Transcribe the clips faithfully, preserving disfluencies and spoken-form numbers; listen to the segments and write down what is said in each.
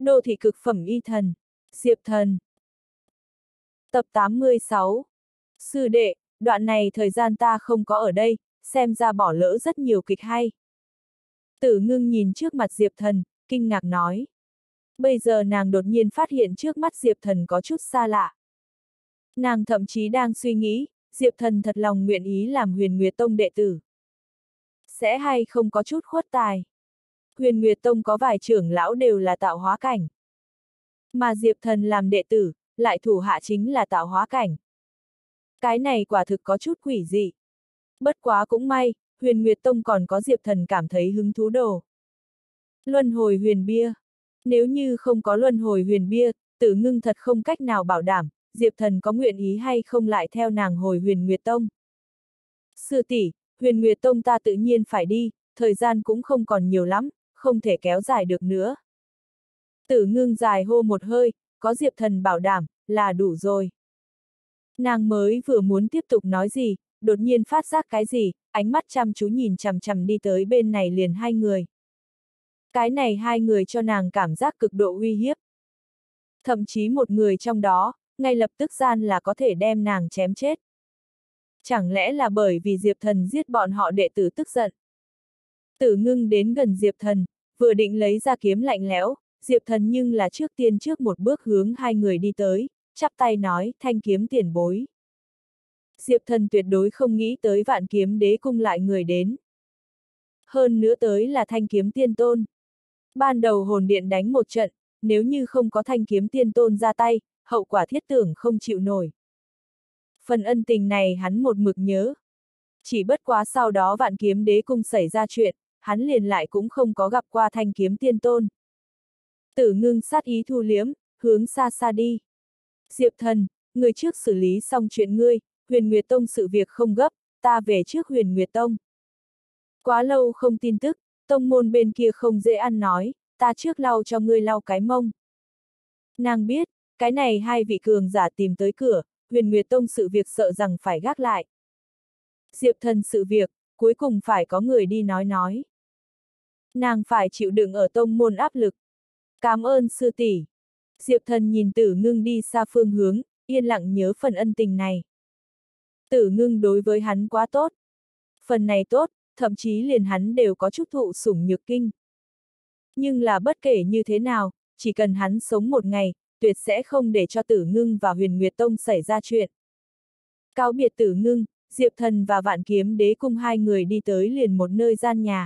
Đô thị cực phẩm y thần, Diệp Thần. Tập tám mươi sáu. Sư đệ, đoạn này thời gian ta không có ở đây, xem ra bỏ lỡ rất nhiều kịch hay. Tử Ngưng nhìn trước mặt Diệp Thần, kinh ngạc nói. Bây giờ nàng đột nhiên phát hiện trước mắt Diệp Thần có chút xa lạ. Nàng thậm chí đang suy nghĩ, Diệp Thần thật lòng nguyện ý làm Huyền Nguyệt Tông đệ tử. Sẽ hay không có chút khuất tài. Huyền Nguyệt Tông có vài trưởng lão đều là tạo hóa cảnh. Mà Diệp Thần làm đệ tử, lại thủ hạ chính là tạo hóa cảnh. Cái này quả thực có chút quỷ dị. Bất quá cũng may, Huyền Nguyệt Tông còn có Diệp Thần cảm thấy hứng thú đồ. Luân hồi huyền bia. Nếu như không có luân hồi huyền bia, Tử Ngưng thật không cách nào bảo đảm, Diệp Thần có nguyện ý hay không lại theo nàng hồi Huyền Nguyệt Tông. Sư tỷ, Huyền Nguyệt Tông ta tự nhiên phải đi, thời gian cũng không còn nhiều lắm, không thể kéo dài được nữa. Tử Ngưng dài hô một hơi, có Diệp Thần bảo đảm, là đủ rồi. Nàng mới vừa muốn tiếp tục nói gì, đột nhiên phát giác cái gì, ánh mắt chăm chú nhìn chằm chằm đi tới bên này liền hai người. Cái này hai người cho nàng cảm giác cực độ uy hiếp. Thậm chí một người trong đó, ngay lập tức gian là có thể đem nàng chém chết. Chẳng lẽ là bởi vì Diệp Thần giết bọn họ đệ tử tức giận? Tử Ngưng đến gần Diệp Thần, vừa định lấy ra kiếm lạnh lẽo, Diệp Thần nhưng là trước tiên trước một bước hướng hai người đi tới, chắp tay nói, thanh kiếm tiền bối. Diệp Thần tuyệt đối không nghĩ tới Vạn Kiếm Đế cung lại người đến. Hơn nữa tới là thanh kiếm tiên tôn. Ban đầu hồn điện đánh một trận, nếu như không có thanh kiếm tiên tôn ra tay, hậu quả thiết tưởng không chịu nổi. Phần ân tình này hắn một mực nhớ. Chỉ bất quá sau đó Vạn Kiếm Đế cung xảy ra chuyện, hắn liền lại cũng không có gặp qua thanh kiếm tiên tôn. Tử Ngưng sát ý thu liếm, hướng xa xa đi. Diệp Thần, người trước xử lý xong chuyện ngươi, Huyền Nguyệt Tông sự việc không gấp, ta về trước Huyền Nguyệt Tông. Quá lâu không tin tức, tông môn bên kia không dễ ăn nói, ta trước lau cho ngươi lau cái mông. Nàng biết, cái này hai vị cường giả tìm tới cửa, Huyền Nguyệt Tông sự việc sợ rằng phải gác lại. Diệp Thần sự việc, cuối cùng phải có người đi nói nói. Nàng phải chịu đựng ở tông môn áp lực. Cảm ơn sư tỷ. Diệp Thần nhìn Tử Ngưng đi xa phương hướng, yên lặng nhớ phần ân tình này. Tử Ngưng đối với hắn quá tốt. Phần này tốt, thậm chí liền hắn đều có chút thụ sủng nhược kinh. Nhưng là bất kể như thế nào, chỉ cần hắn sống một ngày, tuyệt sẽ không để cho Tử Ngưng và Huyền Nguyệt Tông xảy ra chuyện. Cáo biệt Tử Ngưng, Diệp Thần và Vạn Kiếm Đế cung hai người đi tới liền một nơi gian nhà.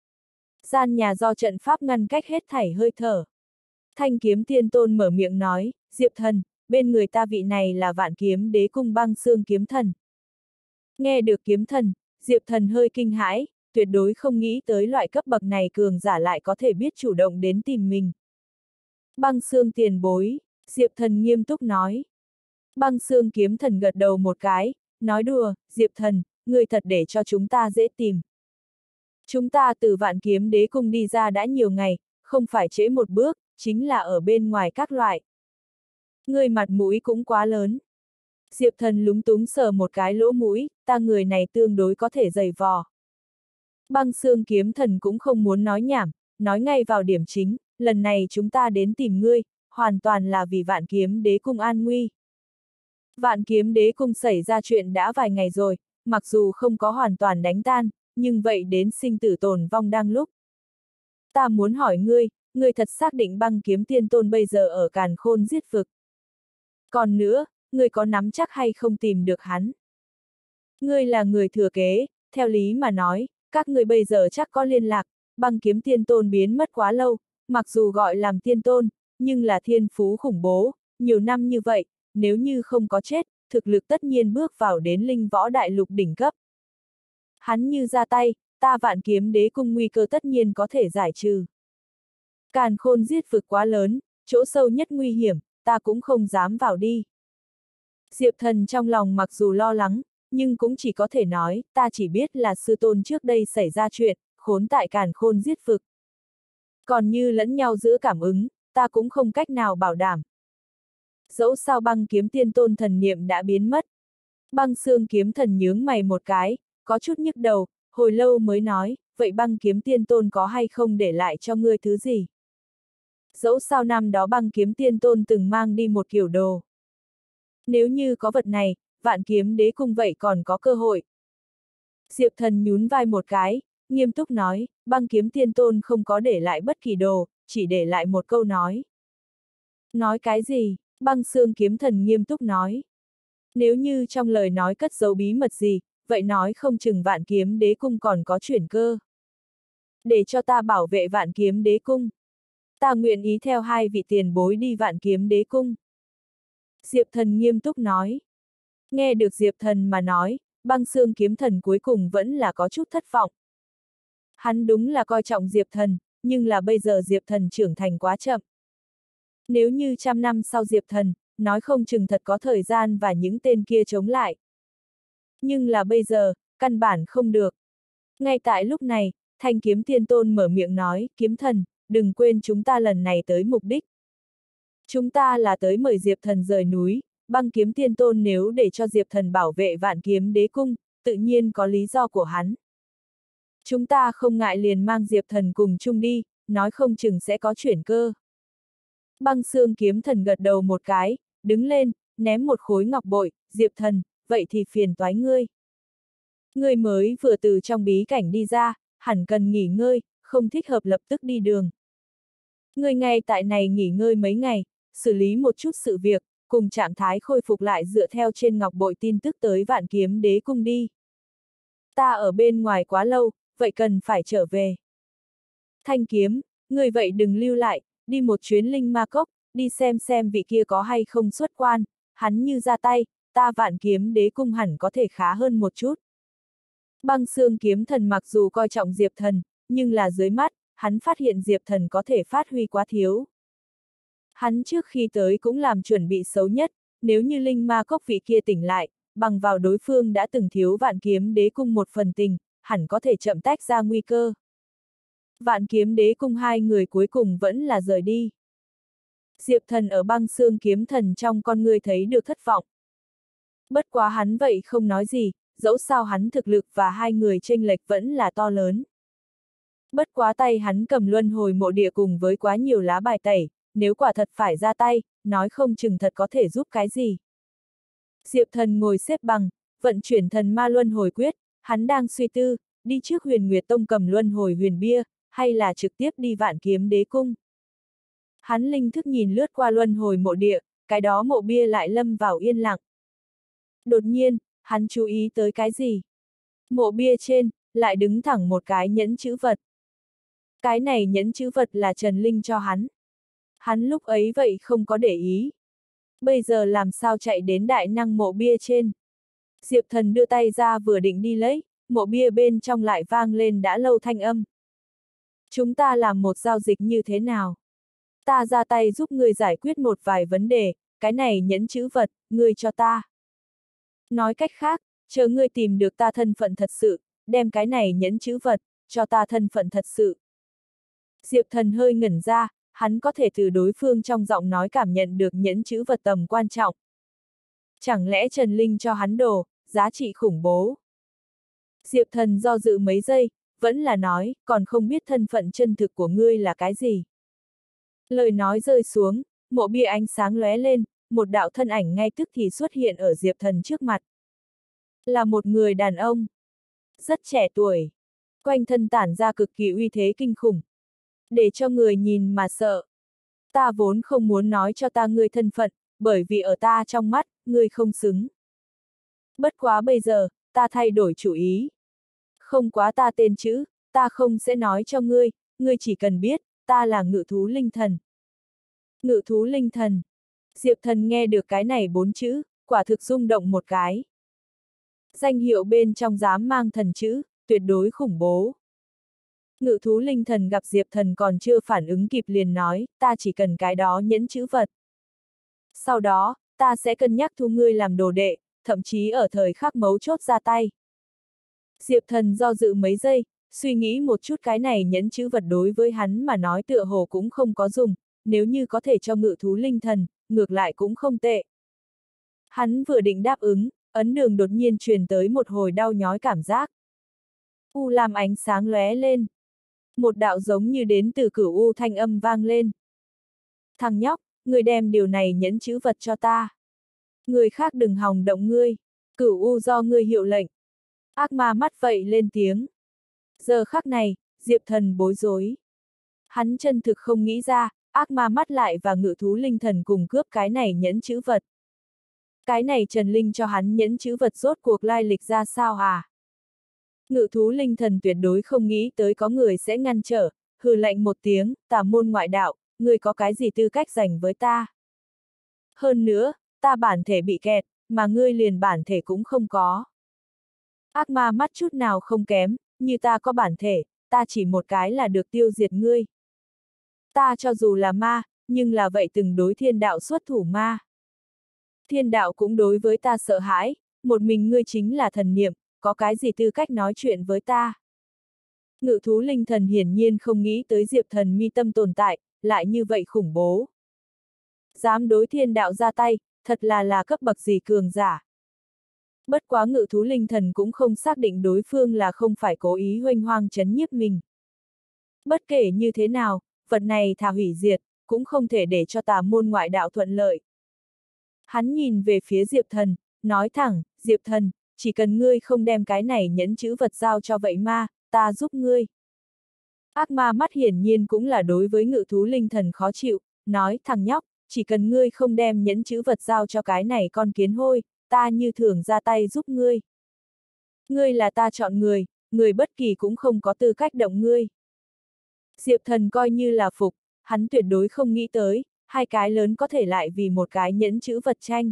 Gian nhà do trận pháp ngăn cách hết thảy hơi thở. Thanh kiếm tiên tôn mở miệng nói, Diệp Thần, bên người ta vị này là Vạn Kiếm Đế cung Băng Xương kiếm thần. Nghe được kiếm thần, Diệp Thần hơi kinh hãi, tuyệt đối không nghĩ tới loại cấp bậc này cường giả lại có thể biết chủ động đến tìm mình. Băng Xương tiền bối, Diệp Thần nghiêm túc nói. Băng Xương kiếm thần gật đầu một cái, nói đùa, Diệp Thần, người thật để cho chúng ta dễ tìm. Chúng ta từ Vạn Kiếm Đế cung đi ra đã nhiều ngày, không phải trễ một bước, chính là ở bên ngoài các loại. Người mặt mũi cũng quá lớn. Diệp Thần lúng túng sờ một cái lỗ mũi, ta người này tương đối có thể dày vò. Băng Xương kiếm thần cũng không muốn nói nhảm, nói ngay vào điểm chính, lần này chúng ta đến tìm ngươi, hoàn toàn là vì Vạn Kiếm Đế cung an nguy. Vạn Kiếm Đế cung xảy ra chuyện đã vài ngày rồi, mặc dù không có hoàn toàn đánh tan, nhưng vậy đến sinh tử tồn vong đang lúc. Ta muốn hỏi ngươi, ngươi thật xác định Băng Kiếm Tiên Tôn bây giờ ở Càn Khôn giết vực. Còn nữa, ngươi có nắm chắc hay không tìm được hắn? Ngươi là người thừa kế, theo lý mà nói, các ngươi bây giờ chắc có liên lạc, Băng Kiếm Tiên Tôn biến mất quá lâu, mặc dù gọi làm tiên tôn, nhưng là thiên phú khủng bố, nhiều năm như vậy, nếu như không có chết, thực lực tất nhiên bước vào đến linh võ đại lục đỉnh cấp. Hắn như ra tay, ta Vạn Kiếm Đế cung nguy cơ tất nhiên có thể giải trừ. Càn Khôn giết vực quá lớn, chỗ sâu nhất nguy hiểm, ta cũng không dám vào đi. Diệp Thần trong lòng mặc dù lo lắng, nhưng cũng chỉ có thể nói, ta chỉ biết là sư tôn trước đây xảy ra chuyện, khốn tại Càn Khôn giết vực. Còn như lẫn nhau giữa cảm ứng, ta cũng không cách nào bảo đảm. Dẫu sao Băng Kiếm Tiên Tôn thần niệm đã biến mất. Băng Xương kiếm thần nhướng mày một cái, có chút nhức đầu, hồi lâu mới nói, vậy Băng Kiếm Tiên Tôn có hay không để lại cho ngươi thứ gì? Dẫu sao năm đó Băng Kiếm Tiên Tôn từng mang đi một kiểu đồ. Nếu như có vật này, Vạn Kiếm Đế Cung vậy còn có cơ hội. Diệp Thần nhún vai một cái, nghiêm túc nói, Băng Kiếm Tiên Tôn không có để lại bất kỳ đồ, chỉ để lại một câu nói. Nói cái gì? Băng Xương Kiếm Thần nghiêm túc nói. Nếu như trong lời nói cất giấu bí mật gì, vậy nói không chừng Vạn Kiếm Đế Cung còn có chuyển cơ. Để cho ta bảo vệ Vạn Kiếm Đế Cung. Ta nguyện ý theo hai vị tiền bối đi Vạn Kiếm Đế Cung. Diệp Thần nghiêm túc nói. Nghe được Diệp Thần mà nói, Băng Xương Kiếm Thần cuối cùng vẫn là có chút thất vọng. Hắn đúng là coi trọng Diệp Thần, nhưng là bây giờ Diệp Thần trưởng thành quá chậm. Nếu như trăm năm sau Diệp Thần, nói không chừng thật có thời gian và những tên kia chống lại. Nhưng là bây giờ, căn bản không được. Ngay tại lúc này, Thanh Kiếm Tiên Tôn mở miệng nói, Kiếm Thần, đừng quên chúng ta lần này tới mục đích. Chúng ta là tới mời Diệp Thần rời núi, Băng Kiếm Tiên Tôn nếu để cho Diệp Thần bảo vệ Vạn Kiếm Đế Cung, tự nhiên có lý do của hắn. Chúng ta không ngại liền mang Diệp Thần cùng chung đi, nói không chừng sẽ có chuyển cơ. Băng Xương Kiếm Thần gật đầu một cái, đứng lên, ném một khối ngọc bội, Diệp Thần, vậy thì phiền toái ngươi. Ngươi mới vừa từ trong bí cảnh đi ra, hẳn cần nghỉ ngơi, không thích hợp lập tức đi đường. Ngươi ngay tại này nghỉ ngơi mấy ngày, xử lý một chút sự việc, cùng trạng thái khôi phục lại dựa theo trên ngọc bội tin tức tới Vạn Kiếm Đế Cung đi. Ta ở bên ngoài quá lâu, vậy cần phải trở về. Thanh Kiếm, ngươi vậy đừng lưu lại, đi một chuyến Linh Ma Cốc, đi xem xem vị kia có hay không xuất quan, hắn như ra tay, ta Vạn Kiếm Đế Cung hẳn có thể khá hơn một chút. Băng Xương Kiếm Thần mặc dù coi trọng Diệp Thần, nhưng là dưới mắt, hắn phát hiện Diệp Thần có thể phát huy quá thiếu. Hắn trước khi tới cũng làm chuẩn bị xấu nhất, nếu như Linh Ma Cốc vị kia tỉnh lại, bằng vào đối phương đã từng thiếu Vạn Kiếm Đế Cung một phần tình, hẳn có thể chậm tách ra nguy cơ. Vạn Kiếm Đế Cung hai người cuối cùng vẫn là rời đi. Diệp Thần ở Băng Xương Kiếm Thần trong con người thấy được thất vọng. Bất quá hắn vậy không nói gì, dẫu sao hắn thực lực và hai người chênh lệch vẫn là to lớn. Bất quá tay hắn cầm luân hồi mộ địa cùng với quá nhiều lá bài tẩy, nếu quả thật phải ra tay, nói không chừng thật có thể giúp cái gì. Diệp Thần ngồi xếp bằng, vận chuyển thần ma luân hồi quyết, hắn đang suy tư, đi trước Huyền Nguyệt Tông cầm luân hồi huyền bia, hay là trực tiếp đi Vạn Kiếm Đế Cung. Hắn linh thức nhìn lướt qua luân hồi mộ địa, cái đó mộ bia lại lâm vào yên lặng. Đột nhiên, hắn chú ý tới cái gì? Mộ bia trên, lại đứng thẳng một cái nhẫn chữ vật. Cái này nhẫn chữ vật là Trần Linh cho hắn. Hắn lúc ấy vậy không có để ý. Bây giờ làm sao chạy đến đại năng mộ bia trên? Diệp Thần đưa tay ra vừa định đi lấy, mộ bia bên trong lại vang lên đã lâu thanh âm. Chúng ta làm một giao dịch như thế nào? Ta ra tay giúp ngươi giải quyết một vài vấn đề, cái này nhẫn chữ vật, ngươi cho ta. Nói cách khác, chờ ngươi tìm được ta thân phận thật sự, đem cái này nhẫn chữ vật, cho ta thân phận thật sự. Diệp Thần hơi ngẩn ra, hắn có thể từ đối phương trong giọng nói cảm nhận được nhẫn chữ vật tầm quan trọng. Chẳng lẽ Trần Linh cho hắn đồ, giá trị khủng bố? Diệp Thần do dự mấy giây, vẫn là nói, còn không biết thân phận chân thực của ngươi là cái gì. Lời nói rơi xuống, mộ bia ánh sáng lóe lên, một đạo thân ảnh ngay tức thì xuất hiện ở Diệp Thần trước mặt. Là một người đàn ông. Rất trẻ tuổi. Quanh thân tản ra cực kỳ uy thế kinh khủng. Để cho người nhìn mà sợ. Ta vốn không muốn nói cho ta ngươi thân phận, bởi vì ở ta trong mắt, ngươi không xứng. Bất quá bây giờ, ta thay đổi chủ ý. Không quá ta tên chữ, ta không sẽ nói cho ngươi, ngươi chỉ cần biết, ta là Ngự Thú Linh Thần. Ngự Thú Linh Thần. Diệp Thần nghe được cái này bốn chữ, quả thực rung động một cái. Danh hiệu bên trong dám mang thần chữ, tuyệt đối khủng bố. Ngự Thú Linh Thần gặp Diệp Thần còn chưa phản ứng kịp liền nói, ta chỉ cần cái đó nhẫn chữ vật. Sau đó, ta sẽ cân nhắc thu ngươi làm đồ đệ, thậm chí ở thời khắc mấu chốt ra tay. Diệp Thần do dự mấy giây, suy nghĩ một chút cái này nhẫn chữ vật đối với hắn mà nói tựa hồ cũng không có dùng, nếu như có thể cho Ngự Thú Linh Thần, ngược lại cũng không tệ. Hắn vừa định đáp ứng, ấn đường đột nhiên truyền tới một hồi đau nhói cảm giác. U làm ánh sáng lóe lên. Một đạo giống như đến từ cửu u thanh âm vang lên. Thằng nhóc, người đem điều này nhẫn chữ vật cho ta. Người khác đừng hòng động ngươi, cửu u do ngươi hiệu lệnh. Ác ma mắt vậy lên tiếng. Giờ khắc này, Diệp Thần bối rối. Hắn chân thực không nghĩ ra, ác ma mắt lại và ngự thú linh thần cùng cướp cái này nhẫn chữ vật. Cái này Trần Linh cho hắn nhẫn chữ vật rốt cuộc lai lịch ra sao à? Ngự thú linh thần tuyệt đối không nghĩ tới có người sẽ ngăn trở, hừ lạnh một tiếng, tà môn ngoại đạo, ngươi có cái gì tư cách giành với ta? Hơn nữa, ta bản thể bị kẹt, mà ngươi liền bản thể cũng không có. Ác ma mắt chút nào không kém, như ta có bản thể, ta chỉ một cái là được tiêu diệt ngươi. Ta cho dù là ma, nhưng là vậy từng đối thiên đạo xuất thủ ma. Thiên đạo cũng đối với ta sợ hãi, một mình ngươi chính là thần niệm, có cái gì tư cách nói chuyện với ta. Ngự thú linh thần hiển nhiên không nghĩ tới Diệp Thần mi tâm tồn tại, lại như vậy khủng bố. Dám đối thiên đạo ra tay, thật là là cấp bậc gì cường giả. Bất quá ngự thú linh thần cũng không xác định đối phương là không phải cố ý huênh hoang chấn nhiếp mình. Bất kể như thế nào, vật này thà hủy diệt, cũng không thể để cho tà môn ngoại đạo thuận lợi. Hắn nhìn về phía Diệp Thần, nói thẳng, Diệp Thần, chỉ cần ngươi không đem cái này nhẫn chữ vật giao cho vậy ma, ta giúp ngươi. Ác ma mắt hiển nhiên cũng là đối với ngự thú linh thần khó chịu, nói thằng nhóc, chỉ cần ngươi không đem nhẫn chữ vật giao cho cái này con kiến hôi, ta như thường ra tay giúp ngươi. Ngươi là ta chọn người, người bất kỳ cũng không có tư cách động ngươi. Diệp Thần coi như là phục, hắn tuyệt đối không nghĩ tới, hai cái lớn có thể lại vì một cái nhẫn chữ vật tranh.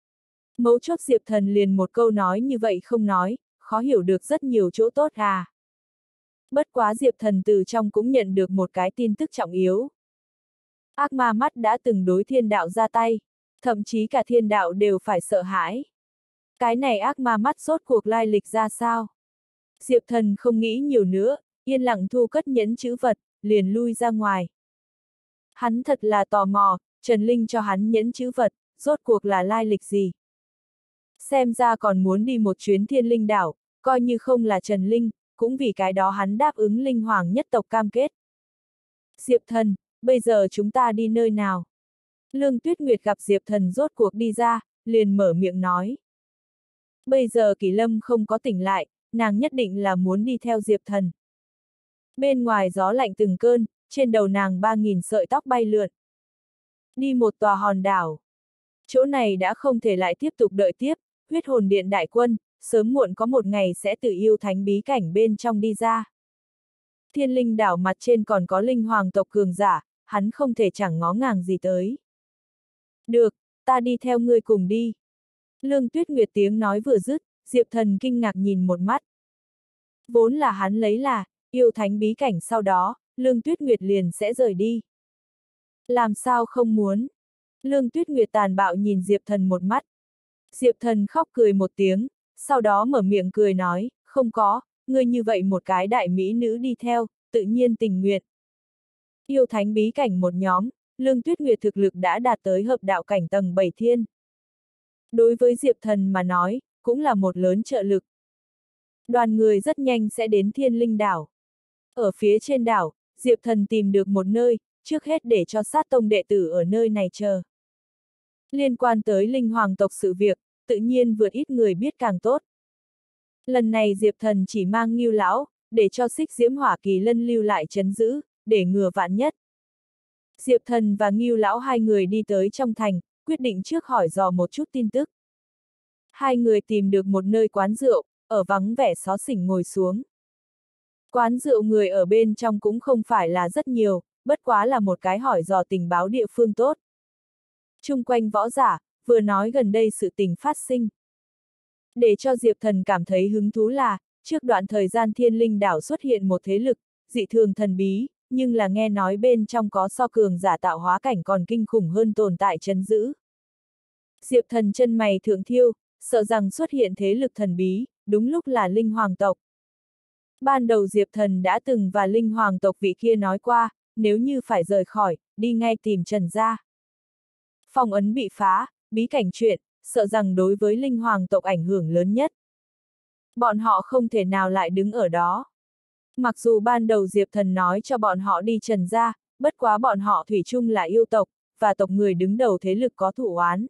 Mấu chốt Diệp Thần liền một câu nói như vậy không nói, khó hiểu được rất nhiều chỗ tốt à. Bất quá Diệp Thần từ trong cũng nhận được một cái tin tức trọng yếu. Ác ma mắt đã từng đối thiên đạo ra tay, thậm chí cả thiên đạo đều phải sợ hãi. Cái này ác ma mắt rốt cuộc lai lịch ra sao? Diệp Thần không nghĩ nhiều nữa, yên lặng thu cất nhẫn chữ vật, liền lui ra ngoài. Hắn thật là tò mò, Trần Linh cho hắn nhẫn chữ vật, rốt cuộc là lai lịch gì? Xem ra còn muốn đi một chuyến thiên linh đảo, coi như không là Trần Linh, cũng vì cái đó hắn đáp ứng linh hoàng nhất tộc cam kết. Diệp Thần, bây giờ chúng ta đi nơi nào? Lương Tuyết Nguyệt gặp Diệp Thần rốt cuộc đi ra, liền mở miệng nói. Bây giờ Kỳ Lâm không có tỉnh lại, nàng nhất định là muốn đi theo Diệp Thần. Bên ngoài gió lạnh từng cơn, trên đầu nàng ba nghìn sợi tóc bay lượn. Đi một tòa hòn đảo. Chỗ này đã không thể lại tiếp tục đợi tiếp, huyết hồn điện đại quân, sớm muộn có một ngày sẽ từ yêu thánh bí cảnh bên trong đi ra. Thiên linh đảo mặt trên còn có linh hoàng tộc cường giả, hắn không thể chẳng ngó ngàng gì tới. Được, ta đi theo ngươi cùng đi. Lương Tuyết Nguyệt tiếng nói vừa dứt, Diệp Thần kinh ngạc nhìn một mắt. Vốn là hắn lấy là, yêu thánh bí cảnh sau đó, Lương Tuyết Nguyệt liền sẽ rời đi. Làm sao không muốn? Lương Tuyết Nguyệt tàn bạo nhìn Diệp Thần một mắt. Diệp Thần khóc cười một tiếng, sau đó mở miệng cười nói, không có, ngươi như vậy một cái đại mỹ nữ đi theo, tự nhiên tình nguyện. Yêu thánh bí cảnh một nhóm, Lương Tuyết Nguyệt thực lực đã đạt tới hợp đạo cảnh tầng bảy thiên. Đối với Diệp Thần mà nói, cũng là một lớn trợ lực. Đoàn người rất nhanh sẽ đến Thiên Linh đảo. Ở phía trên đảo, Diệp Thần tìm được một nơi, trước hết để cho sát tông đệ tử ở nơi này chờ. Liên quan tới linh hoàng tộc sự việc, tự nhiên vượt ít người biết càng tốt. Lần này Diệp Thần chỉ mang Ngưu lão, để cho Xích Diễm Hỏa Kỳ Lân lưu lại trấn giữ, để ngừa vạn nhất. Diệp Thần và Ngưu lão hai người đi tới trong thành, quyết định trước hỏi dò một chút tin tức. Hai người tìm được một nơi quán rượu, ở vắng vẻ xó xỉnh ngồi xuống. Quán rượu người ở bên trong cũng không phải là rất nhiều, bất quá là một cái hỏi dò tình báo địa phương tốt. Chung quanh võ giả, vừa nói gần đây sự tình phát sinh. Để cho Diệp Thần cảm thấy hứng thú là, trước đoạn thời gian Thiên Linh đảo xuất hiện một thế lực, dị thường thần bí, nhưng là nghe nói bên trong có so cường giả tạo hóa cảnh còn kinh khủng hơn tồn tại trấn giữ. Diệp Thần chân mày thượng thiêu, sợ rằng xuất hiện thế lực thần bí, đúng lúc là linh hoàng tộc. Ban đầu Diệp Thần đã từng và linh hoàng tộc vị kia nói qua, nếu như phải rời khỏi, đi ngay tìm Trần gia. Phong ấn bị phá, bí cảnh chuyện, sợ rằng đối với linh hoàng tộc ảnh hưởng lớn nhất. Bọn họ không thể nào lại đứng ở đó. Mặc dù ban đầu Diệp Thần nói cho bọn họ đi Trần gia, bất quá bọn họ thủy chung là yêu tộc, và tộc người đứng đầu thế lực có thù oán.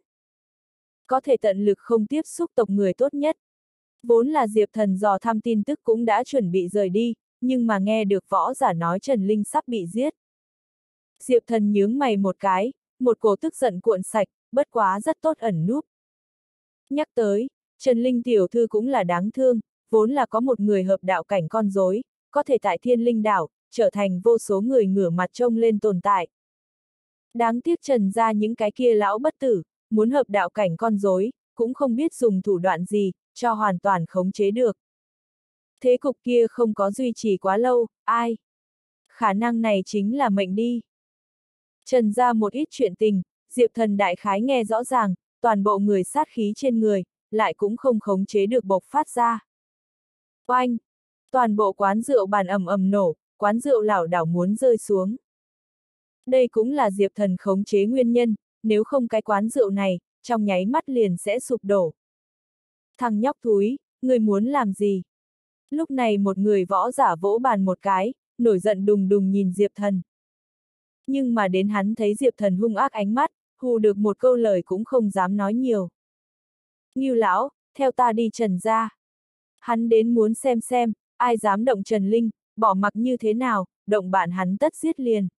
Có thể tận lực không tiếp xúc tộc người tốt nhất. Vốn là Diệp Thần dò thăm tin tức cũng đã chuẩn bị rời đi, nhưng mà nghe được võ giả nói Trần Linh sắp bị giết. Diệp Thần nhướng mày một cái, một cổ tức giận cuộn sạch, bất quá rất tốt ẩn núp. Nhắc tới, Trần Linh tiểu thư cũng là đáng thương, vốn là có một người hợp đạo cảnh con rối, có thể tại Thiên Linh đảo, trở thành vô số người ngửa mặt trông lên tồn tại. Đáng tiếc Trần gia những cái kia lão bất tử, muốn hợp đạo cảnh con rối, cũng không biết dùng thủ đoạn gì, cho hoàn toàn khống chế được. Thế cục kia không có duy trì quá lâu, ai? Khả năng này chính là mệnh đi. Trần gia một ít chuyện tình, Diệp Thần đại khái nghe rõ ràng, toàn bộ người sát khí trên người, lại cũng không khống chế được bộc phát ra. Oanh! Toàn bộ quán rượu bàn ầm ầm nổ, quán rượu lảo đảo muốn rơi xuống. Đây cũng là Diệp Thần khống chế nguyên nhân, nếu không cái quán rượu này, trong nháy mắt liền sẽ sụp đổ. Thằng nhóc thúi, người muốn làm gì? Lúc này một người võ giả vỗ bàn một cái, nổi giận đùng đùng nhìn Diệp Thần. Nhưng mà đến hắn thấy Diệp Thần hung ác ánh mắt, hù được một câu lời cũng không dám nói nhiều. Ngưu lão, theo ta đi Trần gia. Hắn đến muốn xem xem, ai dám động Trần Linh, bỏ mặc như thế nào, động bạn hắn tất giết liền.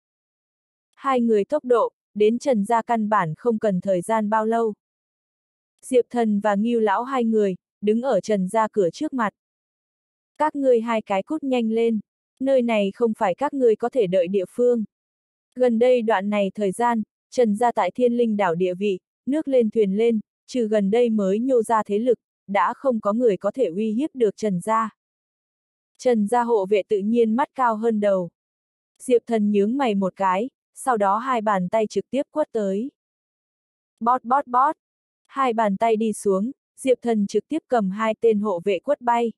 Hai người tốc độ, đến Trần gia căn bản không cần thời gian bao lâu. Diệp Thần và Ngưu lão hai người, đứng ở Trần gia cửa trước mặt. Các ngươi hai cái cút nhanh lên, nơi này không phải các ngươi có thể đợi địa phương. Gần đây đoạn này thời gian, Trần gia tại Thiên Linh đảo địa vị, nước lên thuyền lên, trừ gần đây mới nhô ra thế lực, đã không có người có thể uy hiếp được Trần gia. Trần gia hộ vệ tự nhiên mắt cao hơn đầu. Diệp Thần nhướng mày một cái, sau đó hai bàn tay trực tiếp quất tới. Bót bót bót, hai bàn tay đi xuống, Diệp Thần trực tiếp cầm hai tên hộ vệ quất bay.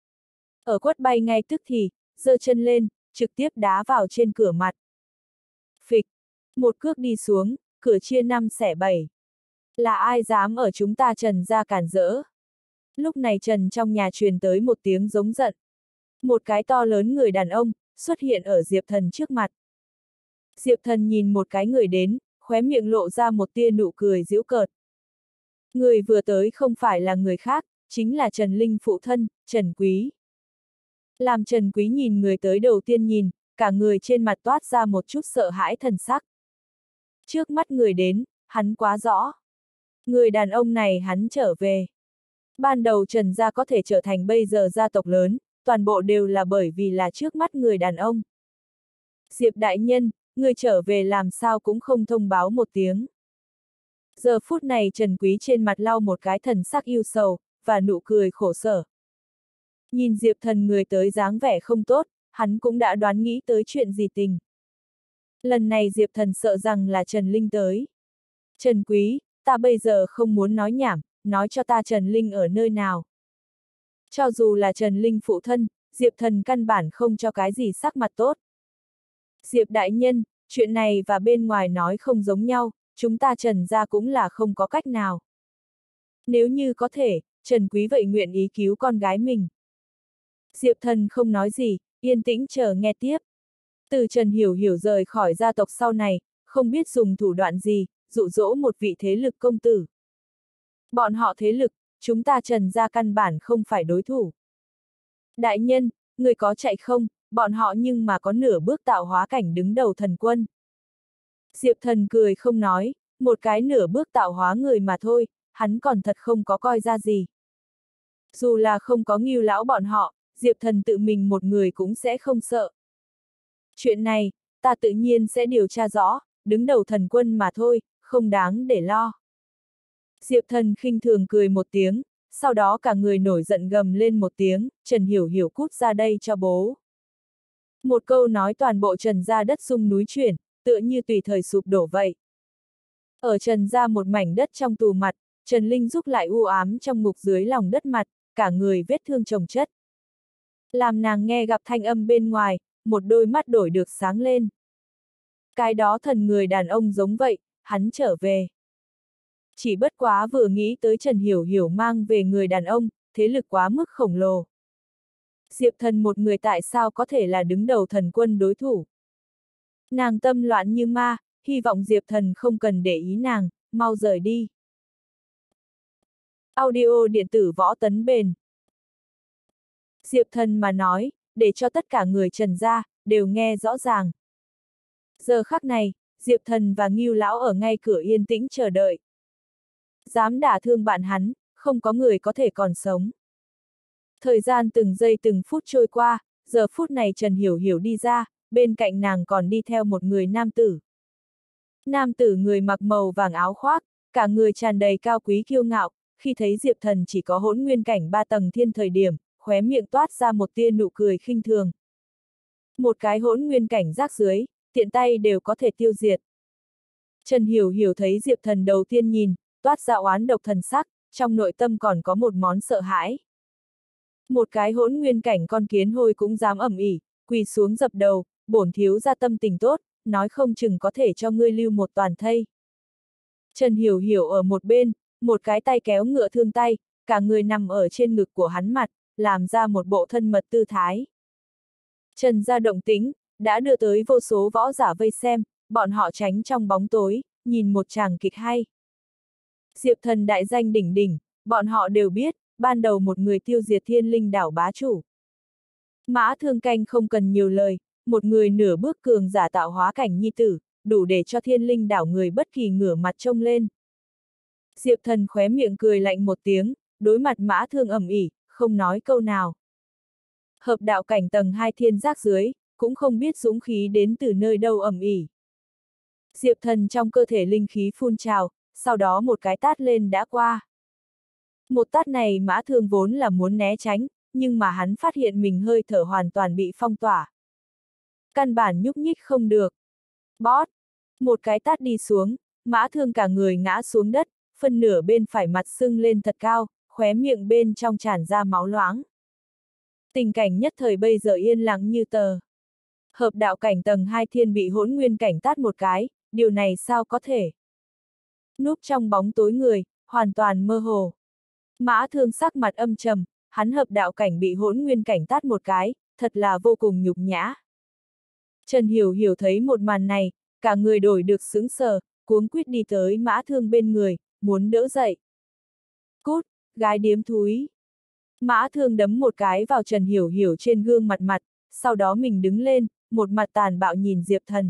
Ở quất bay ngay tức thì, giơ chân lên, trực tiếp đá vào trên cửa mặt. Phịch, một cước đi xuống, cửa chia năm xẻ bảy. Là ai dám ở chúng ta Trần gia cản rỡ? Lúc này Trần trong nhà truyền tới một tiếng giống giận. Một cái to lớn người đàn ông, xuất hiện ở Diệp Thần trước mặt. Diệp Thần nhìn một cái người đến, khóe miệng lộ ra một tia nụ cười giễu cợt. Người vừa tới không phải là người khác, chính là Trần Linh phụ thân, Trần Quý. Làm Trần Quý nhìn người tới đầu tiên nhìn, cả người trên mặt toát ra một chút sợ hãi thần sắc. Trước mắt người đến, hắn quá rõ. Người đàn ông này hắn trở về. Ban đầu Trần gia có thể trở thành bây giờ gia tộc lớn, toàn bộ đều là bởi vì là trước mắt người đàn ông. Diệp đại nhân, người trở về làm sao cũng không thông báo một tiếng. Giờ phút này Trần Quý trên mặt lau một cái thần sắc yêu sầu, và nụ cười khổ sở. Nhìn Diệp Thần người tới dáng vẻ không tốt, hắn cũng đã đoán nghĩ tới chuyện gì tình. Lần này Diệp Thần sợ rằng là Trần Linh tới. Trần Quý, ta bây giờ không muốn nói nhảm, nói cho ta Trần Linh ở nơi nào. Cho dù là Trần Linh phụ thân, Diệp Thần căn bản không cho cái gì sắc mặt tốt. Diệp đại nhân, chuyện này và bên ngoài nói không giống nhau, chúng ta Trần gia cũng là không có cách nào. Nếu như có thể, Trần Quý vậy nguyện ý cứu con gái mình. Diệp Thần không nói gì, yên tĩnh chờ nghe tiếp. Từ Trần Hiểu Hiểu rời khỏi gia tộc sau này, không biết dùng thủ đoạn gì, dụ dỗ một vị thế lực công tử. Bọn họ thế lực, chúng ta Trần gia căn bản không phải đối thủ. Đại nhân, người có chạy không, bọn họ nhưng mà có nửa bước tạo hóa cảnh đứng đầu thần quân. Diệp Thần cười không nói, một cái nửa bước tạo hóa người mà thôi, hắn còn thật không có coi ra gì. Dù là không có Ngưu lão bọn họ, Diệp Thần tự mình một người cũng sẽ không sợ. Chuyện này, ta tự nhiên sẽ điều tra rõ, đứng đầu thần quân mà thôi, không đáng để lo. Diệp Thần khinh thường cười một tiếng, sau đó cả người nổi giận gầm lên một tiếng, Trần Hiểu Hiểu cút ra đây cho bố. Một câu nói toàn bộ Trần gia đất rung núi chuyển, tựa như tùy thời sụp đổ vậy. Ở Trần gia một mảnh đất trong tù mặt, Trần Linh giúp lại u ám trong ngục dưới lòng đất mặt, cả người vết thương chồng chất. Làm nàng nghe gặp thanh âm bên ngoài, một đôi mắt đổi được sáng lên. Cái đó thần người đàn ông giống vậy, hắn trở về. Chỉ bất quá vừa nghĩ tới Trần Hiểu Hiểu mang về người đàn ông, thế lực quá mức khổng lồ. Diệp Thần một người tại sao có thể là đứng đầu thần quân đối thủ. Nàng tâm loạn như ma, hy vọng Diệp Thần không cần để ý nàng, mau rời đi. Audio điện tử võ tấn bền. Diệp Thần mà nói, để cho tất cả người Trần gia, đều nghe rõ ràng. Giờ khắc này, Diệp Thần và Ngưu Lão ở ngay cửa yên tĩnh chờ đợi. Dám đả thương bạn hắn, không có người có thể còn sống. Thời gian từng giây từng phút trôi qua, giờ phút này Trần Hiểu Hiểu đi ra, bên cạnh nàng còn đi theo một người nam tử. Nam tử người mặc màu vàng áo khoác, cả người tràn đầy cao quý kiêu ngạo, khi thấy Diệp Thần chỉ có hỗn nguyên cảnh ba tầng thiên thời điểm, khóe miệng toát ra một tia nụ cười khinh thường. Một cái hỗn nguyên cảnh rác dưới, tiện tay đều có thể tiêu diệt. Trần Hiểu Hiểu thấy Diệp Thần đầu tiên nhìn, toát ra oán độc thần sắc, trong nội tâm còn có một món sợ hãi. Một cái hỗn nguyên cảnh con kiến hôi cũng dám ầm ĩ, quỳ xuống dập đầu, bổn thiếu gia tâm tình tốt, nói không chừng có thể cho ngươi lưu một toàn thây. Trần Hiểu Hiểu ở một bên, một cái tay kéo ngựa thương tay, cả người nằm ở trên ngực của hắn mặt, làm ra một bộ thân mật tư thái. Trần gia động tĩnh, đã đưa tới vô số võ giả vây xem, bọn họ tránh trong bóng tối, nhìn một tràng kịch hay. Diệp Thần đại danh đỉnh đỉnh, bọn họ đều biết, ban đầu một người tiêu diệt Thiên Linh đảo bá chủ. Mã Thương Canh không cần nhiều lời, một người nửa bước cường giả tạo hóa cảnh nhi tử, đủ để cho Thiên Linh đảo người bất kỳ ngửa mặt trông lên. Diệp Thần khóe miệng cười lạnh một tiếng, đối mặt Mã Thương ầm ĩ, không nói câu nào. Hợp đạo cảnh tầng hai thiên giác dưới, cũng không biết dũng khí đến từ nơi đâu ầm ĩ. Diệp Thần trong cơ thể linh khí phun trào, sau đó một cái tát lên đã qua. Một tát này Mã Thương vốn là muốn né tránh, nhưng mà hắn phát hiện mình hơi thở hoàn toàn bị phong tỏa. Căn bản nhúc nhích không được. Bót! Một cái tát đi xuống, Mã Thương cả người ngã xuống đất, phân nửa bên phải mặt sưng lên thật cao, khóe miệng bên trong tràn ra máu loãng. Tình cảnh nhất thời bây giờ yên lặng như tờ. Hợp đạo cảnh tầng hai thiên bị hỗn nguyên cảnh tát một cái, điều này sao có thể? Núp trong bóng tối người, hoàn toàn mơ hồ. Mã Thương sắc mặt âm trầm, hắn hợp đạo cảnh bị hỗn nguyên cảnh tát một cái, thật là vô cùng nhục nhã. Trần Hiểu Hiểu thấy một màn này, cả người đổi được sững sờ, cuống quýt đi tới Mã Thương bên người, muốn đỡ dậy. Cút, gái điếm thúi. Mã Thương đấm một cái vào Trần Hiểu Hiểu trên gương mặt mặt, sau đó mình đứng lên, một mặt tàn bạo nhìn Diệp Thần.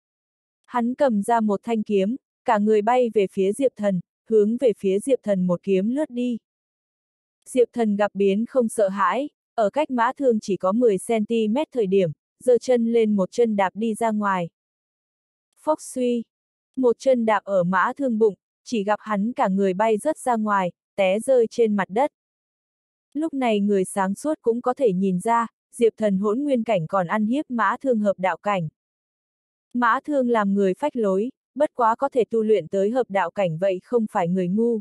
Hắn cầm ra một thanh kiếm, cả người bay về phía Diệp Thần, hướng về phía Diệp Thần một kiếm lướt đi. Diệp Thần gặp biến không sợ hãi, ở cách Mã Thương chỉ có mười xăng ti mét thời điểm, giơ chân lên một chân đạp đi ra ngoài. Phốc suy, một chân đạp ở Mã Thương bụng, chỉ gặp hắn cả người bay rớt ra ngoài, té rơi trên mặt đất. Lúc này người sáng suốt cũng có thể nhìn ra, Diệp Thần hỗn nguyên cảnh còn ăn hiếp Mã Thương hợp đạo cảnh. Mã Thương làm người phách lối, bất quá có thể tu luyện tới hợp đạo cảnh vậy không phải người ngu.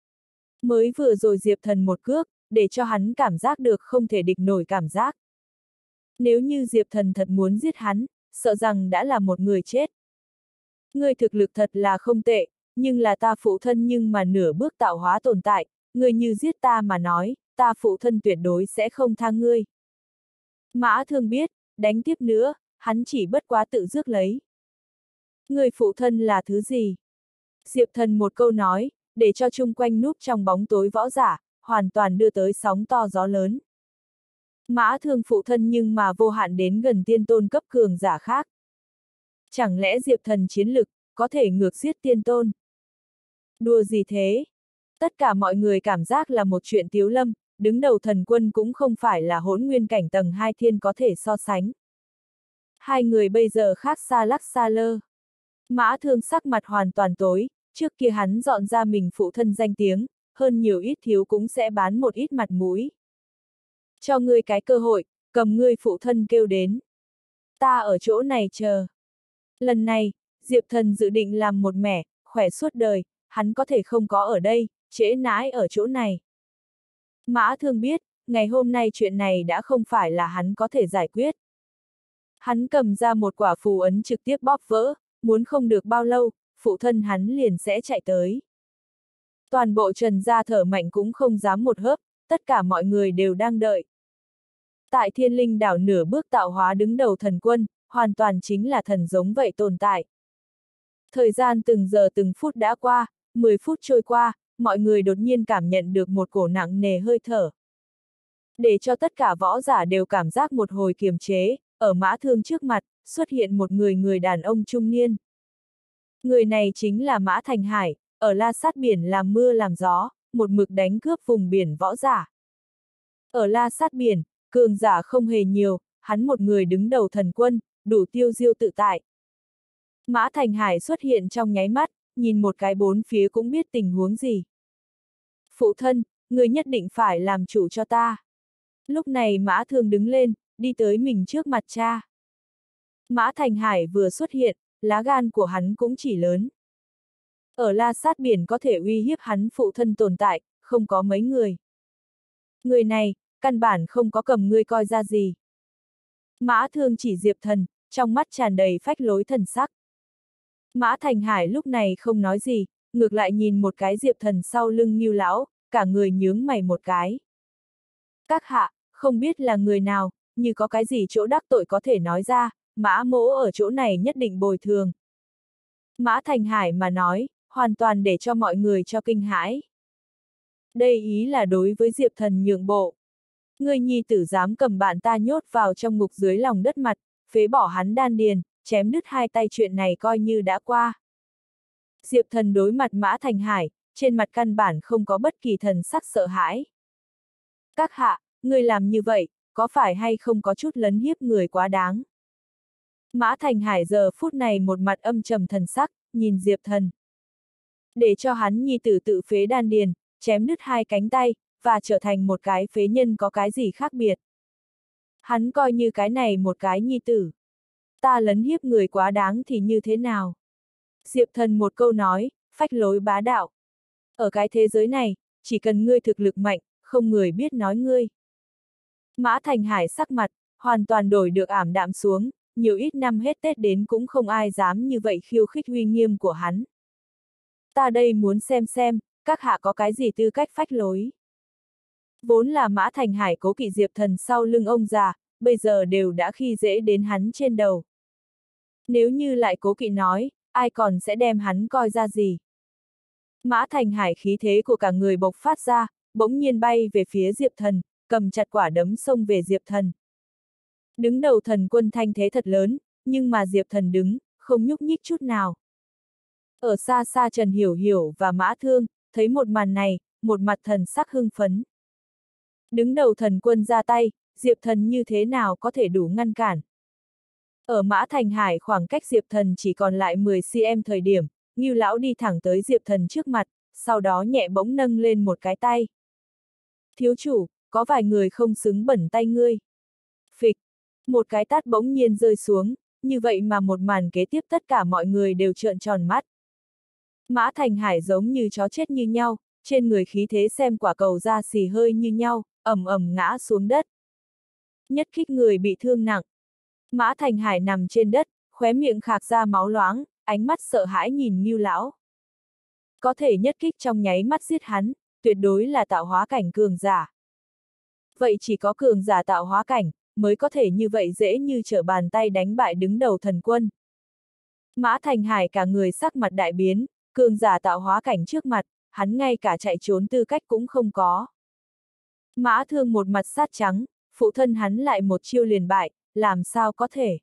Mới vừa rồi Diệp Thần một cước, để cho hắn cảm giác được không thể địch nổi cảm giác. Nếu như Diệp Thần thật muốn giết hắn, sợ rằng đã là một người chết. Ngươi thực lực thật là không tệ, nhưng là ta phụ thân nhưng mà nửa bước tạo hóa tồn tại, ngươi như giết ta mà nói, ta phụ thân tuyệt đối sẽ không tha ngươi. Mã Thương biết, đánh tiếp nữa, hắn chỉ bất quá tự rước lấy. Người phụ thân là thứ gì? Diệp Thần một câu nói, để cho chung quanh núp trong bóng tối võ giả, hoàn toàn đưa tới sóng to gió lớn. Mã Thương phụ thân nhưng mà vô hạn đến gần tiên tôn cấp cường giả khác. Chẳng lẽ Diệp Thần chiến lực, có thể ngược giết tiên tôn? Đùa gì thế? Tất cả mọi người cảm giác là một chuyện tiếu lâm, đứng đầu thần quân cũng không phải là hỗn nguyên cảnh tầng hai thiên có thể so sánh. Hai người bây giờ khác xa lắc xa lơ. Mã Thương sắc mặt hoàn toàn tối, trước kia hắn dọn ra mình phụ thân danh tiếng, hơn nhiều ít thiếu cũng sẽ bán một ít mặt mũi. Cho ngươi cái cơ hội, cầm ngươi phụ thân kêu đến. Ta ở chỗ này chờ. Lần này, Diệp Thần dự định làm một mẻ, khỏe suốt đời, hắn có thể không có ở đây, trễ nãi ở chỗ này. Mã Thương biết, ngày hôm nay chuyện này đã không phải là hắn có thể giải quyết. Hắn cầm ra một quả phù ấn trực tiếp bóp vỡ, muốn không được bao lâu, phụ thân hắn liền sẽ chạy tới. Toàn bộ Trần gia thở mạnh cũng không dám một hớp, tất cả mọi người đều đang đợi. Tại Thiên Linh đảo nửa bước tạo hóa đứng đầu thần quân, hoàn toàn chính là thần giống vậy tồn tại. Thời gian từng giờ từng phút đã qua, mười phút trôi qua, mọi người đột nhiên cảm nhận được một cổ nặng nề hơi thở. Để cho tất cả võ giả đều cảm giác một hồi kiềm chế, ở Mã Thương trước mặt, xuất hiện một người người đàn ông trung niên. Người này chính là Mã Thành Hải, ở La Sát Biển làm mưa làm gió, một mực đánh cướp vùng biển võ giả. Ở La Sát Biển, cường giả không hề nhiều, hắn một người đứng đầu thần quân, đủ tiêu diêu tự tại. Mã Thành Hải xuất hiện trong nháy mắt, nhìn một cái bốn phía cũng biết tình huống gì. Phụ thân, người nhất định phải làm chủ cho ta. Lúc này Mã Thương đứng lên, đi tới mình trước mặt cha. Mã Thành Hải vừa xuất hiện, lá gan của hắn cũng chỉ lớn. Ở La Sát Biển có thể uy hiếp hắn phụ thân tồn tại, không có mấy người. Người này, căn bản không có cầm ngươi coi ra gì. Mã Thương chỉ Diệp Thần, trong mắt tràn đầy phách lối thần sắc. Mã Thành Hải lúc này không nói gì, ngược lại nhìn một cái Diệp Thần sau lưng Ngưu lão, cả người nhướng mày một cái. Các hạ, không biết là người nào, như có cái gì chỗ đắc tội có thể nói ra, Mã mỗ ở chỗ này nhất định bồi thường. Mã Thành Hải mà nói, hoàn toàn để cho mọi người cho kinh hãi. Đây ý là đối với Diệp Thần nhượng bộ. Ngươi nhi tử dám cầm bạn ta nhốt vào trong ngục dưới lòng đất mặt, phế bỏ hắn đan điền, chém đứt hai tay, chuyện này coi như đã qua. Diệp Thần đối mặt Mã Thành Hải, trên mặt căn bản không có bất kỳ thần sắc sợ hãi. Các hạ, ngươi làm như vậy, có phải hay không có chút lấn hiếp người quá đáng? Mã Thành Hải giờ phút này một mặt âm trầm thần sắc, nhìn Diệp Thần. Để cho hắn nhi tử tự phế đan điền, chém đứt hai cánh tay, và trở thành một cái phế nhân có cái gì khác biệt. Hắn coi như cái này một cái nhi tử. Ta lấn hiếp người quá đáng thì như thế nào? Diệp Thần một câu nói, phách lối bá đạo. Ở cái thế giới này, chỉ cần ngươi thực lực mạnh, không người biết nói ngươi. Mã Thành Hải sắc mặt, hoàn toàn đổi được ảm đạm xuống, nhiều ít năm hết Tết đến cũng không ai dám như vậy khiêu khích uy nghiêm của hắn. Ta đây muốn xem xem, các hạ có cái gì tư cách phách lối. Vốn là Mã Thành Hải cố kỵ Diệp Thần sau lưng ông già, bây giờ đều đã khi dễ đến hắn trên đầu. Nếu như lại cố kỵ nói, ai còn sẽ đem hắn coi ra gì. Mã Thành Hải khí thế của cả người bộc phát ra, bỗng nhiên bay về phía Diệp Thần, cầm chặt quả đấm xông về Diệp Thần. Đứng đầu thần quân thanh thế thật lớn, nhưng mà Diệp Thần đứng, không nhúc nhích chút nào. Ở xa xa Trần Hiểu Hiểu và Mã Thương, thấy một màn này, một mặt thần sắc hưng phấn. Đứng đầu thần quân ra tay, Diệp Thần như thế nào có thể đủ ngăn cản. Ở Mã Thành Hải khoảng cách Diệp Thần chỉ còn lại mười xăng-ti-mét thời điểm, Ngưu lão đi thẳng tới Diệp Thần trước mặt, sau đó nhẹ bỗng nâng lên một cái tay. Thiếu chủ, có vài người không xứng bẩn tay ngươi. Phịch, một cái tát bỗng nhiên rơi xuống, như vậy mà một màn kế tiếp tất cả mọi người đều trợn tròn mắt. Mã Thành Hải giống như chó chết như nhau, trên người khí thế xem quả cầu ra xì hơi như nhau, ầm ầm ngã xuống đất. Nhất kích người bị thương nặng. Mã Thành Hải nằm trên đất, khóe miệng khạc ra máu loáng, ánh mắt sợ hãi nhìn Ngưu lão. Có thể nhất kích trong nháy mắt giết hắn, tuyệt đối là tạo hóa cảnh cường giả. Vậy chỉ có cường giả tạo hóa cảnh, mới có thể như vậy dễ như trở bàn tay đánh bại đứng đầu thần quân. Mã Thành Hải cả người sắc mặt đại biến, cường giả tạo hóa cảnh trước mặt, hắn ngay cả chạy trốn tư cách cũng không có. Mã Thương một mặt sát trắng, phụ thân hắn lại một chiêu liền bại, làm sao có thể.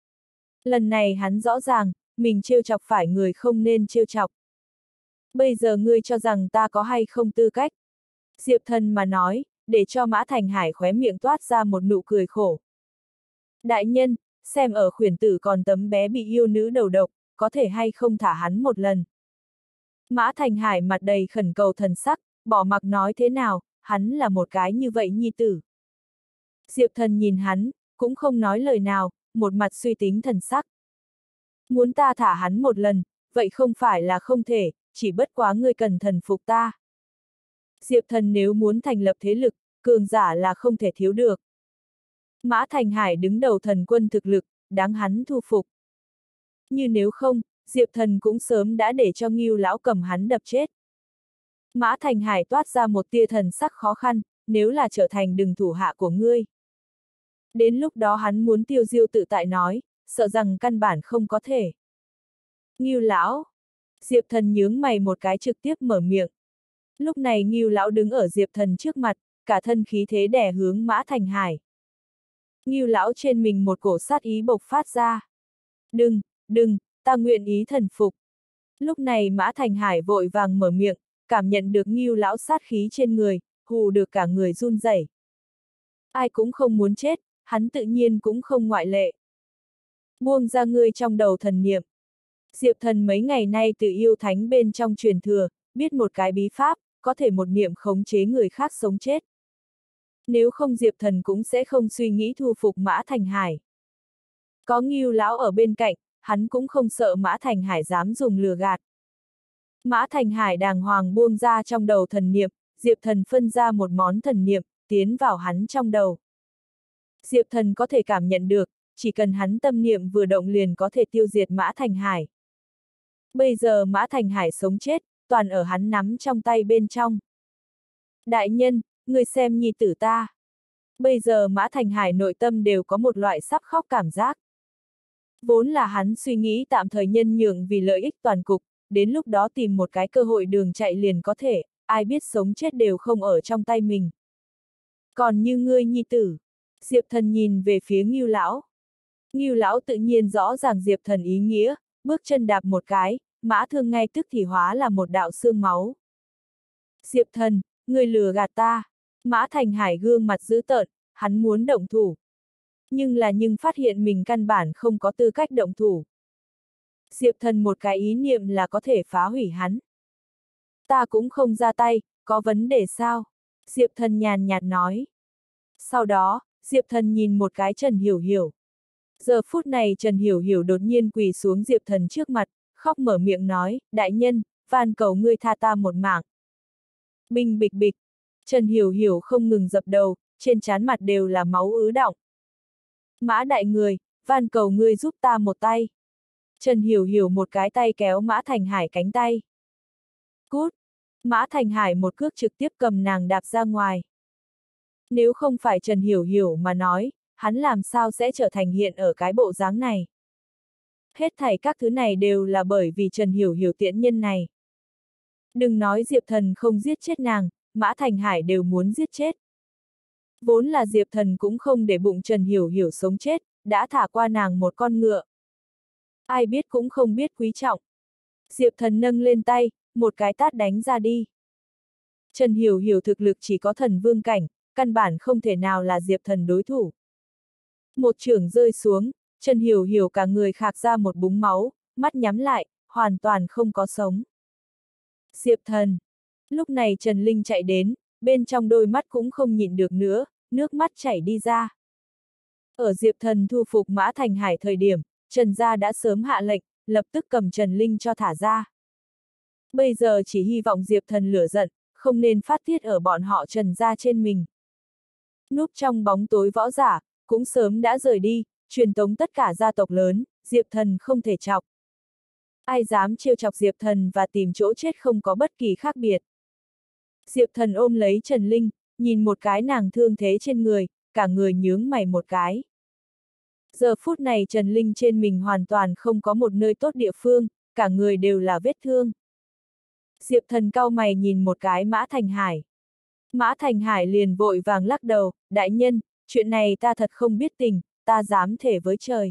Lần này hắn rõ ràng, mình trêu chọc phải người không nên trêu chọc. Bây giờ ngươi cho rằng ta có hay không tư cách? Diệp Thần mà nói, để cho Mã Thành Hải khóe miệng toát ra một nụ cười khổ. Đại nhân, xem ở khuyển tử còn tấm bé bị yêu nữ đầu độc, có thể hay không thả hắn một lần. Mã Thành Hải mặt đầy khẩn cầu thần sắc, bỏ mặc nói thế nào, hắn là một cái như vậy nhi tử. Diệp Thần nhìn hắn, cũng không nói lời nào, một mặt suy tính thần sắc. Muốn ta thả hắn một lần, vậy không phải là không thể, chỉ bất quá ngươi cần thần phục ta. Diệp Thần nếu muốn thành lập thế lực, cường giả là không thể thiếu được. Mã Thành Hải đứng đầu thần quân thực lực, đáng hắn thu phục. Như nếu không, Diệp Thần cũng sớm đã để cho Ngưu lão cầm hắn đập chết. Mã Thành Hải toát ra một tia thần sắc khó khăn, nếu là trở thành đừng thủ hạ của ngươi. Đến lúc đó hắn muốn tiêu diêu tự tại nói, sợ rằng căn bản không có thể. Ngưu lão. Diệp Thần nhướng mày một cái trực tiếp mở miệng. Lúc này Ngưu lão đứng ở Diệp Thần trước mặt, cả thân khí thế đè hướng Mã Thành Hải. Ngưu lão trên mình một cổ sát ý bộc phát ra. Đừng, đừng, ta nguyện ý thần phục. Lúc này Mã Thành Hải vội vàng mở miệng, cảm nhận được Ngưu lão sát khí trên người, hù được cả người run rẩy. Ai cũng không muốn chết, hắn tự nhiên cũng không ngoại lệ. Buông ra ngươi trong đầu thần niệm. Diệp Thần mấy ngày nay từ yêu thánh bên trong truyền thừa, biết một cái bí pháp, có thể một niệm khống chế người khác sống chết. Nếu không Diệp Thần cũng sẽ không suy nghĩ thu phục Mã Thành Hải. Có Ngưu lão ở bên cạnh, hắn cũng không sợ Mã Thành Hải dám dùng lừa gạt. Mã Thành Hải đàng hoàng buông ra trong đầu thần niệm, Diệp Thần phân ra một món thần niệm, tiến vào hắn trong đầu. Diệp Thần có thể cảm nhận được, chỉ cần hắn tâm niệm vừa động liền có thể tiêu diệt Mã Thành Hải. Bây giờ Mã Thành Hải sống chết, toàn ở hắn nắm trong tay bên trong. Đại nhân, người xem nhi tử ta. Bây giờ Mã Thành Hải nội tâm đều có một loại sắp khóc cảm giác. Vốn là hắn suy nghĩ tạm thời nhân nhượng vì lợi ích toàn cục, đến lúc đó tìm một cái cơ hội đường chạy liền có thể, ai biết sống chết đều không ở trong tay mình. Còn như ngươi nhi tử, Diệp Thần nhìn về phía Ngưu lão. Ngưu lão tự nhiên rõ ràng Diệp Thần ý nghĩa, bước chân đạp một cái, Mã Thương ngay tức thì hóa là một đạo xương máu. Diệp Thần, ngươi lừa gạt ta. Mã Thành Hải gương mặt dữ tợn, hắn muốn động thủ. Nhưng là nhưng phát hiện mình căn bản không có tư cách động thủ. Diệp Thần một cái ý niệm là có thể phá hủy hắn. Ta cũng không ra tay, có vấn đề sao? Diệp Thần nhàn nhạt nói. Sau đó, Diệp Thần nhìn một cái Trần Hiểu Hiểu. Giờ phút này Trần Hiểu Hiểu đột nhiên quỳ xuống Diệp Thần trước mặt, khóc mở miệng nói, đại nhân, van cầu ngươi tha ta một mạng. Binh bịch bịch, Trần Hiểu Hiểu không ngừng dập đầu, trên trán mặt đều là máu ứ đọng. Mã đại người, van cầu ngươi giúp ta một tay. Trần Hiểu Hiểu một cái tay kéo Mã Thành Hải cánh tay. Cút! Mã Thành Hải một cước trực tiếp cầm nàng đạp ra ngoài. Nếu không phải Trần Hiểu Hiểu mà nói, hắn làm sao sẽ trở thành hiện ở cái bộ dáng này. Hết thảy các thứ này đều là bởi vì Trần Hiểu Hiểu tiện nhân này. Đừng nói Diệp Thần không giết chết nàng, Mã Thành Hải đều muốn giết chết. Vốn là Diệp Thần cũng không để bụng Trần Hiểu Hiểu sống chết, đã thả qua nàng một con ngựa. Ai biết cũng không biết quý trọng. Diệp Thần nâng lên tay, một cái tát đánh ra đi. Trần Hiểu Hiểu thực lực chỉ có thần vương cảnh, căn bản không thể nào là Diệp Thần đối thủ. Một chưởng rơi xuống, Trần Hiểu Hiểu cả người khạc ra một búng máu, mắt nhắm lại, hoàn toàn không có sống. Diệp Thần. Lúc này Trần Linh chạy đến, bên trong đôi mắt cũng không nhịn được nữa, nước mắt chảy đi ra. Ở Diệp Thần thu phục Mã Thành Hải thời điểm, Trần gia đã sớm hạ lệnh, lập tức cầm Trần Linh cho thả ra. Bây giờ chỉ hy vọng Diệp Thần lửa giận, không nên phát tiết ở bọn họ Trần gia trên mình. Núp trong bóng tối võ giả, cũng sớm đã rời đi, truyền tống tất cả gia tộc lớn, Diệp Thần không thể chọc. Ai dám trêu chọc Diệp Thần và tìm chỗ chết không có bất kỳ khác biệt. Diệp Thần ôm lấy Trần Linh, nhìn một cái nàng thương thế trên người, cả người nhướng mày một cái. Giờ phút này Trần Linh trên mình hoàn toàn không có một nơi tốt địa phương, cả người đều là vết thương. Diệp Thần cau mày nhìn một cái Mã Thành Hải. Mã Thành Hải liền vội vàng lắc đầu, đại nhân, chuyện này ta thật không biết tình, ta dám thề với trời.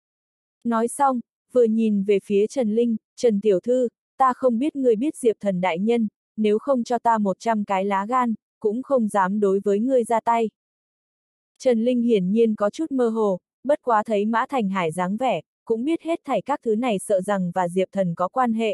Nói xong, vừa nhìn về phía Trần Linh, Trần Tiểu Thư, ta không biết ngươi biết Diệp Thần đại nhân, nếu không cho ta một trăm cái lá gan, cũng không dám đối với ngươi ra tay. Trần Linh hiển nhiên có chút mơ hồ, bất quá thấy Mã Thành Hải dáng vẻ, cũng biết hết thảy các thứ này sợ rằng và Diệp Thần có quan hệ.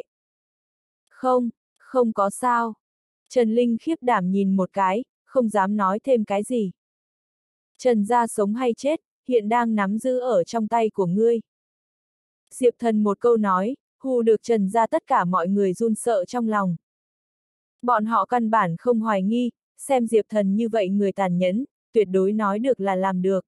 Không, không có sao. Trần Linh khiếp đảm nhìn một cái, không dám nói thêm cái gì. Trần gia sống hay chết, hiện đang nắm giữ ở trong tay của ngươi. Diệp Thần một câu nói, hù được Trần gia tất cả mọi người run sợ trong lòng. Bọn họ căn bản không hoài nghi, xem Diệp Thần như vậy người tàn nhẫn, tuyệt đối nói được là làm được.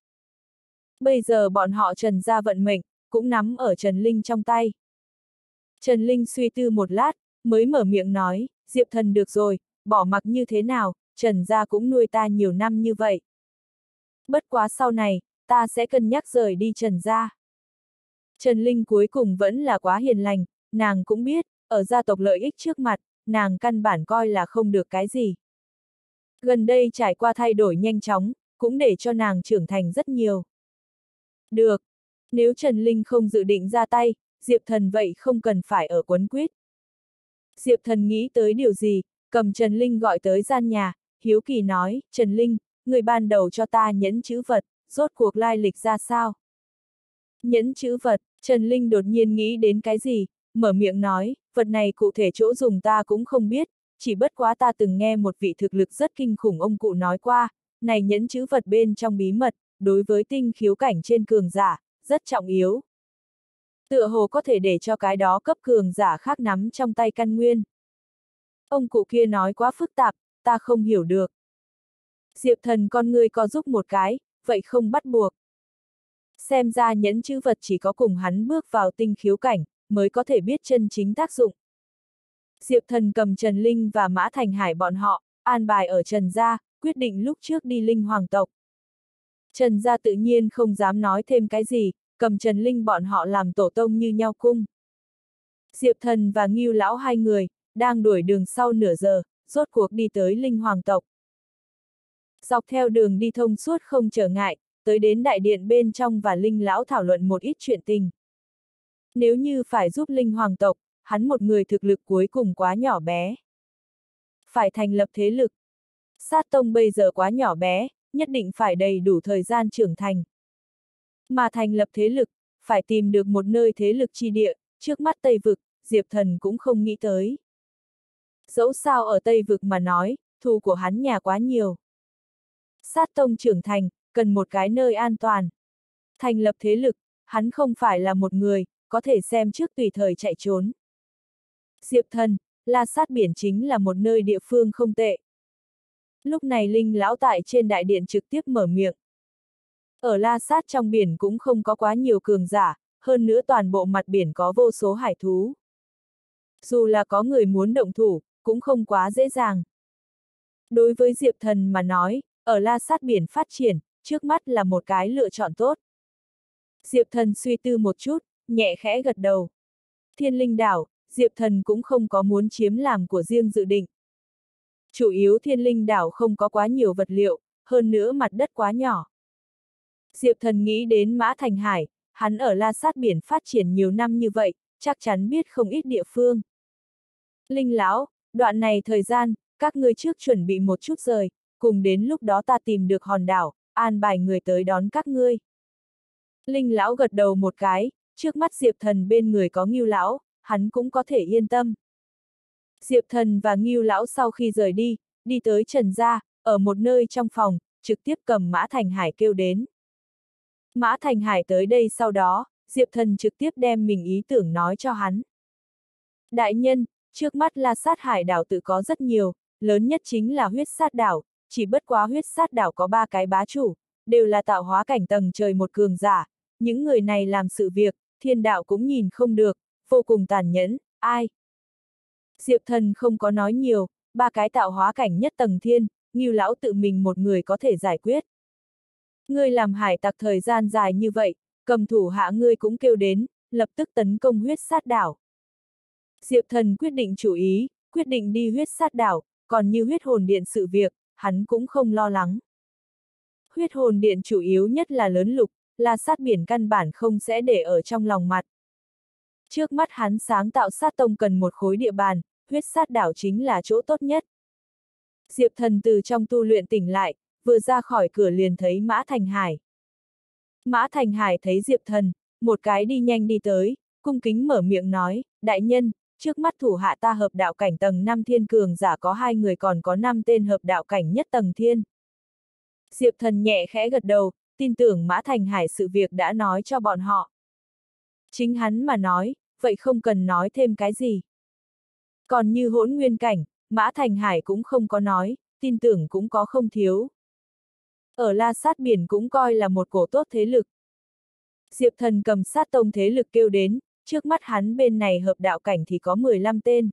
Bây giờ bọn họ Trần gia vận mệnh, cũng nắm ở Trần Linh trong tay. Trần Linh suy tư một lát, mới mở miệng nói, Diệp Thần được rồi, bỏ mặc như thế nào, Trần gia cũng nuôi ta nhiều năm như vậy. Bất quá sau này, ta sẽ cân nhắc rời đi Trần gia. Trần Linh cuối cùng vẫn là quá hiền lành, nàng cũng biết, ở gia tộc lợi ích trước mặt, nàng căn bản coi là không được cái gì. Gần đây trải qua thay đổi nhanh chóng, cũng để cho nàng trưởng thành rất nhiều. Được. Nếu Trần Linh không dự định ra tay, Diệp Thần vậy không cần phải ở quấn quýt. Diệp Thần nghĩ tới điều gì, cầm Trần Linh gọi tới gian nhà, hiếu kỳ nói, Trần Linh, người ban đầu cho ta nhẫn chữ vật, rốt cuộc lai lịch ra sao? Nhẫn chữ vật, Trần Linh đột nhiên nghĩ đến cái gì, mở miệng nói, vật này cụ thể chỗ dùng ta cũng không biết, chỉ bất quá ta từng nghe một vị thực lực rất kinh khủng ông cụ nói qua, này nhẫn chữ vật bên trong bí mật, đối với tinh khiếu cảnh trên cường giả, rất trọng yếu. Tựa hồ có thể để cho cái đó cấp cường giả khác nắm trong tay căn nguyên. Ông cụ kia nói quá phức tạp, ta không hiểu được. Diệp Thần con ngươi có giúp một cái, vậy không bắt buộc. Xem ra nhẫn chữ vật chỉ có cùng hắn bước vào tinh khiếu cảnh, mới có thể biết chân chính tác dụng. Diệp Thần cầm Trần Linh và Mã Thành Hải bọn họ, an bài ở Trần gia, quyết định lúc trước đi Linh Hoàng tộc. Trần gia tự nhiên không dám nói thêm cái gì, cầm Trần Linh bọn họ làm tổ tông như nhau cung. Diệp Thần và Ngưu lão hai người, đang đuổi đường sau nửa giờ, rốt cuộc đi tới Linh Hoàng tộc. Dọc theo đường đi thông suốt không trở ngại, tới đến đại điện bên trong và Linh lão thảo luận một ít chuyện tình. Nếu như phải giúp Linh Hoàng tộc, hắn một người thực lực cuối cùng quá nhỏ bé. Phải thành lập thế lực. Sát tông bây giờ quá nhỏ bé, nhất định phải đầy đủ thời gian trưởng thành. Mà thành lập thế lực, phải tìm được một nơi thế lực chi địa, trước mắt Tây Vực, Diệp Thần cũng không nghĩ tới. Dẫu sao ở Tây Vực mà nói, thù của hắn nhà quá nhiều. Sát tông trưởng thành, cần một cái nơi an toàn. Thành lập thế lực, hắn không phải là một người, có thể xem trước tùy thời chạy trốn. Diệp Thần, La Sát biển chính là một nơi địa phương không tệ. Lúc này Linh lão tại trên đại điện trực tiếp mở miệng. Ở La Sát trong biển cũng không có quá nhiều cường giả, hơn nữa toàn bộ mặt biển có vô số hải thú. Dù là có người muốn động thủ, cũng không quá dễ dàng. Đối với Diệp Thần mà nói, ở La Sát biển phát triển, trước mắt là một cái lựa chọn tốt. Diệp Thần suy tư một chút, nhẹ khẽ gật đầu. Thiên Linh đảo, Diệp Thần cũng không có muốn chiếm làm của riêng dự định. Chủ yếu Thiên Linh đảo không có quá nhiều vật liệu, hơn nữa mặt đất quá nhỏ. Diệp Thần nghĩ đến Mã Thành Hải, hắn ở La Sát biển phát triển nhiều năm như vậy, chắc chắn biết không ít địa phương. Linh lão, đoạn này thời gian, các ngươi trước chuẩn bị một chút rời, cùng đến lúc đó ta tìm được hòn đảo, an bài người tới đón các ngươi. Linh lão gật đầu một cái, trước mắt Diệp Thần bên người có Ngưu lão, hắn cũng có thể yên tâm. Diệp Thần và Ngưu lão sau khi rời đi, đi tới Trần gia, ở một nơi trong phòng, trực tiếp cầm Mã Thành Hải kêu đến. Mã Thành Hải tới đây sau đó, Diệp Thần trực tiếp đem mình ý tưởng nói cho hắn. Đại nhân, trước mắt La Sát hải đảo tự có rất nhiều, lớn nhất chính là huyết sát đảo, chỉ bất quá huyết sát đảo có ba cái bá chủ, đều là tạo hóa cảnh tầng trời một cường giả, những người này làm sự việc, thiên đạo cũng nhìn không được, vô cùng tàn nhẫn, ai? Diệp Thần không có nói nhiều, ba cái tạo hóa cảnh nhất tầng thiên, Ngưu lão tự mình một người có thể giải quyết. Ngươi làm hải tặc thời gian dài như vậy, cầm thủ hạ ngươi cũng kêu đến, lập tức tấn công huyết sát đảo. Diệp Thần quyết định chủ ý, quyết định đi huyết sát đảo, còn như huyết hồn điện sự việc, hắn cũng không lo lắng. Huyết hồn điện chủ yếu nhất là lớn lục, La Sát biển căn bản không sẽ để ở trong lòng mặt. Trước mắt hắn sáng tạo sát tông cần một khối địa bàn, huyết sát đảo chính là chỗ tốt nhất. Diệp Thần từ trong tu luyện tỉnh lại, vừa ra khỏi cửa liền thấy Mã Thành Hải. Mã Thành Hải thấy Diệp Thần, một cái đi nhanh đi tới, cung kính mở miệng nói, đại nhân, trước mắt thủ hạ ta hợp đạo cảnh tầng năm thiên cường giả có hai người còn có năm tên hợp đạo cảnh nhất tầng thiên. Diệp Thần nhẹ khẽ gật đầu, tin tưởng Mã Thành Hải sự việc đã nói cho bọn họ. Chính hắn mà nói, vậy không cần nói thêm cái gì. Còn như hỗn nguyên cảnh, Mã Thành Hải cũng không có nói, tin tưởng cũng có không thiếu. Ở La Sát biển cũng coi là một cổ tốt thế lực. Diệp Thần cầm sát tông thế lực kêu đến, trước mắt hắn bên này hợp đạo cảnh thì có mười lăm tên.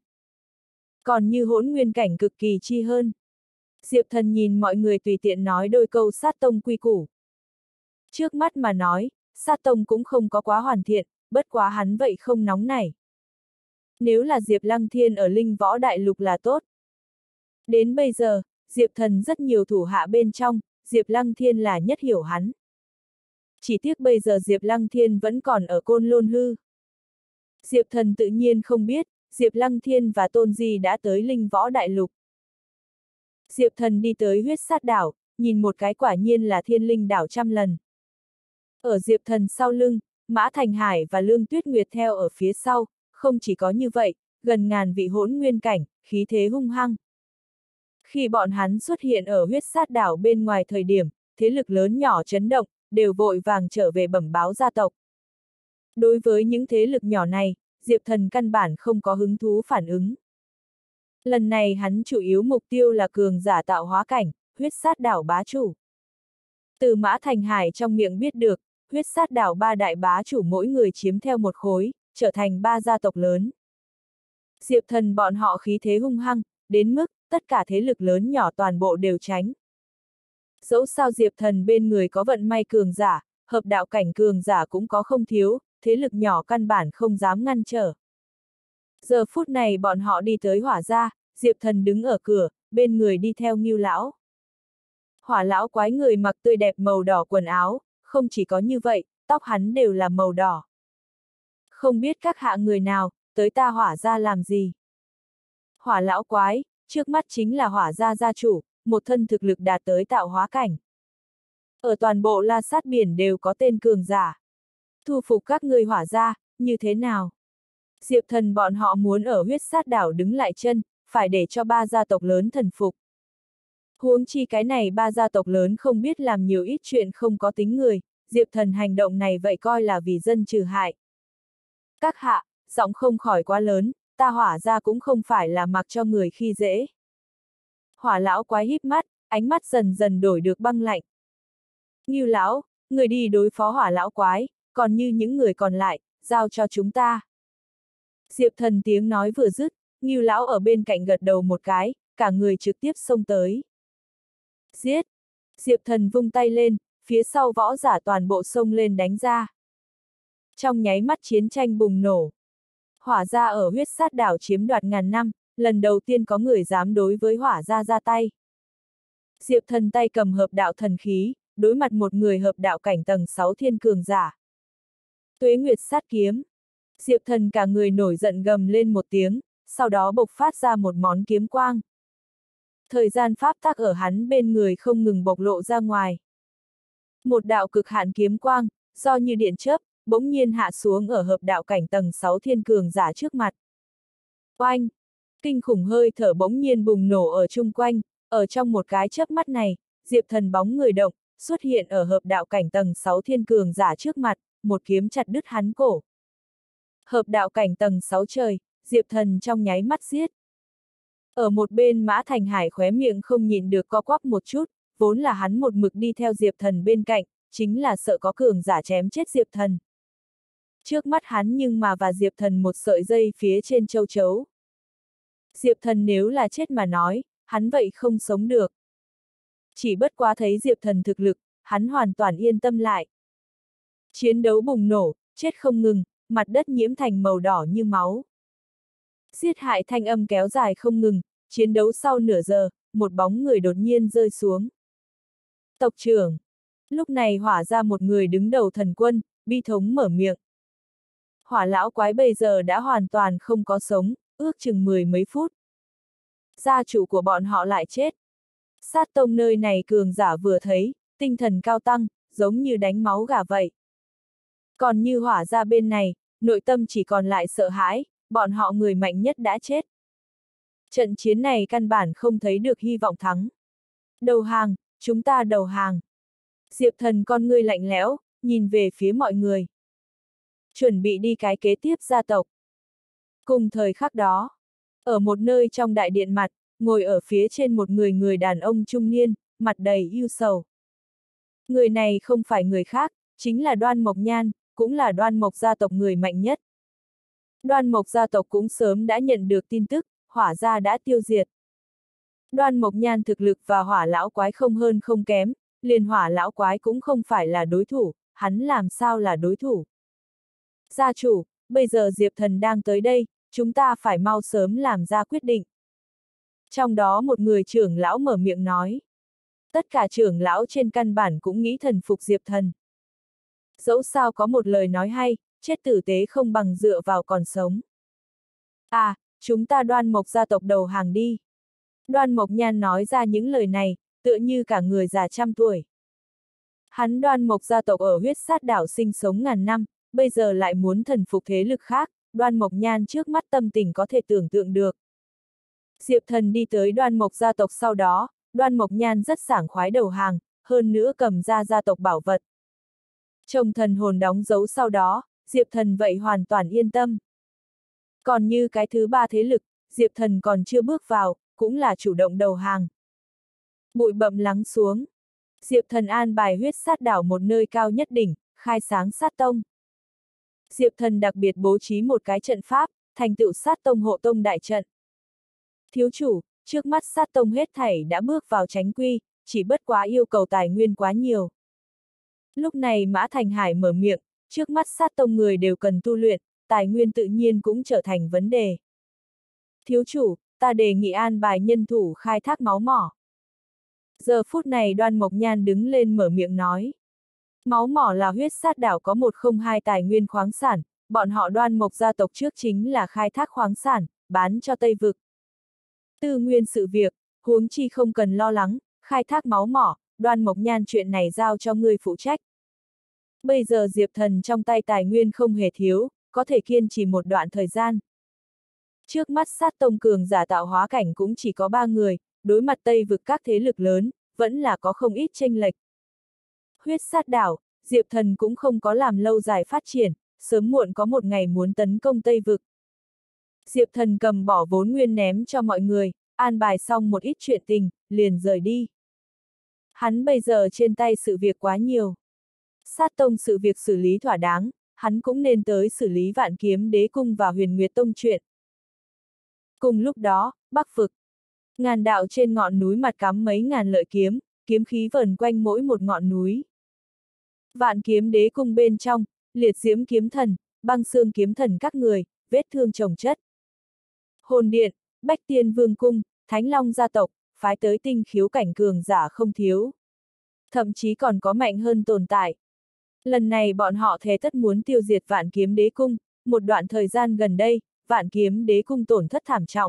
Còn như hỗn nguyên cảnh cực kỳ chi hơn. Diệp Thần nhìn mọi người tùy tiện nói đôi câu sát tông quy củ. Trước mắt mà nói, sát tông cũng không có quá hoàn thiện, bất quá hắn vậy không nóng nảy. Nếu là Diệp Lăng Thiên ở Linh Võ Đại Lục là tốt. Đến bây giờ, Diệp Thần rất nhiều thủ hạ bên trong, Diệp Lăng Thiên là nhất hiểu hắn. Chỉ tiếc bây giờ Diệp Lăng Thiên vẫn còn ở Côn Lôn Hư. Diệp Thần tự nhiên không biết, Diệp Lăng Thiên và Tôn Di đã tới Linh Võ Đại Lục. Diệp Thần đi tới huyết sát đảo, nhìn một cái quả nhiên là thiên linh đảo trăm lần. Ở Diệp Thần sau lưng, Mã Thành Hải và Lương Tuyết Nguyệt theo ở phía sau, không chỉ có như vậy, gần ngàn vị hỗn nguyên cảnh, khí thế hung hăng. Khi bọn hắn xuất hiện ở huyết sát đảo bên ngoài thời điểm, thế lực lớn nhỏ chấn động, đều vội vàng trở về bẩm báo gia tộc. Đối với những thế lực nhỏ này, Diệp Thần căn bản không có hứng thú phản ứng. Lần này hắn chủ yếu mục tiêu là cường giả tạo hóa cảnh, huyết sát đảo bá chủ. Từ Mã Thành Hải trong miệng biết được, huyết sát đảo ba đại bá chủ mỗi người chiếm theo một khối, trở thành ba gia tộc lớn. Diệp Thần bọn họ khí thế hung hăng, đến mức, tất cả thế lực lớn nhỏ toàn bộ đều tránh. Dẫu sao Diệp Thần bên người có vận may cường giả, hợp đạo cảnh cường giả cũng có không thiếu, thế lực nhỏ căn bản không dám ngăn trở. Giờ phút này bọn họ đi tới Hỏa gia, Diệp Thần đứng ở cửa, bên người đi theo Ngưu lão. Hỏa lão quái người mặc tươi đẹp màu đỏ quần áo, không chỉ có như vậy, tóc hắn đều là màu đỏ. Không biết các hạ người nào, tới ta Hỏa gia làm gì? Hỏa lão quái, trước mắt chính là Hỏa gia gia chủ, một thân thực lực đạt tới tạo hóa cảnh. Ở toàn bộ La Sát biển đều có tên cường giả. Thu phục các ngươi Hỏa gia, như thế nào? Diệp Thần bọn họ muốn ở huyết sát đảo đứng lại chân, phải để cho ba gia tộc lớn thần phục. Huống chi cái này ba gia tộc lớn không biết làm nhiều ít chuyện không có tính người, Diệp Thần hành động này vậy coi là vì dân trừ hại. Các hạ, giọng không khỏi quá lớn, ta Hỏa gia cũng không phải là mặc cho người khi dễ. Hỏa lão quái híp mắt, ánh mắt dần dần đổi được băng lạnh. Ngưu lão, người đi đối phó Hỏa lão quái, còn như những người còn lại, giao cho chúng ta. Diệp Thần tiếng nói vừa dứt, Ngưu lão ở bên cạnh gật đầu một cái, cả người trực tiếp xông tới. Giết! Diệp Thần vung tay lên, phía sau võ giả toàn bộ xông lên đánh ra. Trong nháy mắt chiến tranh bùng nổ. Hỏa gia ở huyết sát đảo chiếm đoạt ngàn năm, lần đầu tiên có người dám đối với Hỏa gia ra tay. Diệp Thần tay cầm hợp đạo thần khí, đối mặt một người hợp đạo cảnh tầng sáu thiên cường giả. Tuế Nguyệt sát kiếm. Diệp Thần cả người nổi giận gầm lên một tiếng, sau đó bộc phát ra một món kiếm quang. Thời gian pháp tắc ở hắn bên người không ngừng bộc lộ ra ngoài. Một đạo cực hạn kiếm quang, do như điện chớp, bỗng nhiên hạ xuống ở hợp đạo cảnh tầng sáu thiên cường giả trước mặt. Oanh! Kinh khủng hơi thở bỗng nhiên bùng nổ ở chung quanh, ở trong một cái chớp mắt này, Diệp Thần bóng người động, xuất hiện ở hợp đạo cảnh tầng sáu thiên cường giả trước mặt, một kiếm chặt đứt hắn cổ. Hợp đạo cảnh tầng sáu trời, Diệp Thần trong nháy mắt giết. Ở một bên Mã Thành Hải khóe miệng không nhịn được co quắp một chút, vốn là hắn một mực đi theo Diệp Thần bên cạnh, chính là sợ có cường giả chém chết Diệp Thần. Trước mắt hắn nhưng mà và Diệp Thần một sợi dây phía trên châu chấu. Diệp Thần nếu là chết mà nói, hắn vậy không sống được. Chỉ bất quá thấy Diệp Thần thực lực, hắn hoàn toàn yên tâm lại. Chiến đấu bùng nổ, chết không ngừng, mặt đất nhiễm thành màu đỏ như máu. Giết hại thanh âm kéo dài không ngừng, chiến đấu sau nửa giờ, một bóng người đột nhiên rơi xuống. Tộc trưởng. Lúc này Hỏa ra một người đứng đầu thần quân, bi thống mở miệng. Hỏa lão quái bây giờ đã hoàn toàn không có sống, ước chừng mười mấy phút. Gia chủ của bọn họ lại chết. Sát tông nơi này cường giả vừa thấy, tinh thần cao tăng, giống như đánh máu gà vậy. Còn như Hỏa ra bên này, nội tâm chỉ còn lại sợ hãi, bọn họ người mạnh nhất đã chết. Trận chiến này căn bản không thấy được hy vọng thắng. Đầu hàng, chúng ta đầu hàng. Diệp Thần con ngươi lạnh lẽo, nhìn về phía mọi người. Chuẩn bị đi cái kế tiếp gia tộc. Cùng thời khắc đó, ở một nơi trong đại điện mặt, ngồi ở phía trên một người người đàn ông trung niên, mặt đầy ưu sầu. Người này không phải người khác, chính là Đoan Mộc Nhan, cũng là Đoan Mộc gia tộc người mạnh nhất. Đoan Mộc gia tộc cũng sớm đã nhận được tin tức, Hỏa gia đã tiêu diệt. Đoan Mộc Nhan thực lực và Hỏa lão quái không hơn không kém, liền Hỏa lão quái cũng không phải là đối thủ, hắn làm sao là đối thủ. Gia chủ, bây giờ Diệp Thần đang tới đây, chúng ta phải mau sớm làm ra quyết định. Trong đó một người trưởng lão mở miệng nói. Tất cả trưởng lão trên căn bản cũng nghĩ thần phục Diệp Thần. Dẫu sao có một lời nói hay, chết tử tế không bằng dựa vào còn sống. À, chúng ta Đoan Mộc gia tộc đầu hàng đi. Đoan Mộc Nhan nói ra những lời này, tựa như cả người già trăm tuổi. Hắn Đoan Mộc gia tộc ở huyết sát đảo sinh sống ngàn năm, bây giờ lại muốn thần phục thế lực khác, Đoan Mộc Nhan trước mắt tâm tình có thể tưởng tượng được. Diệp Thần đi tới Đoan Mộc gia tộc sau đó, Đoan Mộc Nhan rất sảng khoái đầu hàng, hơn nữa cầm ra gia tộc bảo vật. Trông thần hồn đóng dấu sau đó, Diệp Thần vậy hoàn toàn yên tâm. Còn như cái thứ ba thế lực, Diệp Thần còn chưa bước vào, cũng là chủ động đầu hàng. Bụi bặm lắng xuống. Diệp Thần an bài huyết sát đảo một nơi cao nhất đỉnh, khai sáng sát tông. Diệp Thần đặc biệt bố trí một cái trận pháp, thành tựu sát tông hộ tông đại trận. Thiếu chủ, trước mắt sát tông hết thảy đã bước vào chánh quy, chỉ bất quá yêu cầu tài nguyên quá nhiều. Lúc này Mã Thành Hải mở miệng, trước mắt sát tông người đều cần tu luyện, tài nguyên tự nhiên cũng trở thành vấn đề. Thiếu chủ, ta đề nghị an bài nhân thủ khai thác máu mỏ. Giờ phút này Đoan Mộc Nhan đứng lên mở miệng nói. Máu mỏ là huyết sát đảo có một không hai tài nguyên khoáng sản, bọn họ Đoan Mộc gia tộc trước chính là khai thác khoáng sản, bán cho Tây Vực. Tư nguyên sự việc, huống chi không cần lo lắng, khai thác máu mỏ, Đoan Mộc Nhan chuyện này giao cho ngươi phụ trách. Bây giờ Diệp Thần trong tay tài nguyên không hề thiếu, có thể kiên trì một đoạn thời gian. Trước mắt sát tông cường giả tạo hóa cảnh cũng chỉ có ba người, đối mặt Tây Vực các thế lực lớn, vẫn là có không ít chênh lệch. Huyết sát đảo, Diệp Thần cũng không có làm lâu dài phát triển, sớm muộn có một ngày muốn tấn công Tây Vực. Diệp Thần cầm bỏ vốn nguyên ném cho mọi người, an bài xong một ít chuyện tình, liền rời đi. Hắn bây giờ trên tay sự việc quá nhiều. Sát tông sự việc xử lý thỏa đáng, hắn cũng nên tới xử lý Vạn Kiếm Đế Cung và Huyền Nguyệt Tông chuyện. Cùng lúc đó, Bắc Vực. Ngàn đạo trên ngọn núi mặt cắm mấy ngàn lợi kiếm, kiếm khí vờn quanh mỗi một ngọn núi. Vạn Kiếm Đế Cung bên trong, liệt diễm kiếm thần, băng xương kiếm thần các người, vết thương chồng chất. Hồn điện, Bách Tiên Vương Cung, Thánh Long gia tộc, phái tới tinh khiếu cảnh cường giả không thiếu. Thậm chí còn có mạnh hơn tồn tại. Lần này bọn họ thề tất muốn tiêu diệt Vạn Kiếm Đế Cung, một đoạn thời gian gần đây, Vạn Kiếm Đế Cung tổn thất thảm trọng.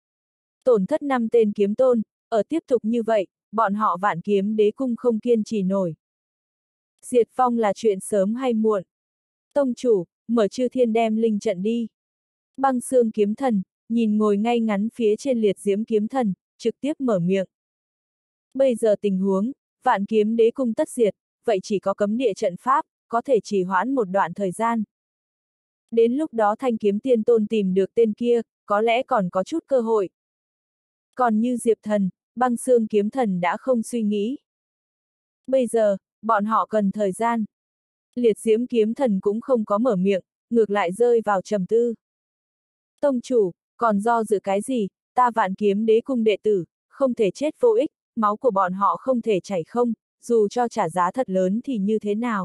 Tổn thất năm tên kiếm tôn, ở tiếp tục như vậy, bọn họ Vạn Kiếm Đế Cung không kiên trì nổi. Diệt vong là chuyện sớm hay muộn. Tông chủ, mở Chư Thiên đem linh trận đi. Băng xương kiếm thần, nhìn ngồi ngay ngắn phía trên liệt diễm kiếm thần, trực tiếp mở miệng. Bây giờ tình huống, Vạn Kiếm Đế Cung tất diệt, vậy chỉ có cấm địa trận pháp, có thể trì hoãn một đoạn thời gian. Đến lúc đó Thanh Kiếm Tiên Tôn tìm được tên kia, có lẽ còn có chút cơ hội. Còn như Diệp Thần, băng xương kiếm thần đã không suy nghĩ. Bây giờ, bọn họ cần thời gian. Liệt diễm kiếm thần cũng không có mở miệng, ngược lại rơi vào trầm tư. Tông chủ, còn do dự cái gì, ta Vạn Kiếm Đế Cung đệ tử, không thể chết vô ích, máu của bọn họ không thể chảy không, dù cho trả giá thật lớn thì như thế nào.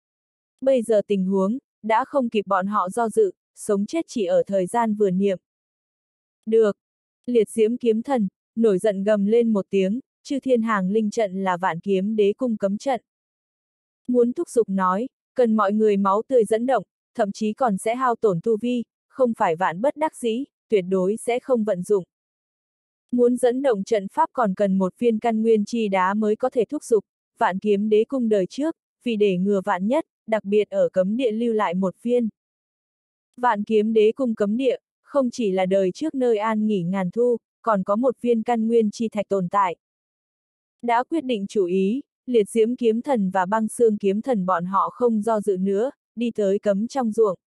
Bây giờ tình huống, đã không kịp bọn họ do dự, sống chết chỉ ở thời gian vừa niệm. Được. Liệt diễm kiếm thần, nổi giận gầm lên một tiếng, Chư Thiên hàng linh trận là Vạn Kiếm Đế Cung cấm trận. Muốn thúc giục nói, cần mọi người máu tươi dẫn động, thậm chí còn sẽ hao tổn tu vi, không phải vạn bất đắc dĩ, tuyệt đối sẽ không vận dụng. Muốn dẫn động trận pháp còn cần một viên căn nguyên chi đá mới có thể thúc giục, Vạn Kiếm Đế Cung đời trước, vì để ngừa vạn nhất, đặc biệt ở cấm địa lưu lại một viên. Vạn Kiếm Đế Cung cấm địa, không chỉ là đời trước nơi an nghỉ ngàn thu, còn có một viên căn nguyên chi thạch tồn tại. Đã quyết định chủ ý, liệt diễm kiếm thần và băng xương kiếm thần bọn họ không do dự nữa, đi tới cấm trong ruộng.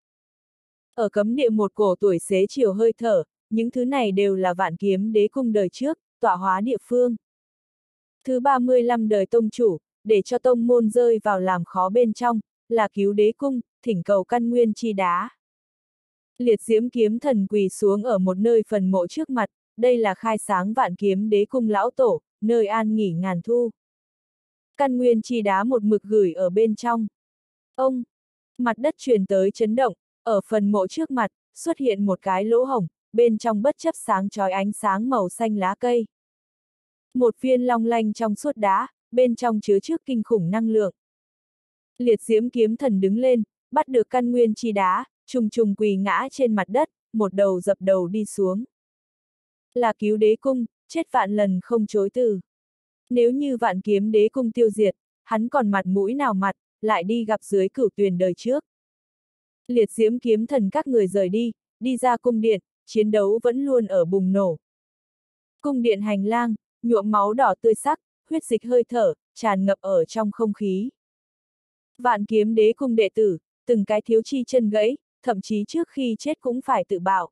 Ở cấm địa một cổ tuổi xế chiều hơi thở, những thứ này đều là Vạn Kiếm Đế Cung đời trước, tọa hóa địa phương. Thứ ba mươi lăm đời tông chủ, để cho tông môn rơi vào làm khó bên trong, là cứu đế cung, thỉnh cầu căn nguyên chi đá. Liệt diễm kiếm thần quỳ xuống ở một nơi phần mộ trước mặt, đây là khai sáng Vạn Kiếm Đế Cung lão tổ, nơi an nghỉ ngàn thu. Căn nguyên chi đá một mực gửi ở bên trong. Ông, mặt đất truyền tới chấn động, ở phần mộ trước mặt, xuất hiện một cái lỗ hổng, bên trong bất chấp sáng chói ánh sáng màu xanh lá cây. Một viên long lanh trong suốt đá, bên trong chứa trước kinh khủng năng lượng. Liệt diễm kiếm thần đứng lên, bắt được căn nguyên chi đá, trùng trùng quỳ ngã trên mặt đất, một đầu dập đầu đi xuống. Là cứu đế cung, chết vạn lần không chối từ. Nếu như vạn kiếm đế cung tiêu diệt, hắn còn mặt mũi nào mặt, lại đi gặp dưới cửu tuyền đời trước. Liệt diễm kiếm thần các người rời đi, đi ra cung điện, chiến đấu vẫn luôn ở bùng nổ. Cung điện hành lang, nhuộm máu đỏ tươi sắc, huyết dịch hơi thở, tràn ngập ở trong không khí. Vạn kiếm đế cung đệ tử, từng cái thiếu chi chân gãy, thậm chí trước khi chết cũng phải tự bạo.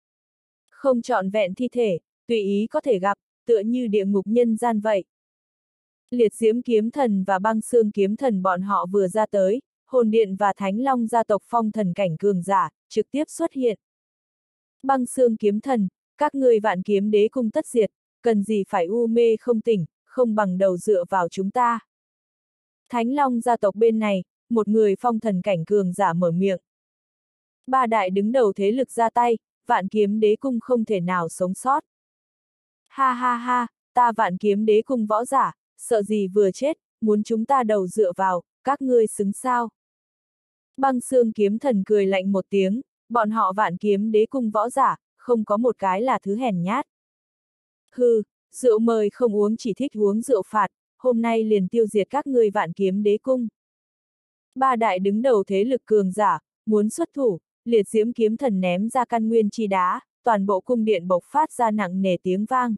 Không trọn vẹn thi thể, tùy ý có thể gặp, tựa như địa ngục nhân gian vậy. Liệt diễm kiếm thần và băng xương kiếm thần bọn họ vừa ra tới, hồn điện và thánh long gia tộc phong thần cảnh cường giả, trực tiếp xuất hiện. Băng xương kiếm thần, các người vạn kiếm đế cung tất diệt, cần gì phải u mê không tỉnh, không bằng đầu dựa vào chúng ta. Thánh long gia tộc bên này, một người phong thần cảnh cường giả mở miệng. Ba đại đứng đầu thế lực ra tay, vạn kiếm đế cung không thể nào sống sót. Ha ha ha, ta vạn kiếm đế cung võ giả, sợ gì vừa chết, muốn chúng ta đầu dựa vào, các ngươi xứng sao. Băng xương kiếm thần cười lạnh một tiếng, bọn họ vạn kiếm đế cung võ giả, không có một cái là thứ hèn nhát. Hừ, rượu mời không uống chỉ thích uống rượu phạt, hôm nay liền tiêu diệt các ngươi vạn kiếm đế cung. Ba đại đứng đầu thế lực cường giả, muốn xuất thủ, liệt diễm kiếm thần ném ra căn nguyên chi đá, toàn bộ cung điện bộc phát ra nặng nề tiếng vang.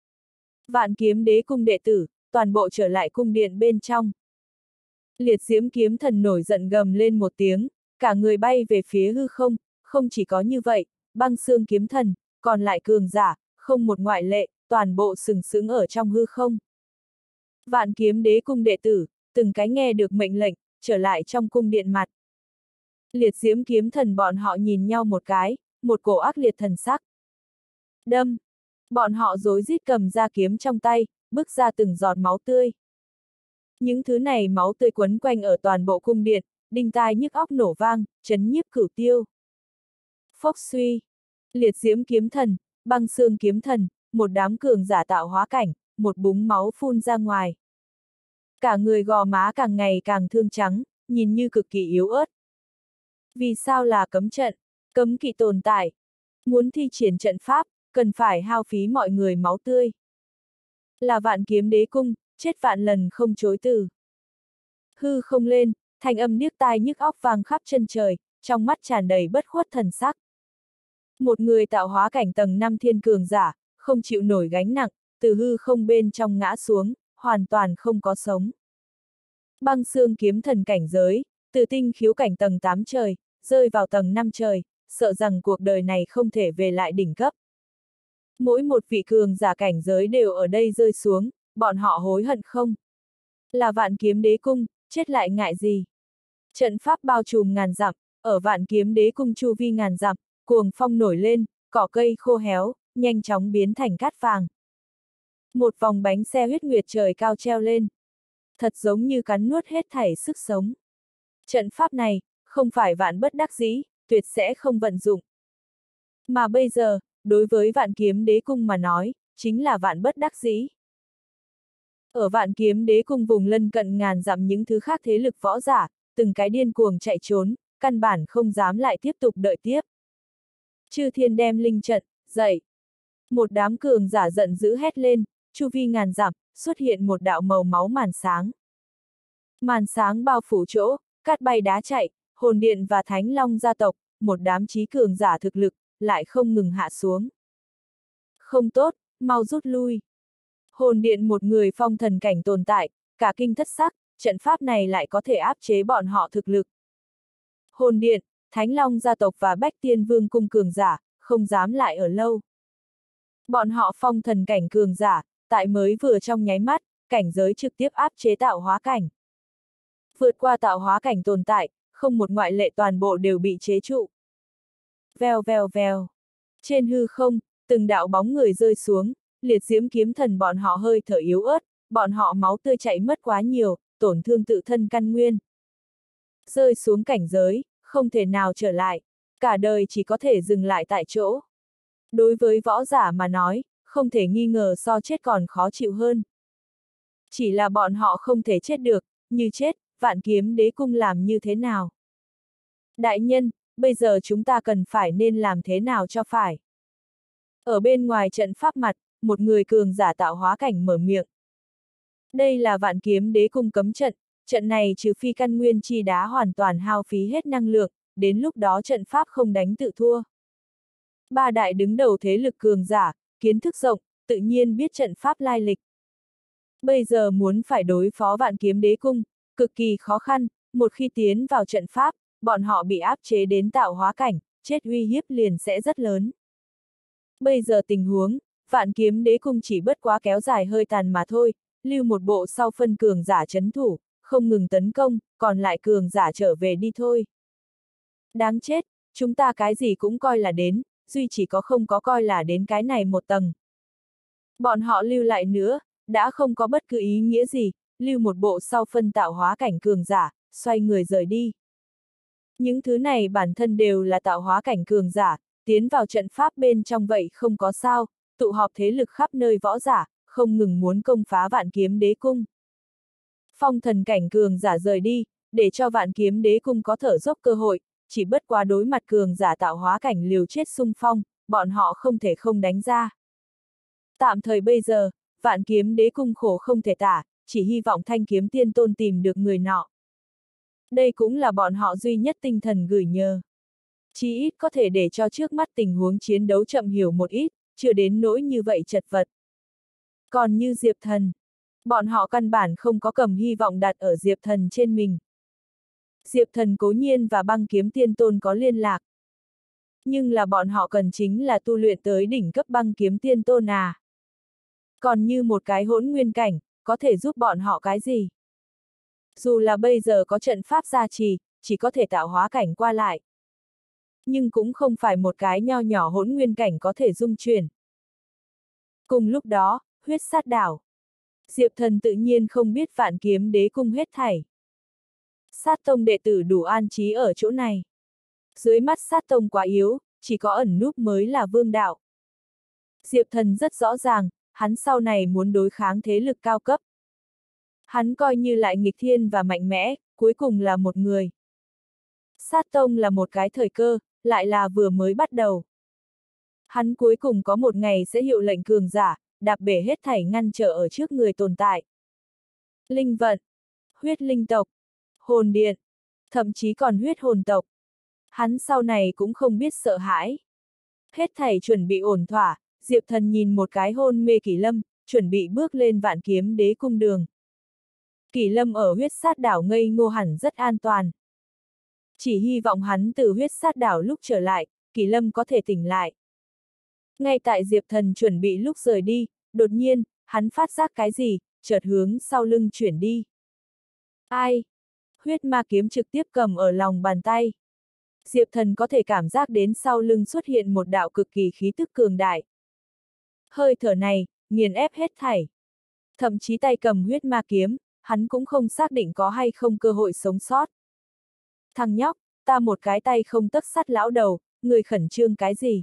Vạn kiếm đế cung đệ tử, toàn bộ trở lại cung điện bên trong. Liệt diễm kiếm thần nổi giận gầm lên một tiếng, cả người bay về phía hư không, không chỉ có như vậy, băng xương kiếm thần, còn lại cường giả, không một ngoại lệ, toàn bộ sừng sững ở trong hư không. Vạn kiếm đế cung đệ tử, từng cái nghe được mệnh lệnh, trở lại trong cung điện mặt. Liệt diễm kiếm thần bọn họ nhìn nhau một cái, một cổ ác liệt thần sắc. Đâm! Bọn họ rối rít cầm ra kiếm trong tay, bức ra từng giọt máu tươi. Những thứ này máu tươi quấn quanh ở toàn bộ cung điện, đinh tai nhức óc nổ vang, chấn nhiếp cửu tiêu. Phốc suy! Liệt diễm kiếm thần, băng xương kiếm thần, một đám cường giả tạo hóa cảnh, một búng máu phun ra ngoài. Cả người gò má càng ngày càng thương trắng, nhìn như cực kỳ yếu ớt. Vì sao là cấm trận, cấm kỵ tồn tại? Muốn thi triển trận pháp, cần phải hao phí mọi người máu tươi. Là vạn kiếm đế cung, chết vạn lần không chối từ. Hư không lên, thanh âm điếc tai nhức óc vang khắp chân trời, trong mắt tràn đầy bất khuất thần sắc. Một người tạo hóa cảnh tầng năm thiên cường giả, không chịu nổi gánh nặng, từ hư không bên trong ngã xuống, hoàn toàn không có sống. Băng xương kiếm thần cảnh giới, từ tinh khiếu cảnh tầng tám trời, rơi vào tầng năm trời, sợ rằng cuộc đời này không thể về lại đỉnh cấp. Mỗi một vị cường giả cảnh giới đều ở đây rơi xuống, bọn họ hối hận không? Là vạn kiếm đế cung, chết lại ngại gì? Trận pháp bao trùm ngàn dặm, ở vạn kiếm đế cung chu vi ngàn dặm, cuồng phong nổi lên, cỏ cây khô héo, nhanh chóng biến thành cát vàng. Một vòng bánh xe huyết nguyệt trời cao treo lên. Thật giống như cắn nuốt hết thảy sức sống. Trận pháp này, không phải vạn bất đắc dĩ, tuyệt sẽ không vận dụng. Mà bây giờ, đối với vạn kiếm đế cung mà nói, chính là vạn bất đắc dĩ. Ở vạn kiếm đế cung vùng lân cận ngàn dặm những thứ khác thế lực võ giả, từng cái điên cuồng chạy trốn, căn bản không dám lại tiếp tục đợi tiếp. Chư thiên đem linh trận, dậy. Một đám cường giả giận dữ hét lên, chu vi ngàn dặm, xuất hiện một đạo màu máu màn sáng. Màn sáng bao phủ chỗ, cát bay đá chạy, hồn điện và thánh long gia tộc, một đám chí cường giả thực lực, lại không ngừng hạ xuống. Không tốt, mau rút lui. Hồn điện một người phong thần cảnh tồn tại, cả kinh thất sắc, trận pháp này lại có thể áp chế bọn họ thực lực. Hồn điện, thánh long gia tộc và bách tiên vương cung cường giả, không dám lại ở lâu. Bọn họ phong thần cảnh cường giả, tại mới vừa trong nháy mắt, cảnh giới trực tiếp áp chế tạo hóa cảnh. Vượt qua tạo hóa cảnh tồn tại, không một ngoại lệ toàn bộ đều bị chế trụ. Vèo vèo vèo. Trên hư không, từng đạo bóng người rơi xuống, liệt diễm kiếm thần bọn họ hơi thở yếu ớt, bọn họ máu tươi chảy mất quá nhiều, tổn thương tự thân căn nguyên. Rơi xuống cảnh giới, không thể nào trở lại. cả đời chỉ có thể dừng lại tại chỗ. Đối với võ giả mà nói, không thể nghi ngờ so chết còn khó chịu hơn. Chỉ là bọn họ không thể chết được, như chết, Vạn Kiếm Đế Cung làm như thế nào? Đại nhân, bây giờ chúng ta cần phải nên làm thế nào cho phải? Ở bên ngoài trận pháp mặt, một người cường giả tạo hóa cảnh mở miệng. Đây là Vạn Kiếm Đế Cung cấm trận, trận này trừ phi căn nguyên chi đá hoàn toàn hao phí hết năng lượng, đến lúc đó trận pháp không đánh tự thua. Ba đại đứng đầu thế lực cường giả, kiến thức rộng, tự nhiên biết trận pháp lai lịch. Bây giờ muốn phải đối phó Vạn Kiếm Đế Cung, cực kỳ khó khăn, một khi tiến vào trận pháp, bọn họ bị áp chế đến tạo hóa cảnh, chết uy hiếp liền sẽ rất lớn. Bây giờ tình huống, Vạn Kiếm Đế Cung chỉ bất quá kéo dài hơi tàn mà thôi, lưu một bộ sau phân cường giả chấn thủ, không ngừng tấn công, còn lại cường giả trở về đi thôi. Đáng chết, chúng ta cái gì cũng coi là đến, duy chỉ có không có coi là đến cái này một tầng. Bọn họ lưu lại nữa, đã không có bất cứ ý nghĩa gì, lưu một bộ sau phân tạo hóa cảnh cường giả, xoay người rời đi. Những thứ này bản thân đều là tạo hóa cảnh cường giả, tiến vào trận pháp bên trong vậy không có sao, tụ họp thế lực khắp nơi võ giả, không ngừng muốn công phá Vạn Kiếm Đế Cung. Phong thần cảnh cường giả rời đi, để cho Vạn Kiếm Đế Cung có thở dốc cơ hội, chỉ bất quá đối mặt cường giả tạo hóa cảnh liều chết xung phong, bọn họ không thể không đánh ra. Tạm thời bây giờ, Vạn Kiếm Đế Cung khổ không thể tả, chỉ hy vọng Thanh Kiếm Tiên Tôn tìm được người nọ. Đây cũng là bọn họ duy nhất tinh thần gửi nhờ. Chí ít có thể để cho trước mắt tình huống chiến đấu chậm hiểu một ít, chưa đến nỗi như vậy chật vật. Còn như Diệp Thần, bọn họ căn bản không có cầm hy vọng đặt ở Diệp Thần trên mình. Diệp Thần cố nhiên và Băng Kiếm Tiên Tôn có liên lạc. Nhưng là bọn họ cần chính là tu luyện tới đỉnh cấp Băng Kiếm Tiên Tôn à. Còn như một cái hỗn nguyên cảnh, có thể giúp bọn họ cái gì? Dù là bây giờ có trận pháp gia trì, chỉ có thể tạo hóa cảnh qua lại. Nhưng cũng không phải một cái nho nhỏ hỗn nguyên cảnh có thể dung chuyển. Cùng lúc đó, huyết sát đảo. Diệp Thần tự nhiên không biết Vạn Kiếm Đế Cung hết thảy. Sát tông đệ tử đủ an trí ở chỗ này. Dưới mắt sát tông quá yếu, chỉ có ẩn núp mới là vương đạo. Diệp Thần rất rõ ràng, hắn sau này muốn đối kháng thế lực cao cấp. Hắn coi như lại nghịch thiên và mạnh mẽ, cuối cùng là một người. Sát tông là một cái thời cơ, lại là vừa mới bắt đầu. Hắn cuối cùng có một ngày sẽ hiệu lệnh cường giả, đạp bể hết thảy ngăn trở ở trước người tồn tại. Linh vận, huyết linh tộc, hồn điện, thậm chí còn huyết hồn tộc. Hắn sau này cũng không biết sợ hãi. Hết thảy chuẩn bị ổn thỏa, Diệp Thần nhìn một cái hôn mê Kỷ Lâm, chuẩn bị bước lên Vạn Kiếm Đế Cung đường. Kỷ Lâm ở huyết sát đảo ngây ngô hẳn rất an toàn. Chỉ hy vọng hắn từ huyết sát đảo lúc trở lại, Kỷ Lâm có thể tỉnh lại. Ngay tại Diệp Thần chuẩn bị lúc rời đi, đột nhiên, hắn phát giác cái gì, chợt hướng sau lưng chuyển đi. Ai? Huyết ma kiếm trực tiếp cầm ở lòng bàn tay. Diệp Thần có thể cảm giác đến sau lưng xuất hiện một đạo cực kỳ khí tức cường đại. Hơi thở này, nghiền ép hết thảy. Thậm chí tay cầm huyết ma kiếm, hắn cũng không xác định có hay không cơ hội sống sót. Thằng nhóc, ta một cái tay không tấc sắt lão đầu, người khẩn trương cái gì?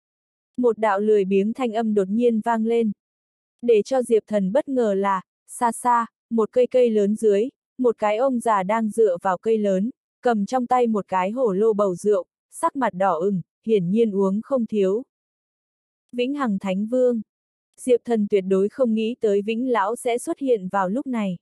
Một đạo lười biếng thanh âm đột nhiên vang lên. Để cho Diệp Thần bất ngờ là, xa xa, một cây cây lớn dưới, một cái ông già đang dựa vào cây lớn, cầm trong tay một cái hổ lô bầu rượu, sắc mặt đỏ ửng, hiển nhiên uống không thiếu. Vĩnh Hằng Thánh Vương. Diệp Thần tuyệt đối không nghĩ tới Vĩnh Lão sẽ xuất hiện vào lúc này.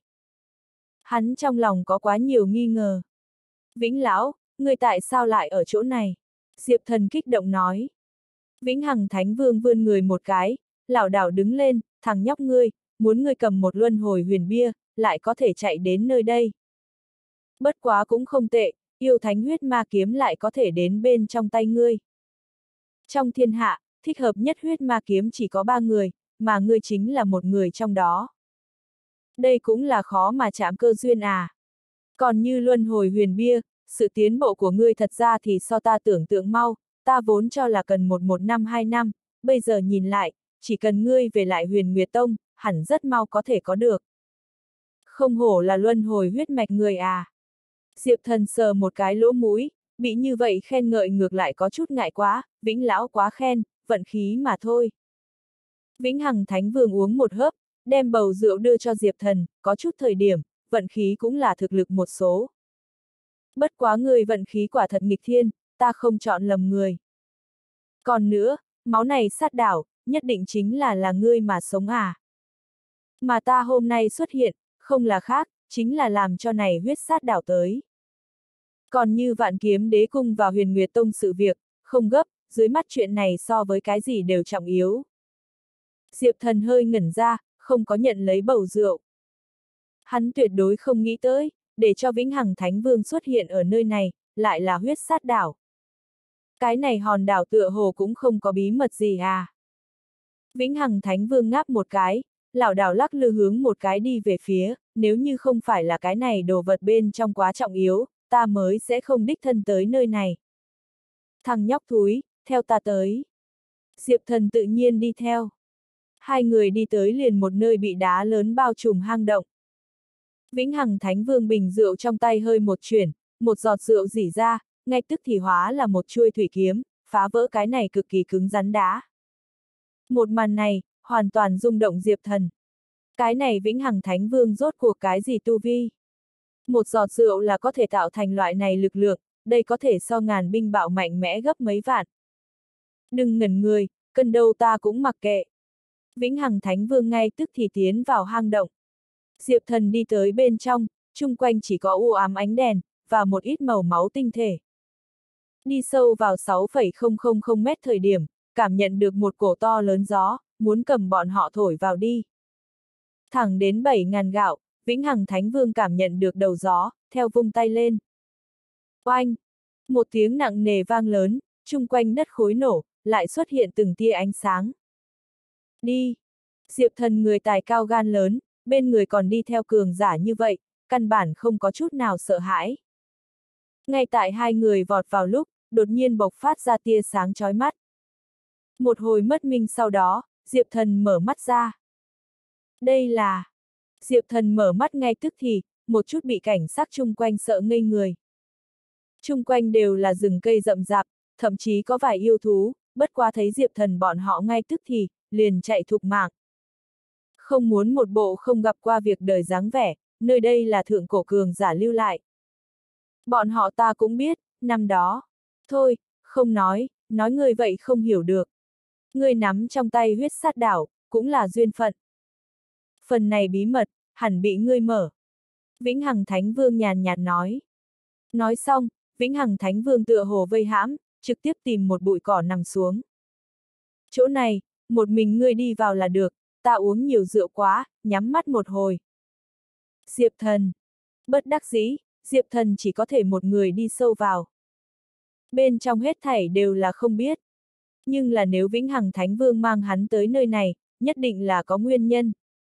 Hắn trong lòng có quá nhiều nghi ngờ. Vĩnh Lão, người tại sao lại ở chỗ này? Diệp Thần kích động nói. Vĩnh Hằng Thánh Vương vươn người một cái, lảo đảo đứng lên, thằng nhóc ngươi, muốn ngươi cầm một luân hồi huyền bia, lại có thể chạy đến nơi đây. Bất quá cũng không tệ, yêu thánh huyết ma kiếm lại có thể đến bên trong tay ngươi. Trong thiên hạ, thích hợp nhất huyết ma kiếm chỉ có ba người, mà ngươi chính là một người trong đó. Đây cũng là khó mà chạm cơ duyên à. Còn như luân hồi huyền bia, sự tiến bộ của ngươi thật ra thì so ta tưởng tượng mau, ta vốn cho là cần một một năm hai năm, bây giờ nhìn lại, chỉ cần ngươi về lại Huyền Nguyệt Tông, hẳn rất mau có thể có được. Không hổ là luân hồi huyết mạch người à. Diệp Thần sờ một cái lỗ mũi, Bị như vậy khen ngợi ngược lại có chút ngại quá, Vĩnh lão quá khen, vận khí mà thôi. Vĩnh Hằng Thánh Vương uống một hớp, đem bầu rượu đưa cho Diệp Thần, có chút thời điểm, vận khí cũng là thực lực một số. Bất quá người vận khí quả thật nghịch thiên, ta không chọn lầm người. Còn nữa, máu này sát đảo, nhất định chính là là ngươi mà sống à. Mà ta hôm nay xuất hiện, không là khác, chính là làm cho này huyết sát đảo tới. Còn như Vạn Kiếm Đế Cung và Huyền Nguyệt Tông sự việc, không gấp, dưới mắt chuyện này so với cái gì đều trọng yếu. Diệp Thần hơi ngẩn ra, không có nhận lấy bầu rượu. Hắn tuyệt đối không nghĩ tới, để cho Vĩnh Hằng Thánh Vương xuất hiện ở nơi này, lại là huyết sát đảo. Cái này hòn đảo tựa hồ cũng không có bí mật gì à. Vĩnh Hằng Thánh Vương ngáp một cái, lảo đảo lắc lư hướng một cái đi về phía, nếu như không phải là cái này đồ vật bên trong quá trọng yếu, ta mới sẽ không đích thân tới nơi này. Thằng nhóc thúi, theo ta tới. Diệp Thần tự nhiên đi theo. Hai người đi tới liền một nơi bị đá lớn bao trùm hang động. Vĩnh Hằng Thánh Vương bình rượu trong tay hơi một chuyển, một giọt rượu rỉ ra, ngay tức thì hóa là một chuôi thủy kiếm, phá vỡ cái này cực kỳ cứng rắn đá. Một màn này, hoàn toàn rung động Diệp Thần. Cái này Vĩnh Hằng Thánh Vương rốt cuộc cái gì tu vi? Một giọt rượu là có thể tạo thành loại này lực lượng, đây có thể so ngàn binh bạo mạnh mẽ gấp mấy vạn. Đừng ngẩn người, cân đâu ta cũng mặc kệ. Vĩnh Hằng Thánh Vương ngay tức thì tiến vào hang động. Diệp Thần đi tới bên trong, chung quanh chỉ có u ám ánh đèn, và một ít màu máu tinh thể. Đi sâu vào sáu phẩy không không không mét thời điểm, cảm nhận được một cổ to lớn gió, muốn cầm bọn họ thổi vào đi. Thẳng đến bảy ngàn gạo, Vĩnh Hằng Thánh Vương cảm nhận được đầu gió, theo vung tay lên. Oanh! Một tiếng nặng nề vang lớn, chung quanh đất khối nổ, lại xuất hiện từng tia ánh sáng. Đi! Diệp Thần người tài cao gan lớn, bên người còn đi theo cường giả như vậy, căn bản không có chút nào sợ hãi. Ngay tại hai người vọt vào lúc, đột nhiên bộc phát ra tia sáng chói mắt. Một hồi mất minh sau đó, Diệp Thần mở mắt ra. Đây là... Diệp Thần mở mắt ngay tức thì, một chút bị cảnh sắc chung quanh sợ ngây người. Chung quanh đều là rừng cây rậm rạp, thậm chí có vài yêu thú, bất quá thấy Diệp Thần bọn họ ngay tức thì, liền chạy thục mạng. Không muốn một bộ không gặp qua việc đời dáng vẻ, nơi đây là thượng cổ cường giả lưu lại. Bọn họ ta cũng biết, năm đó. Thôi, không nói, nói người vậy không hiểu được. Người nắm trong tay huyết sát đảo, cũng là duyên phận. Phần này bí mật, hẳn bị ngươi mở. Vĩnh Hằng Thánh Vương nhàn nhạt nói. Nói xong, Vĩnh Hằng Thánh Vương tựa hồ vây hãm, trực tiếp tìm một bụi cỏ nằm xuống. Chỗ này, một mình ngươi đi vào là được, ta uống nhiều rượu quá, nhắm mắt một hồi. Diệp Thần. Bất đắc dĩ, Diệp Thần chỉ có thể một người đi sâu vào. Bên trong hết thảy đều là không biết. Nhưng là nếu Vĩnh Hằng Thánh Vương mang hắn tới nơi này, nhất định là có nguyên nhân.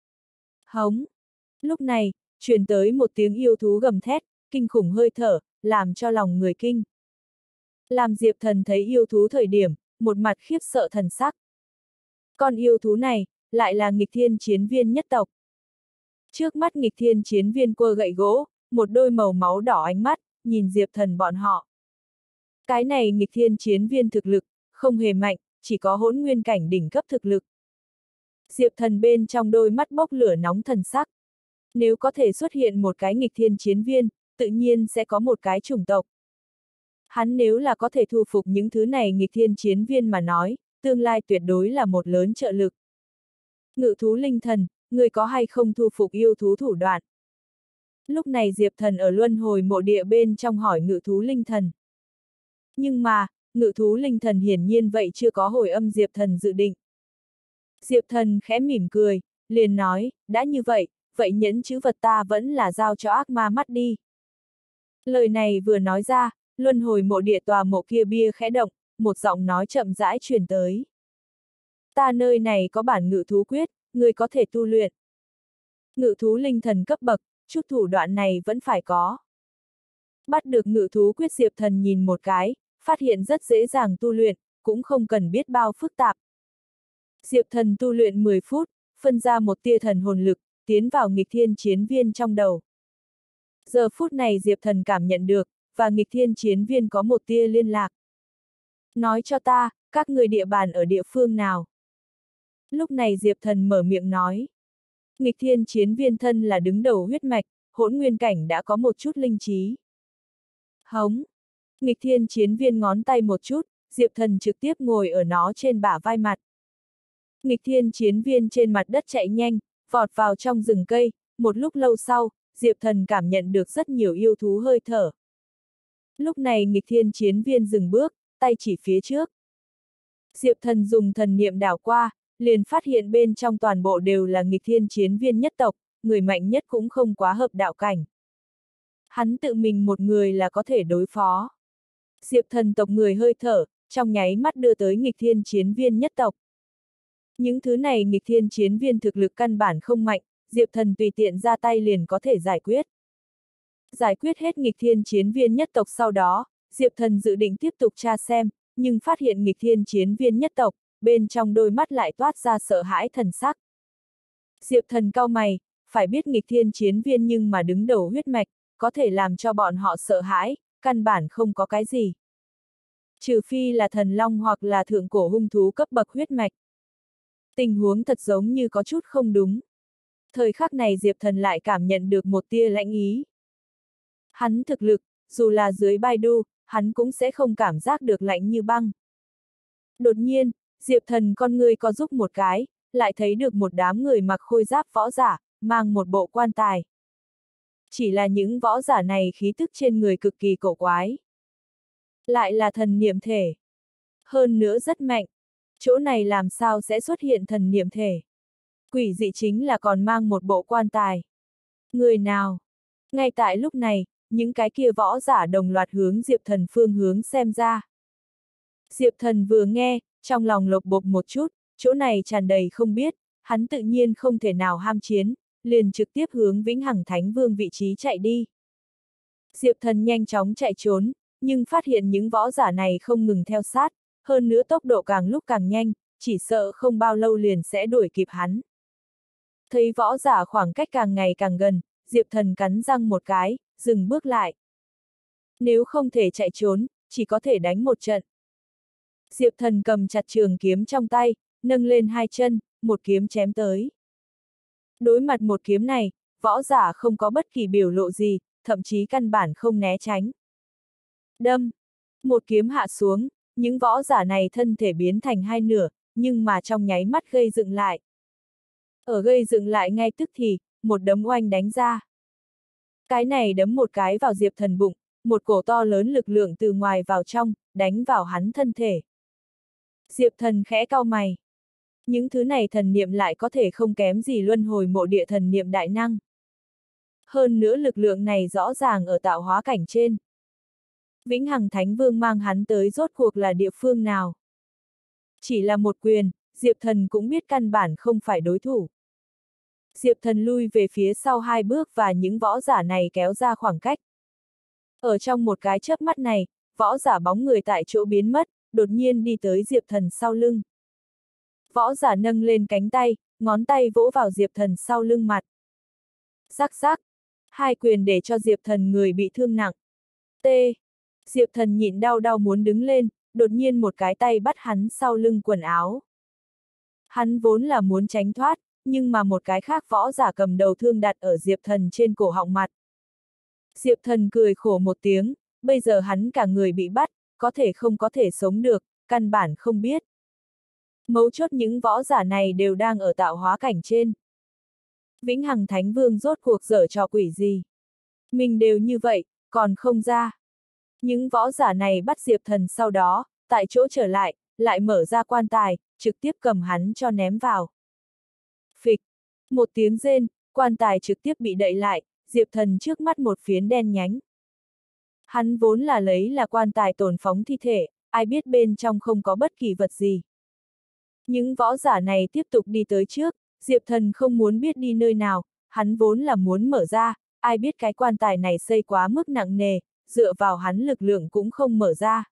Hống. Lúc này, truyền tới một tiếng yêu thú gầm thét, kinh khủng hơi thở, làm cho lòng người kinh. Làm Diệp Thần thấy yêu thú thời điểm, một mặt khiếp sợ thần sắc. Con yêu thú này, lại là nghịch thiên chiến viên nhất tộc. Trước mắt nghịch thiên chiến viên quơ gậy gỗ, một đôi màu máu đỏ ánh mắt, nhìn Diệp Thần bọn họ. Cái này nghịch thiên chiến viên thực lực, không hề mạnh, chỉ có hỗn nguyên cảnh đỉnh cấp thực lực. Diệp Thần bên trong đôi mắt bốc lửa nóng thần sắc. Nếu có thể xuất hiện một cái nghịch thiên chiến viên, tự nhiên sẽ có một cái chủng tộc. Hắn nếu là có thể thu phục những thứ này nghịch thiên chiến viên mà nói, tương lai tuyệt đối là một lớn trợ lực. Ngự thú linh thần, người có hay không thu phục yêu thú thủ đoạn? Lúc này Diệp Thần ở luân hồi mộ địa bên trong hỏi ngự thú linh thần. Nhưng mà, ngự thú linh thần hiển nhiên vậy chưa có hồi âm Diệp Thần dự định. Diệp Thần khẽ mỉm cười, liền nói, đã như vậy, vậy nhẫn chữ vật ta vẫn là giao cho ác ma mắt đi. Lời này vừa nói ra, luân hồi mộ địa tòa mộ kia bia khẽ động, một giọng nói chậm rãi truyền tới. Ta nơi này có bản ngự thú quyết, người có thể tu luyện. Ngự thú linh thần cấp bậc, chút thủ đoạn này vẫn phải có. Bắt được ngự thú quyết Diệp Thần nhìn một cái, phát hiện rất dễ dàng tu luyện, cũng không cần biết bao phức tạp. Diệp Thần tu luyện mười phút, phân ra một tia thần hồn lực, tiến vào nghịch thiên chiến viên trong đầu. Giờ phút này Diệp Thần cảm nhận được, và nghịch thiên chiến viên có một tia liên lạc. Nói cho ta, các người địa bàn ở địa phương nào? Lúc này Diệp Thần mở miệng nói. Nghịch thiên chiến viên thân là đứng đầu huyết mạch, hỗn nguyên cảnh đã có một chút linh trí. Hống! Nghịch thiên chiến viên ngón tay một chút, Diệp Thần trực tiếp ngồi ở nó trên bả vai mặt. Nghịch thiên chiến viên trên mặt đất chạy nhanh, vọt vào trong rừng cây, một lúc lâu sau, Diệp Thần cảm nhận được rất nhiều yêu thú hơi thở. Lúc này nghịch thiên chiến viên dừng bước, tay chỉ phía trước. Diệp Thần dùng thần niệm đảo qua, liền phát hiện bên trong toàn bộ đều là nghịch thiên chiến viên nhất tộc, người mạnh nhất cũng không quá hợp đạo cảnh. Hắn tự mình một người là có thể đối phó. Diệp Thần tộc người hơi thở, trong nháy mắt đưa tới nghịch thiên chiến viên nhất tộc. Những thứ này nghịch thiên chiến viên thực lực căn bản không mạnh, Diệp Thần tùy tiện ra tay liền có thể giải quyết. Giải quyết hết nghịch thiên chiến viên nhất tộc sau đó, Diệp Thần dự định tiếp tục tra xem, nhưng phát hiện nghịch thiên chiến viên nhất tộc, bên trong đôi mắt lại toát ra sợ hãi thần sắc. Diệp Thần cau mày, phải biết nghịch thiên chiến viên nhưng mà đứng đầu huyết mạch, có thể làm cho bọn họ sợ hãi, căn bản không có cái gì. Trừ phi là thần long hoặc là thượng cổ hung thú cấp bậc huyết mạch. Tình huống thật giống như có chút không đúng. Thời khắc này Diệp Thần lại cảm nhận được một tia lãnh ý. Hắn thực lực, dù là dưới Baidu, hắn cũng sẽ không cảm giác được lạnh như băng. Đột nhiên, Diệp Thần con người có giúp một cái, lại thấy được một đám người mặc khôi giáp võ giả, mang một bộ quan tài. Chỉ là những võ giả này khí tức trên người cực kỳ cổ quái. Lại là thần niệm thể. Hơn nữa rất mạnh. Chỗ này làm sao sẽ xuất hiện thần niệm thể? Quỷ dị chính là còn mang một bộ quan tài. Người nào? Ngay tại lúc này, những cái kia võ giả đồng loạt hướng Diệp Thần phương hướng xem ra. Diệp Thần vừa nghe, trong lòng lột bột một chút, chỗ này tràn đầy không biết, hắn tự nhiên không thể nào ham chiến, liền trực tiếp hướng Vĩnh Hằng Thánh Vương vị trí chạy đi. Diệp Thần nhanh chóng chạy trốn, nhưng phát hiện những võ giả này không ngừng theo sát, hơn nữa tốc độ càng lúc càng nhanh, chỉ sợ không bao lâu liền sẽ đuổi kịp hắn. Thấy võ giả khoảng cách càng ngày càng gần, Diệp Thần cắn răng một cái, dừng bước lại. Nếu không thể chạy trốn, chỉ có thể đánh một trận. Diệp Thần cầm chặt trường kiếm trong tay, nâng lên hai chân, một kiếm chém tới. Đối mặt một kiếm này, võ giả không có bất kỳ biểu lộ gì, thậm chí căn bản không né tránh. Đâm! Một kiếm hạ xuống, những võ giả này thân thể biến thành hai nửa, nhưng mà trong nháy mắt gây dựng lại. Ở gây dựng lại ngay tức thì, một đấm oanh đánh ra. Cái này đấm một cái vào Diệp Thần bụng, một cổ to lớn lực lượng từ ngoài vào trong, đánh vào hắn thân thể. Diệp Thần khẽ cau mày. Những thứ này thần niệm lại có thể không kém gì luân hồi mộ địa thần niệm đại năng. Hơn nữa lực lượng này rõ ràng ở tạo hóa cảnh trên. Vĩnh Hằng Thánh Vương mang hắn tới rốt cuộc là địa phương nào? Chỉ là một quyền, Diệp Thần cũng biết căn bản không phải đối thủ. Diệp Thần lui về phía sau hai bước và những võ giả này kéo ra khoảng cách. Ở trong một cái chớp mắt này, võ giả bóng người tại chỗ biến mất, đột nhiên đi tới Diệp Thần sau lưng. Võ giả nâng lên cánh tay, ngón tay vỗ vào Diệp Thần sau lưng mặt. Rắc rắc, hai quyền để cho Diệp Thần người bị thương nặng. T. Diệp Thần nhịn đau đau muốn đứng lên, đột nhiên một cái tay bắt hắn sau lưng quần áo. Hắn vốn là muốn tránh thoát, nhưng mà một cái khác võ giả cầm đầu thương đặt ở Diệp Thần trên cổ họng mặt. Diệp Thần cười khổ một tiếng, bây giờ hắn cả người bị bắt, có thể không có thể sống được, căn bản không biết. Mấu chốt những võ giả này đều đang ở tạo hóa cảnh trên. Vĩnh Hằng Thánh Vương rốt cuộc dở trò quỷ gì? Mình đều như vậy, còn không ra. Những võ giả này bắt Diệp Thần sau đó, tại chỗ trở lại, lại mở ra quan tài, trực tiếp cầm hắn cho ném vào. Phịch! Một tiếng rên, quan tài trực tiếp bị đậy lại, Diệp Thần trước mắt một phiến đen nhánh. Hắn vốn là lấy là quan tài tồn phóng thi thể, ai biết bên trong không có bất kỳ vật gì. Những võ giả này tiếp tục đi tới trước, Diệp Thần không muốn biết đi nơi nào, hắn vốn là muốn mở ra, ai biết cái quan tài này xây quá mức nặng nề, dựa vào hắn lực lượng cũng không mở ra.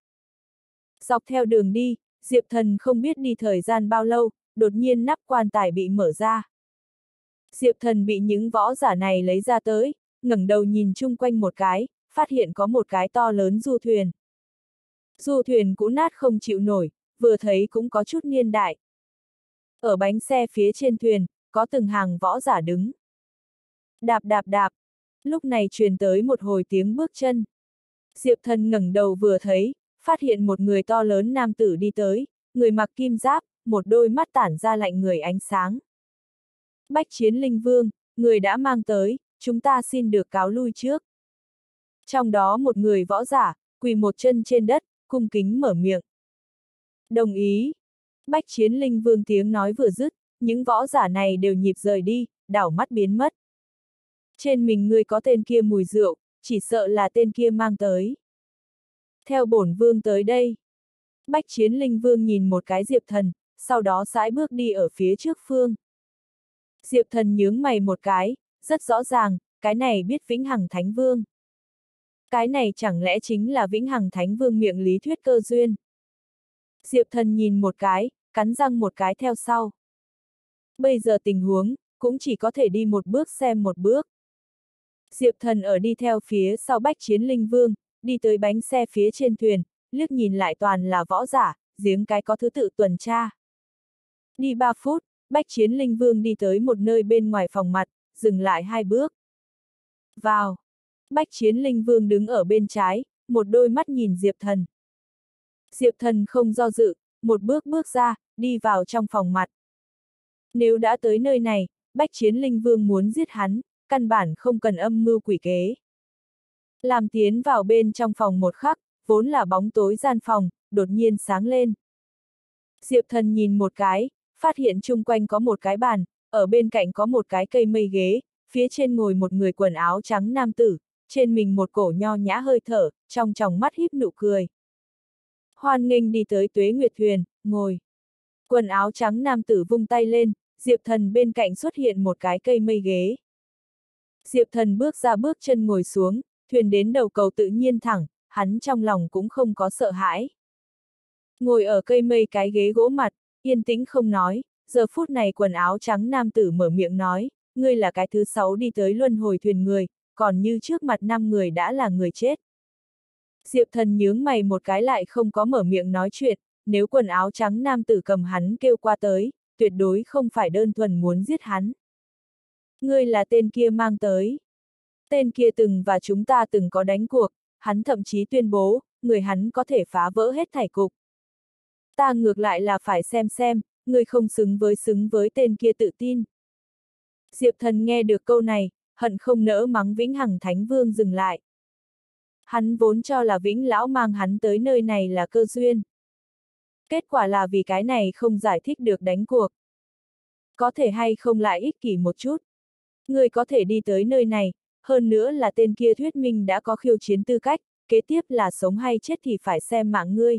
Dọc theo đường đi, Diệp Thần không biết đi thời gian bao lâu, đột nhiên nắp quan tài bị mở ra. Diệp Thần bị những võ giả này lấy ra tới, ngẩng đầu nhìn chung quanh một cái, phát hiện có một cái to lớn du thuyền. Du thuyền cũ nát không chịu nổi, vừa thấy cũng có chút niên đại. Ở bánh xe phía trên thuyền, có từng hàng võ giả đứng. Đạp đạp đạp, lúc này truyền tới một hồi tiếng bước chân. Diệp Thần ngẩng đầu vừa thấy, phát hiện một người to lớn nam tử đi tới, người mặc kim giáp, một đôi mắt tản ra lạnh người ánh sáng. Bách Chiến Linh Vương, người đã mang tới, chúng ta xin được cáo lui trước. Trong đó một người võ giả, quỳ một chân trên đất, cung kính mở miệng. Đồng ý. Bách Chiến Linh Vương tiếng nói vừa dứt, những võ giả này đều nhịp rời đi, đảo mắt biến mất. Trên mình ngươi có tên kia mùi rượu, chỉ sợ là tên kia mang tới. Theo bổn vương tới đây. Bách Chiến Linh Vương nhìn một cái Diệp Thần, sau đó sải bước đi ở phía trước phương. Diệp Thần nhướng mày một cái, rất rõ ràng, cái này biết Vĩnh Hằng Thánh Vương. Cái này chẳng lẽ chính là Vĩnh Hằng Thánh Vương miệng lý thuyết cơ duyên. Diệp Thần nhìn một cái, cắn răng một cái theo sau. Bây giờ tình huống, cũng chỉ có thể đi một bước xem một bước. Diệp Thần ở đi theo phía sau Bách Chiến Linh Vương, đi tới bánh xe phía trên thuyền, liếc nhìn lại toàn là võ giả, giếng cái có thứ tự tuần tra. Đi ba phút, Bách Chiến Linh Vương đi tới một nơi bên ngoài phòng mặt, dừng lại hai bước. Vào. Bách Chiến Linh Vương đứng ở bên trái, một đôi mắt nhìn Diệp Thần. Diệp Thần không do dự, một bước bước ra, đi vào trong phòng mặt. Nếu đã tới nơi này, Bách Chiến Linh Vương muốn giết hắn, căn bản không cần âm mưu quỷ kế. Làm tiến vào bên trong phòng một khắc, vốn là bóng tối gian phòng, đột nhiên sáng lên. Diệp Thần nhìn một cái, phát hiện chung quanh có một cái bàn, ở bên cạnh có một cái cây mây ghế, phía trên ngồi một người quần áo trắng nam tử, trên mình một cổ nho nhã hơi thở, trong tròng mắt híp nụ cười. Hoan nghênh đi tới Tuế Nguyệt Thuyền, ngồi. Quần áo trắng nam tử vung tay lên, Diệp Thần bên cạnh xuất hiện một cái cây mây ghế. Diệp Thần bước ra bước chân ngồi xuống, thuyền đến đầu cầu tự nhiên thẳng, hắn trong lòng cũng không có sợ hãi. Ngồi ở cây mây cái ghế gỗ mặt, yên tĩnh không nói, giờ phút này quần áo trắng nam tử mở miệng nói, ngươi là cái thứ sáu đi tới luân hồi thuyền người, còn như trước mặt năm người đã là người chết. Diệp Thần nhướng mày một cái lại không có mở miệng nói chuyện, nếu quần áo trắng nam tử cầm hắn kêu qua tới, tuyệt đối không phải đơn thuần muốn giết hắn. Ngươi là tên kia mang tới. Tên kia từng và chúng ta từng có đánh cuộc, hắn thậm chí tuyên bố, người hắn có thể phá vỡ hết thảy cục. Ta ngược lại là phải xem xem, ngươi không xứng với xứng với tên kia tự tin. Diệp Thần nghe được câu này, hận không nỡ mắng Vĩnh Hằng Thánh Vương dừng lại. Hắn vốn cho là Vĩnh Lão mang hắn tới nơi này là cơ duyên. Kết quả là vì cái này không giải thích được đánh cuộc. Có thể hay không lại ích kỷ một chút. Ngươi có thể đi tới nơi này, hơn nữa là tên kia thuyết minh đã có khiêu chiến tư cách, kế tiếp là sống hay chết thì phải xem mạng ngươi.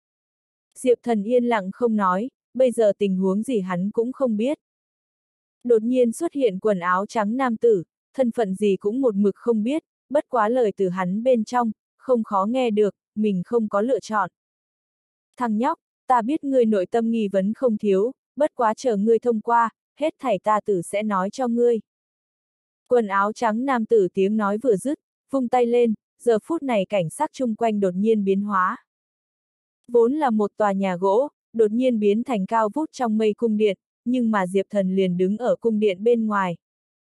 Diệp Thần yên lặng không nói, bây giờ tình huống gì hắn cũng không biết. Đột nhiên xuất hiện quần áo trắng nam tử, thân phận gì cũng một mực không biết, bất quá lời từ hắn bên trong, không khó nghe được, mình không có lựa chọn. Thằng nhóc, ta biết ngươi nội tâm nghi vấn không thiếu, bất quá chờ ngươi thông qua, hết thảy ta tử sẽ nói cho ngươi. Quần áo trắng nam tử tiếng nói vừa dứt, vung tay lên, giờ phút này cảnh sắc chung quanh đột nhiên biến hóa. Vốn là một tòa nhà gỗ, đột nhiên biến thành cao vút trong mây cung điện, nhưng mà Diệp Thần liền đứng ở cung điện bên ngoài.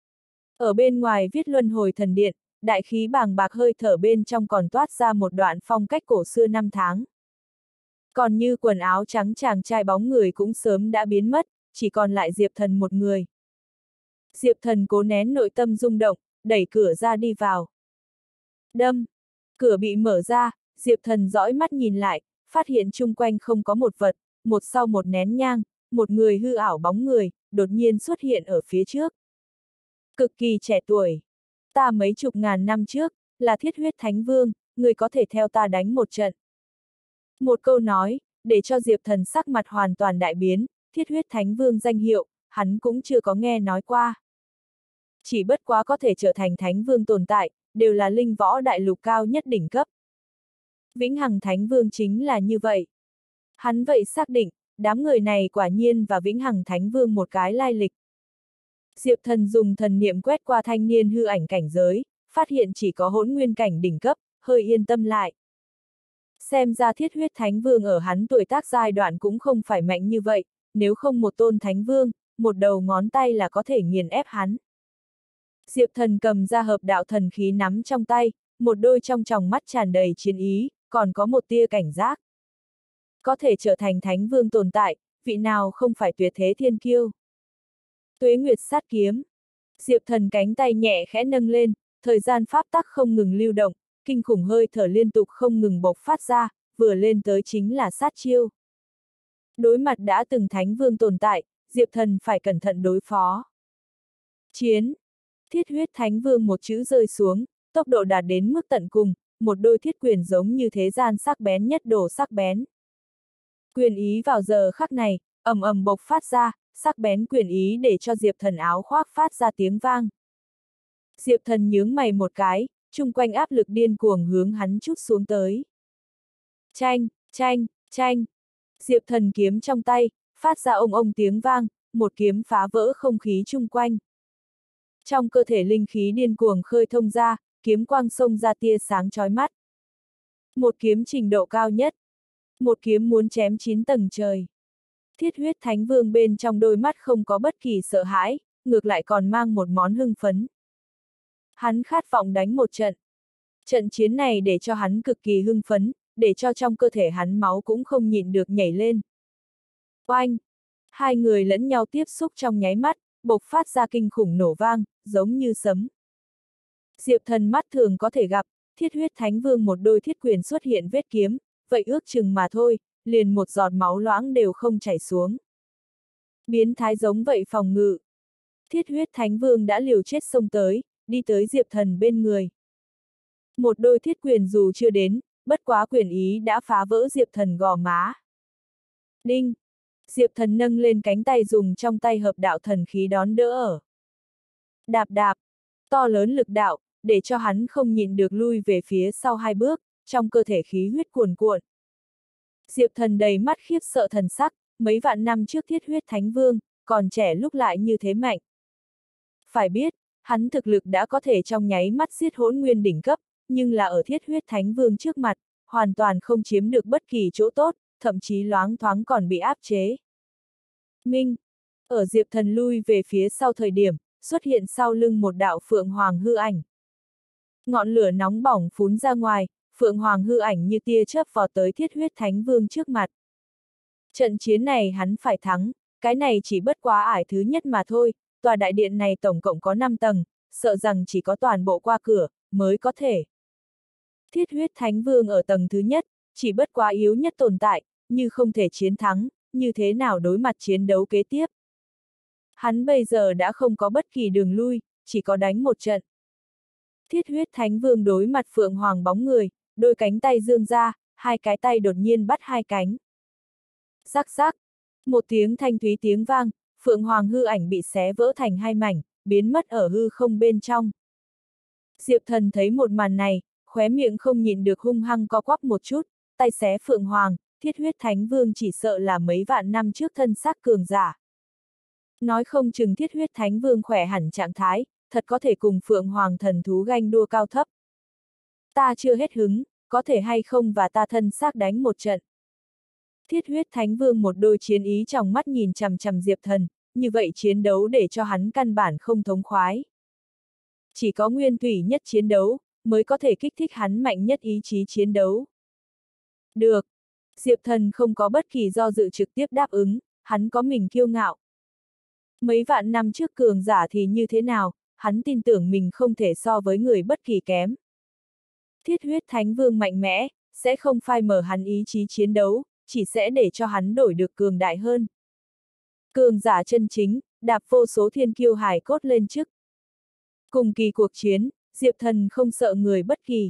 Ở bên ngoài viết luân hồi thần điện, đại khí bàng bạc hơi thở bên trong còn toát ra một đoạn phong cách cổ xưa năm tháng. Còn như quần áo trắng chàng trai bóng người cũng sớm đã biến mất, chỉ còn lại Diệp Thần một người. Diệp Thần cố nén nội tâm rung động, đẩy cửa ra đi vào. Đâm! Cửa bị mở ra, Diệp Thần dõi mắt nhìn lại, phát hiện chung quanh không có một vật, một sau một nén nhang, một người hư ảo bóng người, đột nhiên xuất hiện ở phía trước. Cực kỳ trẻ tuổi. Ta mấy chục ngàn năm trước, là Thiết Huyết Thánh Vương, người có thể theo ta đánh một trận. Một câu nói, để cho Diệp Thần sắc mặt hoàn toàn đại biến, Thiết Huyết Thánh Vương danh hiệu, hắn cũng chưa có nghe nói qua. Chỉ bất quá có thể trở thành Thánh Vương tồn tại, đều là linh võ đại lục cao nhất đỉnh cấp. Vĩnh Hằng Thánh Vương chính là như vậy. Hắn vậy xác định, đám người này quả nhiên và Vĩnh Hằng Thánh Vương một cái lai lịch. Diệp Thần dùng thần niệm quét qua thanh niên hư ảnh cảnh giới, phát hiện chỉ có hỗn nguyên cảnh đỉnh cấp, hơi yên tâm lại. Xem ra thiết huyết thánh vương ở hắn tuổi tác giai đoạn cũng không phải mạnh như vậy, nếu không một tôn thánh vương, một đầu ngón tay là có thể nghiền ép hắn. Diệp Thần cầm ra hợp đạo thần khí nắm trong tay, một đôi trong tròng mắt tràn đầy chiến ý, còn có một tia cảnh giác. Có thể trở thành thánh vương tồn tại, vị nào không phải tuyệt thế thiên kiêu. Tuế Nguyệt sát kiếm. Diệp Thần cánh tay nhẹ khẽ nâng lên, thời gian pháp tắc không ngừng lưu động, kinh khủng hơi thở liên tục không ngừng bộc phát ra, vừa lên tới chính là sát chiêu. Đối mặt đã từng thánh vương tồn tại, Diệp Thần phải cẩn thận đối phó. Chiến. Thiết huyết thánh vương một chữ rơi xuống, tốc độ đạt đến mức tận cùng, một đôi thiết quyền giống như thế gian sắc bén nhất đổ sắc bén. Quyền ý vào giờ khắc này, ầm ầm bộc phát ra, sắc bén quyền ý để cho Diệp Thần áo khoác phát ra tiếng vang. Diệp Thần nhướng mày một cái, chung quanh áp lực điên cuồng hướng hắn chút xuống tới. Chanh, chanh, chanh. Diệp Thần kiếm trong tay, phát ra ông ông tiếng vang, một kiếm phá vỡ không khí chung quanh. Trong cơ thể linh khí điên cuồng khơi thông ra, kiếm quang xông ra tia sáng chói mắt. Một kiếm trình độ cao nhất. Một kiếm muốn chém chín tầng trời. Thiết huyết thánh vương bên trong đôi mắt không có bất kỳ sợ hãi, ngược lại còn mang một món hưng phấn. Hắn khát vọng đánh một trận. Trận chiến này để cho hắn cực kỳ hưng phấn, để cho trong cơ thể hắn máu cũng không nhịn được nhảy lên. Oanh! Hai người lẫn nhau tiếp xúc trong nháy mắt, bộc phát ra kinh khủng nổ vang, giống như sấm. Diệp Thần mắt thường có thể gặp, thiết huyết thánh vương một đôi thiết quyền xuất hiện vết kiếm, vậy ước chừng mà thôi, liền một giọt máu loãng đều không chảy xuống. Biến thái giống vậy phòng ngự. Thiết huyết thánh vương đã liều chết xông tới, đi tới Diệp Thần bên người. Một đôi thiết quyền dù chưa đến, bất quá quyền ý đã phá vỡ Diệp Thần gò má. Đinh! Diệp Thần nâng lên cánh tay dùng trong tay hợp đạo thần khí đón đỡ ở. Đạp đạp! To lớn lực đạo, để cho hắn không nhịn được lui về phía sau hai bước, trong cơ thể khí huyết cuồn cuộn. Diệp Thần đầy mắt khiếp sợ thần sắc, mấy vạn năm trước thiết huyết thánh vương, còn trẻ lúc lại như thế mạnh. Phải biết, hắn thực lực đã có thể trong nháy mắt giết hỗn nguyên đỉnh cấp, nhưng là ở thiết huyết thánh vương trước mặt, hoàn toàn không chiếm được bất kỳ chỗ tốt, thậm chí loáng thoáng còn bị áp chế. Minh! Ở Diệp Thần lui về phía sau thời điểm, xuất hiện sau lưng một đạo phượng hoàng hư ảnh. Ngọn lửa nóng bỏng phún ra ngoài, phượng hoàng hư ảnh như tia chớp vọt tới thiết huyết thánh vương trước mặt. Trận chiến này hắn phải thắng, cái này chỉ bất quá ải thứ nhất mà thôi, tòa đại điện này tổng cộng có năm tầng, sợ rằng chỉ có toàn bộ qua cửa, mới có thể. Thiết huyết thánh vương ở tầng thứ nhất, chỉ bất quá yếu nhất tồn tại, như không thể chiến thắng, như thế nào đối mặt chiến đấu kế tiếp. Hắn bây giờ đã không có bất kỳ đường lui, chỉ có đánh một trận. Thiết huyết thánh vương đối mặt phượng hoàng bóng người, đôi cánh tay dương ra, hai cái tay đột nhiên bắt hai cánh. Rắc rắc, một tiếng thanh thúy tiếng vang, phượng hoàng hư ảnh bị xé vỡ thành hai mảnh, biến mất ở hư không bên trong. Diệp Thần thấy một màn này, khóe miệng không nhịn được hung hăng co quắp một chút, tay xé phượng hoàng, thiết huyết thánh vương chỉ sợ là mấy vạn năm trước thân xác cường giả. Nói không chừng thiết huyết thánh vương khỏe hẳn trạng thái, thật có thể cùng phượng hoàng thần thú ganh đua cao thấp. Ta chưa hết hứng, có thể hay không và ta thân xác đánh một trận. Thiết huyết thánh vương một đôi chiến ý trong mắt nhìn chằm chằm Diệp Thần, như vậy chiến đấu để cho hắn căn bản không thống khoái. Chỉ có nguyên thủy nhất chiến đấu, mới có thể kích thích hắn mạnh nhất ý chí chiến đấu. Được. Diệp Thần không có bất kỳ do dự trực tiếp đáp ứng, hắn có mình kiêu ngạo. Mấy vạn năm trước cường giả thì như thế nào, hắn tin tưởng mình không thể so với người bất kỳ kém. Thiết huyết thánh vương mạnh mẽ, sẽ không phai mờ hắn ý chí chiến đấu, chỉ sẽ để cho hắn đổi được cường đại hơn. Cường giả chân chính, đạp vô số thiên kiêu hài cốt lên trước. Cùng kỳ cuộc chiến, Diệp Thần không sợ người bất kỳ.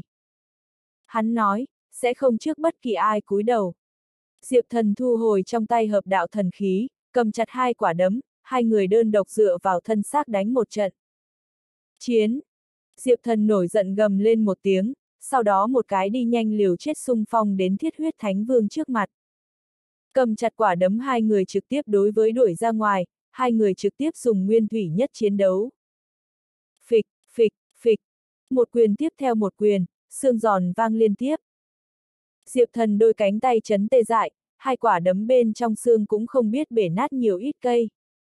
Hắn nói, sẽ không trước bất kỳ ai cúi đầu. Diệp Thần thu hồi trong tay hợp đạo thần khí, cầm chặt hai quả đấm, hai người đơn độc dựa vào thân xác đánh một trận. Chiến! Diệp Thần nổi giận gầm lên một tiếng, sau đó một cái đi nhanh liều chết xung phong đến thiết huyết thánh vương trước mặt. Cầm chặt quả đấm hai người trực tiếp đối với đuổi ra ngoài, hai người trực tiếp dùng nguyên thủy nhất chiến đấu. Phịch, phịch, phịch, Một quyền tiếp theo một quyền, xương giòn vang liên tiếp. Diệp Thần đôi cánh tay chấn tê dại, hai quả đấm bên trong xương cũng không biết bể nát nhiều ít cây.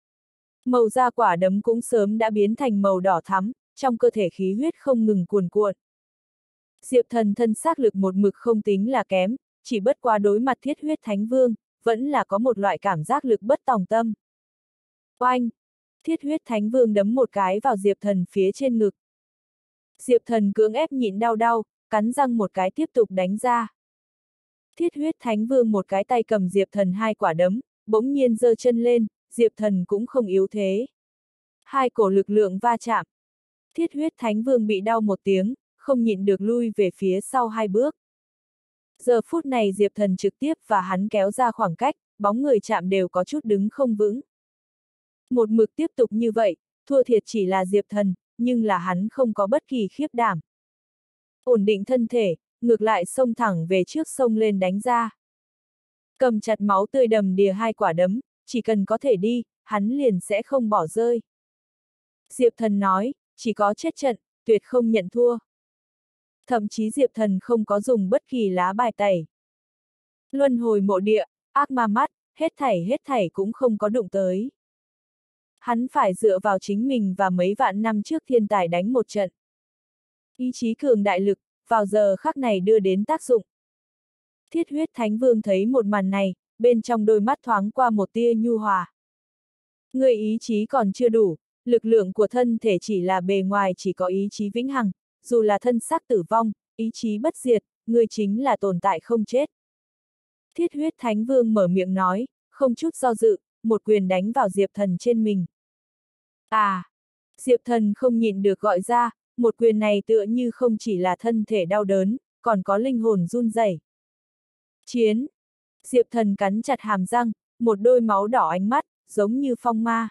Màu da quả đấm cũng sớm đã biến thành màu đỏ thắm, trong cơ thể khí huyết không ngừng cuồn cuộn. Diệp Thần thân xác lực một mực không tính là kém, chỉ bất quá đối mặt Thiết Huyết Thánh Vương, vẫn là có một loại cảm giác lực bất tòng tâm. Oanh! Thiết Huyết Thánh Vương đấm một cái vào Diệp Thần phía trên ngực. Diệp Thần cưỡng ép nhịn đau đau, cắn răng một cái tiếp tục đánh ra. Thiết Huyết Thánh Vương một cái tay cầm Diệp Thần hai quả đấm, bỗng nhiên giơ chân lên, Diệp Thần cũng không yếu thế. Hai cổ lực lượng va chạm. Thiết Huyết Thánh Vương bị đau một tiếng, không nhịn được lui về phía sau hai bước. Giờ phút này Diệp Thần trực tiếp và hắn kéo ra khoảng cách, bóng người chạm đều có chút đứng không vững. Một mực tiếp tục như vậy, thua thiệt chỉ là Diệp Thần, nhưng là hắn không có bất kỳ khiếp đảm. Ổn định thân thể, ngược lại xông thẳng về trước sông lên đánh ra. Cầm chặt máu tươi đầm đìa hai quả đấm, chỉ cần có thể đi, hắn liền sẽ không bỏ rơi. Diệp Thần nói, chỉ có chết trận, tuyệt không nhận thua. Thậm chí Diệp Thần không có dùng bất kỳ lá bài tẩy. Luân hồi mộ địa, ác ma mắt, hết thảy hết thảy cũng không có đụng tới. Hắn phải dựa vào chính mình và mấy vạn năm trước thiên tài đánh một trận. Ý chí cường đại lực, vào giờ khắc này đưa đến tác dụng. Thiết Huyết Thánh Vương thấy một màn này, bên trong đôi mắt thoáng qua một tia nhu hòa. Người ý chí còn chưa đủ, lực lượng của thân thể chỉ là bề ngoài chỉ có ý chí vĩnh hằng, dù là thân xác tử vong, ý chí bất diệt, người chính là tồn tại không chết. Thiết Huyết Thánh Vương mở miệng nói, không chút do dự, một quyền đánh vào Diệp Thần trên mình. À! Diệp Thần không nhịn được gọi ra, một quyền này tựa như không chỉ là thân thể đau đớn, còn có linh hồn run rẩy. Chiến! Diệp Thần cắn chặt hàm răng, một đôi máu đỏ ánh mắt, giống như phong ma.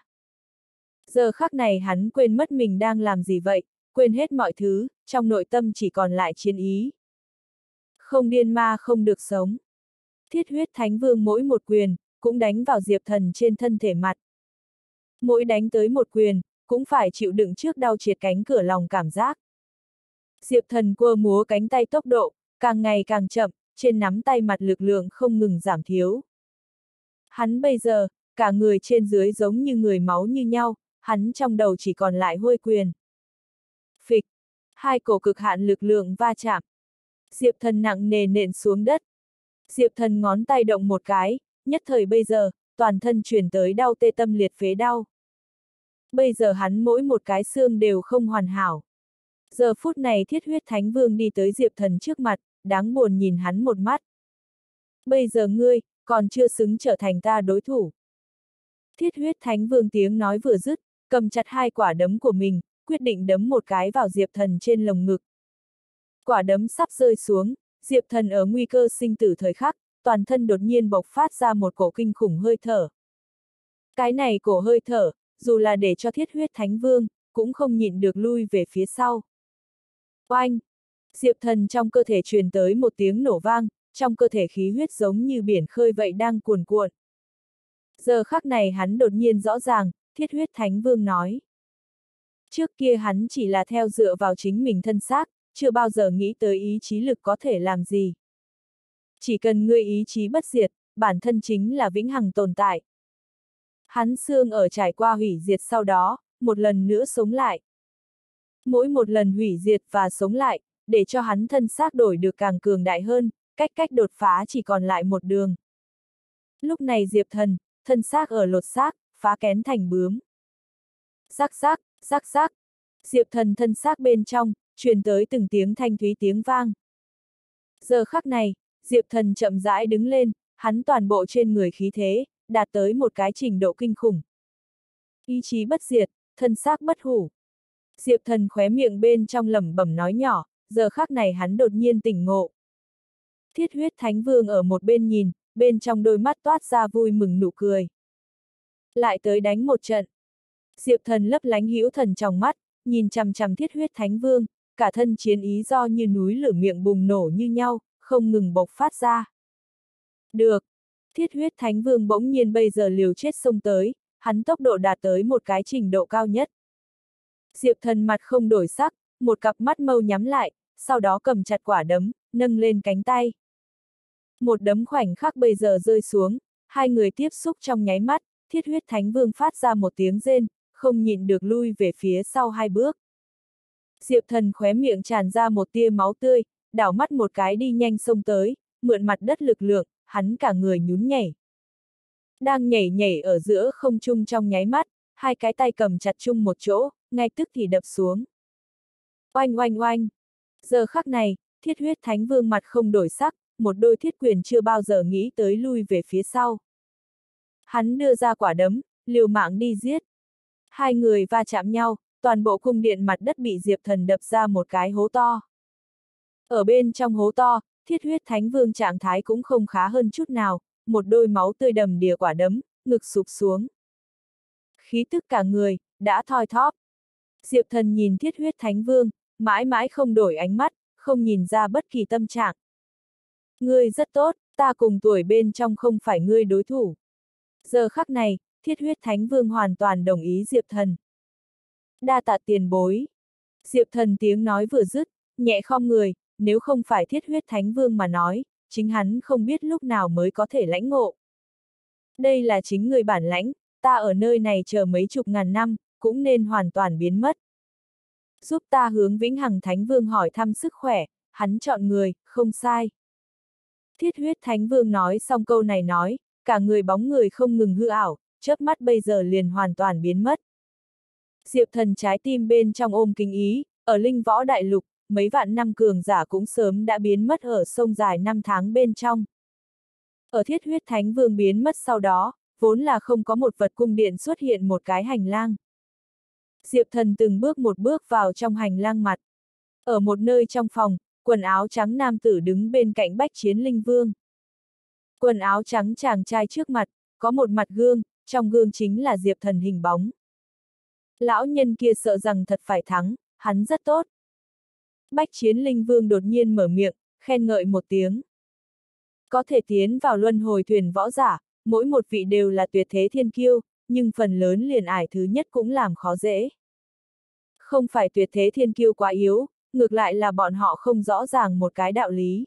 Giờ khắc này hắn quên mất mình đang làm gì vậy, quên hết mọi thứ, trong nội tâm chỉ còn lại chiến ý. Không điên ma không được sống. Thiết Huyết Thánh Vương mỗi một quyền, cũng đánh vào Diệp Thần trên thân thể mặt. Mỗi đánh tới một quyền, cũng phải chịu đựng trước đau triệt cánh cửa lòng cảm giác. Diệp Thần quơ múa cánh tay tốc độ, càng ngày càng chậm, trên nắm tay mặt lực lượng không ngừng giảm thiếu. Hắn bây giờ, cả người trên dưới giống như người máu như nhau, hắn trong đầu chỉ còn lại hôi quyền. Phịch! Hai cổ cực hạn lực lượng va chạm. Diệp Thần nặng nề nện xuống đất. Diệp Thần ngón tay động một cái, nhất thời bây giờ, toàn thân truyền tới đau tê tâm liệt phế đau. Bây giờ hắn mỗi một cái xương đều không hoàn hảo. Giờ phút này Thiết Huyết Thánh Vương đi tới Diệp Thần trước mặt, đáng buồn nhìn hắn một mắt. Bây giờ ngươi, còn chưa xứng trở thành ta đối thủ. Thiết Huyết Thánh Vương tiếng nói vừa dứt, cầm chặt hai quả đấm của mình, quyết định đấm một cái vào Diệp Thần trên lồng ngực. Quả đấm sắp rơi xuống, Diệp Thần ở nguy cơ sinh tử thời khắc, toàn thân đột nhiên bộc phát ra một cổ kinh khủng hơi thở. Cái này cổ hơi thở, dù là để cho Thiết Huyết Thánh Vương, cũng không nhịn được lui về phía sau. Oanh! Diệp Thần trong cơ thể truyền tới một tiếng nổ vang, trong cơ thể khí huyết giống như biển khơi vậy đang cuồn cuộn. Giờ khắc này hắn đột nhiên rõ ràng, Thiết Huyết Thánh Vương nói. Trước kia hắn chỉ là theo dựa vào chính mình thân xác, chưa bao giờ nghĩ tới ý chí lực có thể làm gì. Chỉ cần ngươi ý chí bất diệt, bản thân chính là vĩnh hằng tồn tại. Hắn xương ở trải qua hủy diệt sau đó, một lần nữa sống lại. Mỗi một lần hủy diệt và sống lại, để cho hắn thân xác đổi được càng cường đại hơn, cách cách đột phá chỉ còn lại một đường. Lúc này Diệp Thần, thân xác ở lột xác, phá kén thành bướm. Rắc rắc, rắc rắc. Diệp Thần thân xác bên trong, truyền tới từng tiếng thanh thúy tiếng vang. Giờ khắc này, Diệp Thần chậm rãi đứng lên, hắn toàn bộ trên người khí thế, đạt tới một cái trình độ kinh khủng. Ý chí bất diệt, thân xác bất hủ. Diệp Thần khóe miệng bên trong lẩm bẩm nói nhỏ, giờ khắc này hắn đột nhiên tỉnh ngộ. Thiết Huyết Thánh Vương ở một bên nhìn, bên trong đôi mắt toát ra vui mừng nụ cười. Lại tới đánh một trận. Diệp Thần lấp lánh hữu thần trong mắt, nhìn chằm chằm Thiết Huyết Thánh Vương, cả thân chiến ý do như núi lửa miệng bùng nổ như nhau, không ngừng bộc phát ra. Được! Thiết Huyết Thánh Vương bỗng nhiên bây giờ liều chết xông tới, hắn tốc độ đạt tới một cái trình độ cao nhất. Diệp Thần mặt không đổi sắc, Một cặp mắt mâu nhắm lại, sau đó cầm chặt quả đấm, nâng lên cánh tay. Một đấm khoảnh khắc bây giờ rơi xuống, hai người tiếp xúc trong nháy mắt, Thiết Huyết Thánh Vương phát ra một tiếng rên, không nhịn được lui về phía sau hai bước. Diệp Thần khóe miệng tràn ra một tia máu tươi, đảo mắt một cái đi nhanh xông tới, mượn mặt đất lực lượng, hắn cả người nhún nhảy. Đang nhảy nhảy ở giữa không trung trong nháy mắt, hai cái tay cầm chặt chung một chỗ, ngay tức thì đập xuống. Oanh oanh oanh! Giờ khắc này, Thiết Huyết Thánh Vương mặt không đổi sắc, một đôi thiết quyền chưa bao giờ nghĩ tới lui về phía sau. Hắn đưa ra quả đấm, liều mạng đi giết. Hai người va chạm nhau, toàn bộ cung điện mặt đất bị Diệp Thần đập ra một cái hố to. Ở bên trong hố to, Thiết Huyết Thánh Vương trạng thái cũng không khá hơn chút nào, một đôi máu tươi đầm đìa quả đấm, ngực sụp xuống. Khí tức cả người, đã thoi thóp. Diệp Thần nhìn Thiết Huyết Thánh Vương, mãi mãi không đổi ánh mắt, không nhìn ra bất kỳ tâm trạng. Ngươi rất tốt, ta cùng tuổi bên trong không phải ngươi đối thủ. Giờ khắc này, Thiết Huyết Thánh Vương hoàn toàn đồng ý Diệp Thần. Đa tạ tiền bối. Diệp Thần tiếng nói vừa dứt, nhẹ khom người, nếu không phải Thiết Huyết Thánh Vương mà nói, chính hắn không biết lúc nào mới có thể lãnh ngộ. Đây là chính người bản lãnh, ta ở nơi này chờ mấy chục ngàn năm, cũng nên hoàn toàn biến mất. Giúp ta hướng Vĩnh Hằng Thánh Vương hỏi thăm sức khỏe, hắn chọn người, không sai. Thiết Huyết Thánh Vương nói xong câu này nói, cả người bóng người không ngừng hư ảo, chớp mắt bây giờ liền hoàn toàn biến mất. Diệp Thần trái tim bên trong ôm kính ý, ở Linh Võ Đại Lục, mấy vạn năm cường giả cũng sớm đã biến mất ở sông dài năm tháng bên trong. Ở Thiết Huyết Thánh Vương biến mất sau đó, vốn là không có một vật cung điện xuất hiện một cái hành lang. Diệp Thần từng bước một bước vào trong hành lang mặt. Ở một nơi trong phòng, quần áo trắng nam tử đứng bên cạnh Bách Chiến Linh Vương. Quần áo trắng chàng trai trước mặt, có một mặt gương, trong gương chính là Diệp Thần hình bóng. Lão nhân kia sợ rằng thật phải thắng, hắn rất tốt. Bách Chiến Linh Vương đột nhiên mở miệng, khen ngợi một tiếng. Có thể tiến vào luân hồi thuyền võ giả, mỗi một vị đều là tuyệt thế thiên kiêu, nhưng phần lớn liền ải thứ nhất cũng làm khó dễ. Không phải tuyệt thế thiên kiêu quá yếu, ngược lại là bọn họ không rõ ràng một cái đạo lý.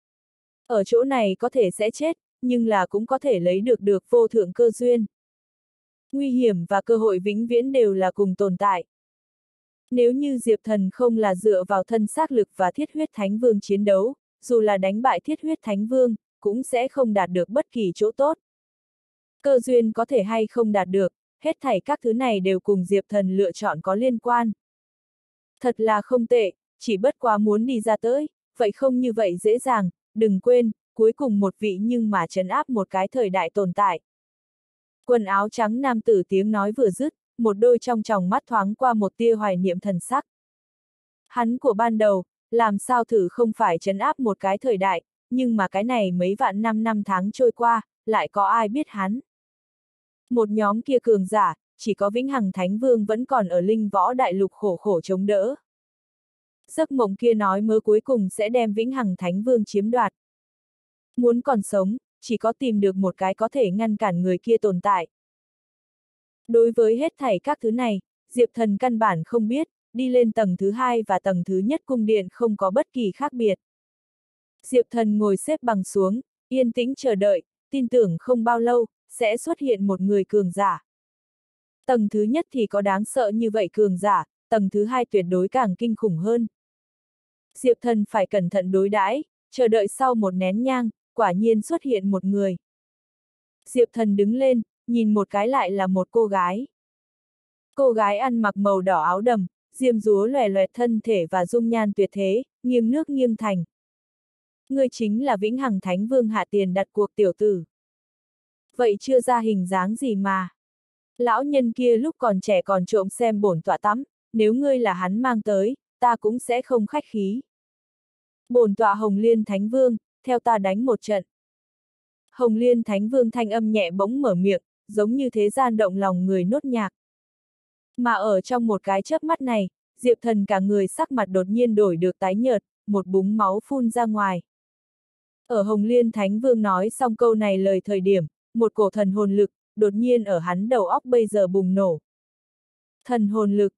Ở chỗ này có thể sẽ chết, nhưng là cũng có thể lấy được được vô thượng cơ duyên. Nguy hiểm và cơ hội vĩnh viễn đều là cùng tồn tại. Nếu như Diệp Thần không là dựa vào thân xác lực và Thiết Huyết Thánh Vương chiến đấu, dù là đánh bại Thiết Huyết Thánh Vương, cũng sẽ không đạt được bất kỳ chỗ tốt. Cơ duyên có thể hay không đạt được, hết thảy các thứ này đều cùng Diệp Thần lựa chọn có liên quan. Thật là không tệ, chỉ bất quá muốn đi ra tới, vậy không như vậy dễ dàng, đừng quên, cuối cùng một vị nhưng mà trấn áp một cái thời đại tồn tại. Quần áo trắng nam tử tiếng nói vừa dứt, một đôi trong tròng mắt thoáng qua một tia hoài niệm thần sắc. Hắn của ban đầu, làm sao thử không phải trấn áp một cái thời đại, nhưng mà cái này mấy vạn năm năm tháng trôi qua, lại có ai biết hắn. Một nhóm kia cường giả, chỉ có Vĩnh Hằng Thánh Vương vẫn còn ở Linh Võ Đại Lục khổ khổ chống đỡ. Giấc mộng kia nói mơ cuối cùng sẽ đem Vĩnh Hằng Thánh Vương chiếm đoạt. Muốn còn sống, chỉ có tìm được một cái có thể ngăn cản người kia tồn tại. Đối với hết thảy các thứ này, Diệp Thần căn bản không biết, đi lên tầng thứ hai và tầng thứ nhất cung điện không có bất kỳ khác biệt. Diệp Thần ngồi xếp bằng xuống, yên tĩnh chờ đợi, tin tưởng không bao lâu, sẽ xuất hiện một người cường giả. Tầng thứ nhất thì có đáng sợ như vậy cường giả, tầng thứ hai tuyệt đối càng kinh khủng hơn. Diệp Thần phải cẩn thận đối đãi, chờ đợi sau một nén nhang, quả nhiên xuất hiện một người. Diệp Thần đứng lên, nhìn một cái lại là một cô gái. Cô gái ăn mặc màu đỏ áo đầm, diêm dúa lòe loẹt thân thể và dung nhan tuyệt thế, nghiêng nước nghiêng thành. Ngươi chính là Vĩnh Hằng Thánh Vương hạ tiền đặt cuộc tiểu tử. Vậy chưa ra hình dáng gì mà. Lão nhân kia lúc còn trẻ còn trộm xem bổn tọa tắm, nếu ngươi là hắn mang tới, ta cũng sẽ không khách khí. Bổn tọa Hồng Liên Thánh Vương, theo ta đánh một trận. Hồng Liên Thánh Vương thanh âm nhẹ bỗng mở miệng, giống như thế gian động lòng người nốt nhạc. Mà ở trong một cái chớp mắt này, Diệp Thần cả người sắc mặt đột nhiên đổi được tái nhợt, một búng máu phun ra ngoài. Ở Hồng Liên Thánh Vương nói xong câu này lời thời điểm, một cổ thần hồn lực, đột nhiên ở hắn đầu óc bây giờ bùng nổ. Thần hồn lực.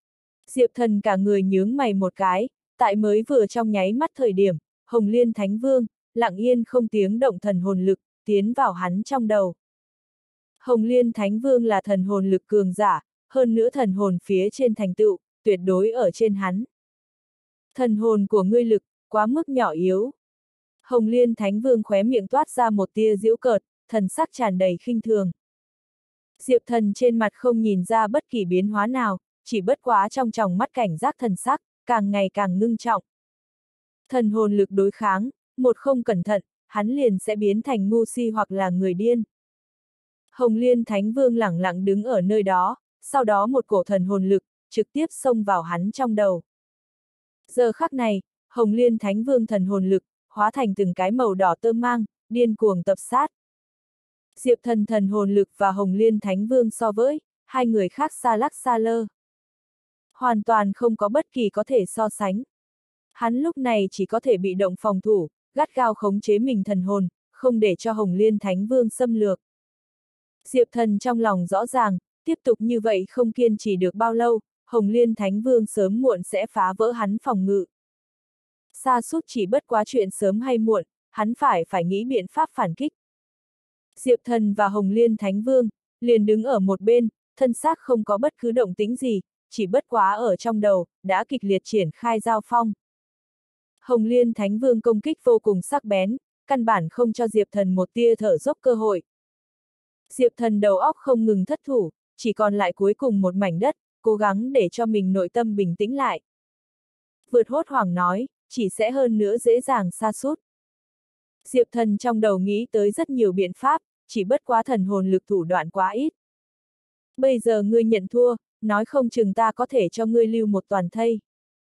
Diệp Thần cả người nhướng mày một cái, tại mới vừa trong nháy mắt thời điểm, Hồng Liên Thánh Vương, lặng yên không tiếng động thần hồn lực, tiến vào hắn trong đầu. Hồng Liên Thánh Vương là thần hồn lực cường giả, hơn nữa thần hồn phía trên thành tựu, tuyệt đối ở trên hắn. Thần hồn của ngươi lực, quá mức nhỏ yếu. Hồng Liên Thánh Vương khóe miệng toát ra một tia giễu cợt, thần sắc tràn đầy khinh thường. Diệp Thần trên mặt không nhìn ra bất kỳ biến hóa nào, chỉ bất quá trong tròng mắt cảnh giác thần sắc, càng ngày càng ngưng trọng. Thần hồn lực đối kháng, một không cẩn thận, hắn liền sẽ biến thành ngu si hoặc là người điên. Hồng Liên Thánh Vương lẳng lặng đứng ở nơi đó, sau đó một cổ thần hồn lực, trực tiếp xông vào hắn trong đầu. Giờ khắc này, Hồng Liên Thánh Vương thần hồn lực, hóa thành từng cái màu đỏ tơ mang, điên cuồng tập sát. Diệp Thần thần hồn lực và Hồng Liên Thánh Vương so với, hai người khác xa lắc xa lơ. Hoàn toàn không có bất kỳ có thể so sánh. Hắn lúc này chỉ có thể bị động phòng thủ, gắt gao khống chế mình thần hồn, không để cho Hồng Liên Thánh Vương xâm lược. Diệp Thần trong lòng rõ ràng, tiếp tục như vậy không kiên trì được bao lâu, Hồng Liên Thánh Vương sớm muộn sẽ phá vỡ hắn phòng ngự. Sa sút chỉ bất quá chuyện sớm hay muộn, hắn phải phải nghĩ biện pháp phản kích. Diệp Thần và Hồng Liên Thánh Vương, liền đứng ở một bên, thân xác không có bất cứ động tĩnh gì, chỉ bất quá ở trong đầu, đã kịch liệt triển khai giao phong. Hồng Liên Thánh Vương công kích vô cùng sắc bén, căn bản không cho Diệp Thần một tia thở dốc cơ hội. Diệp Thần đầu óc không ngừng thất thủ, chỉ còn lại cuối cùng một mảnh đất, cố gắng để cho mình nội tâm bình tĩnh lại. Vượt hốt hoảng nói, chỉ sẽ hơn nữa dễ dàng sa sút. Diệp Thần trong đầu nghĩ tới rất nhiều biện pháp, chỉ bất quá thần hồn lực thủ đoạn quá ít. Bây giờ ngươi nhận thua, nói không chừng ta có thể cho ngươi lưu một toàn thây.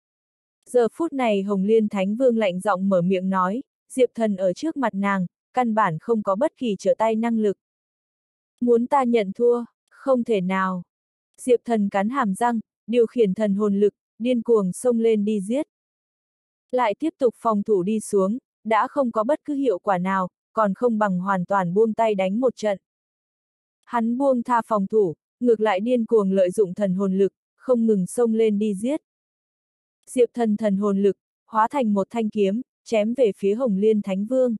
Giờ phút này Hồng Liên Thánh Vương lạnh giọng mở miệng nói, Diệp Thần ở trước mặt nàng, căn bản không có bất kỳ trở tay năng lực. Muốn ta nhận thua, không thể nào. Diệp Thần cắn hàm răng, điều khiển thần hồn lực, điên cuồng xông lên đi giết. Lại tiếp tục phòng thủ đi xuống, đã không có bất cứ hiệu quả nào, còn không bằng hoàn toàn buông tay đánh một trận. Hắn buông tha phòng thủ, ngược lại điên cuồng lợi dụng thần hồn lực, không ngừng xông lên đi giết. Diệp Thần thần hồn lực, hóa thành một thanh kiếm, chém về phía Hồng Liên Thánh Vương.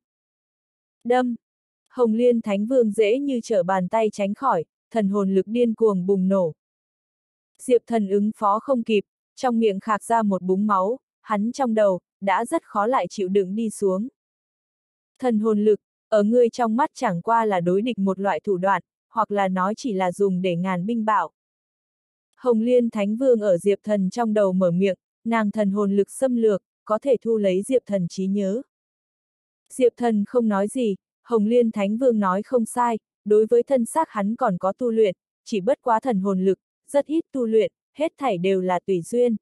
Đâm! Hồng Liên Thánh Vương dễ như trở bàn tay tránh khỏi, thần hồn lực điên cuồng bùng nổ. Diệp Thần ứng phó không kịp, trong miệng khạc ra một búng máu, hắn trong đầu, đã rất khó lại chịu đựng đi xuống. Thần hồn lực, ở ngươi trong mắt chẳng qua là đối địch một loại thủ đoạn, hoặc là nói chỉ là dùng để ngàn binh bạo. Hồng Liên Thánh Vương ở Diệp Thần trong đầu mở miệng, nàng thần hồn lực xâm lược, có thể thu lấy Diệp Thần trí nhớ. Diệp Thần không nói gì, Hồng Liên Thánh Vương nói không sai, đối với thân xác hắn còn có tu luyện, chỉ bất quá thần hồn lực, rất ít tu luyện, hết thảy đều là tùy duyên.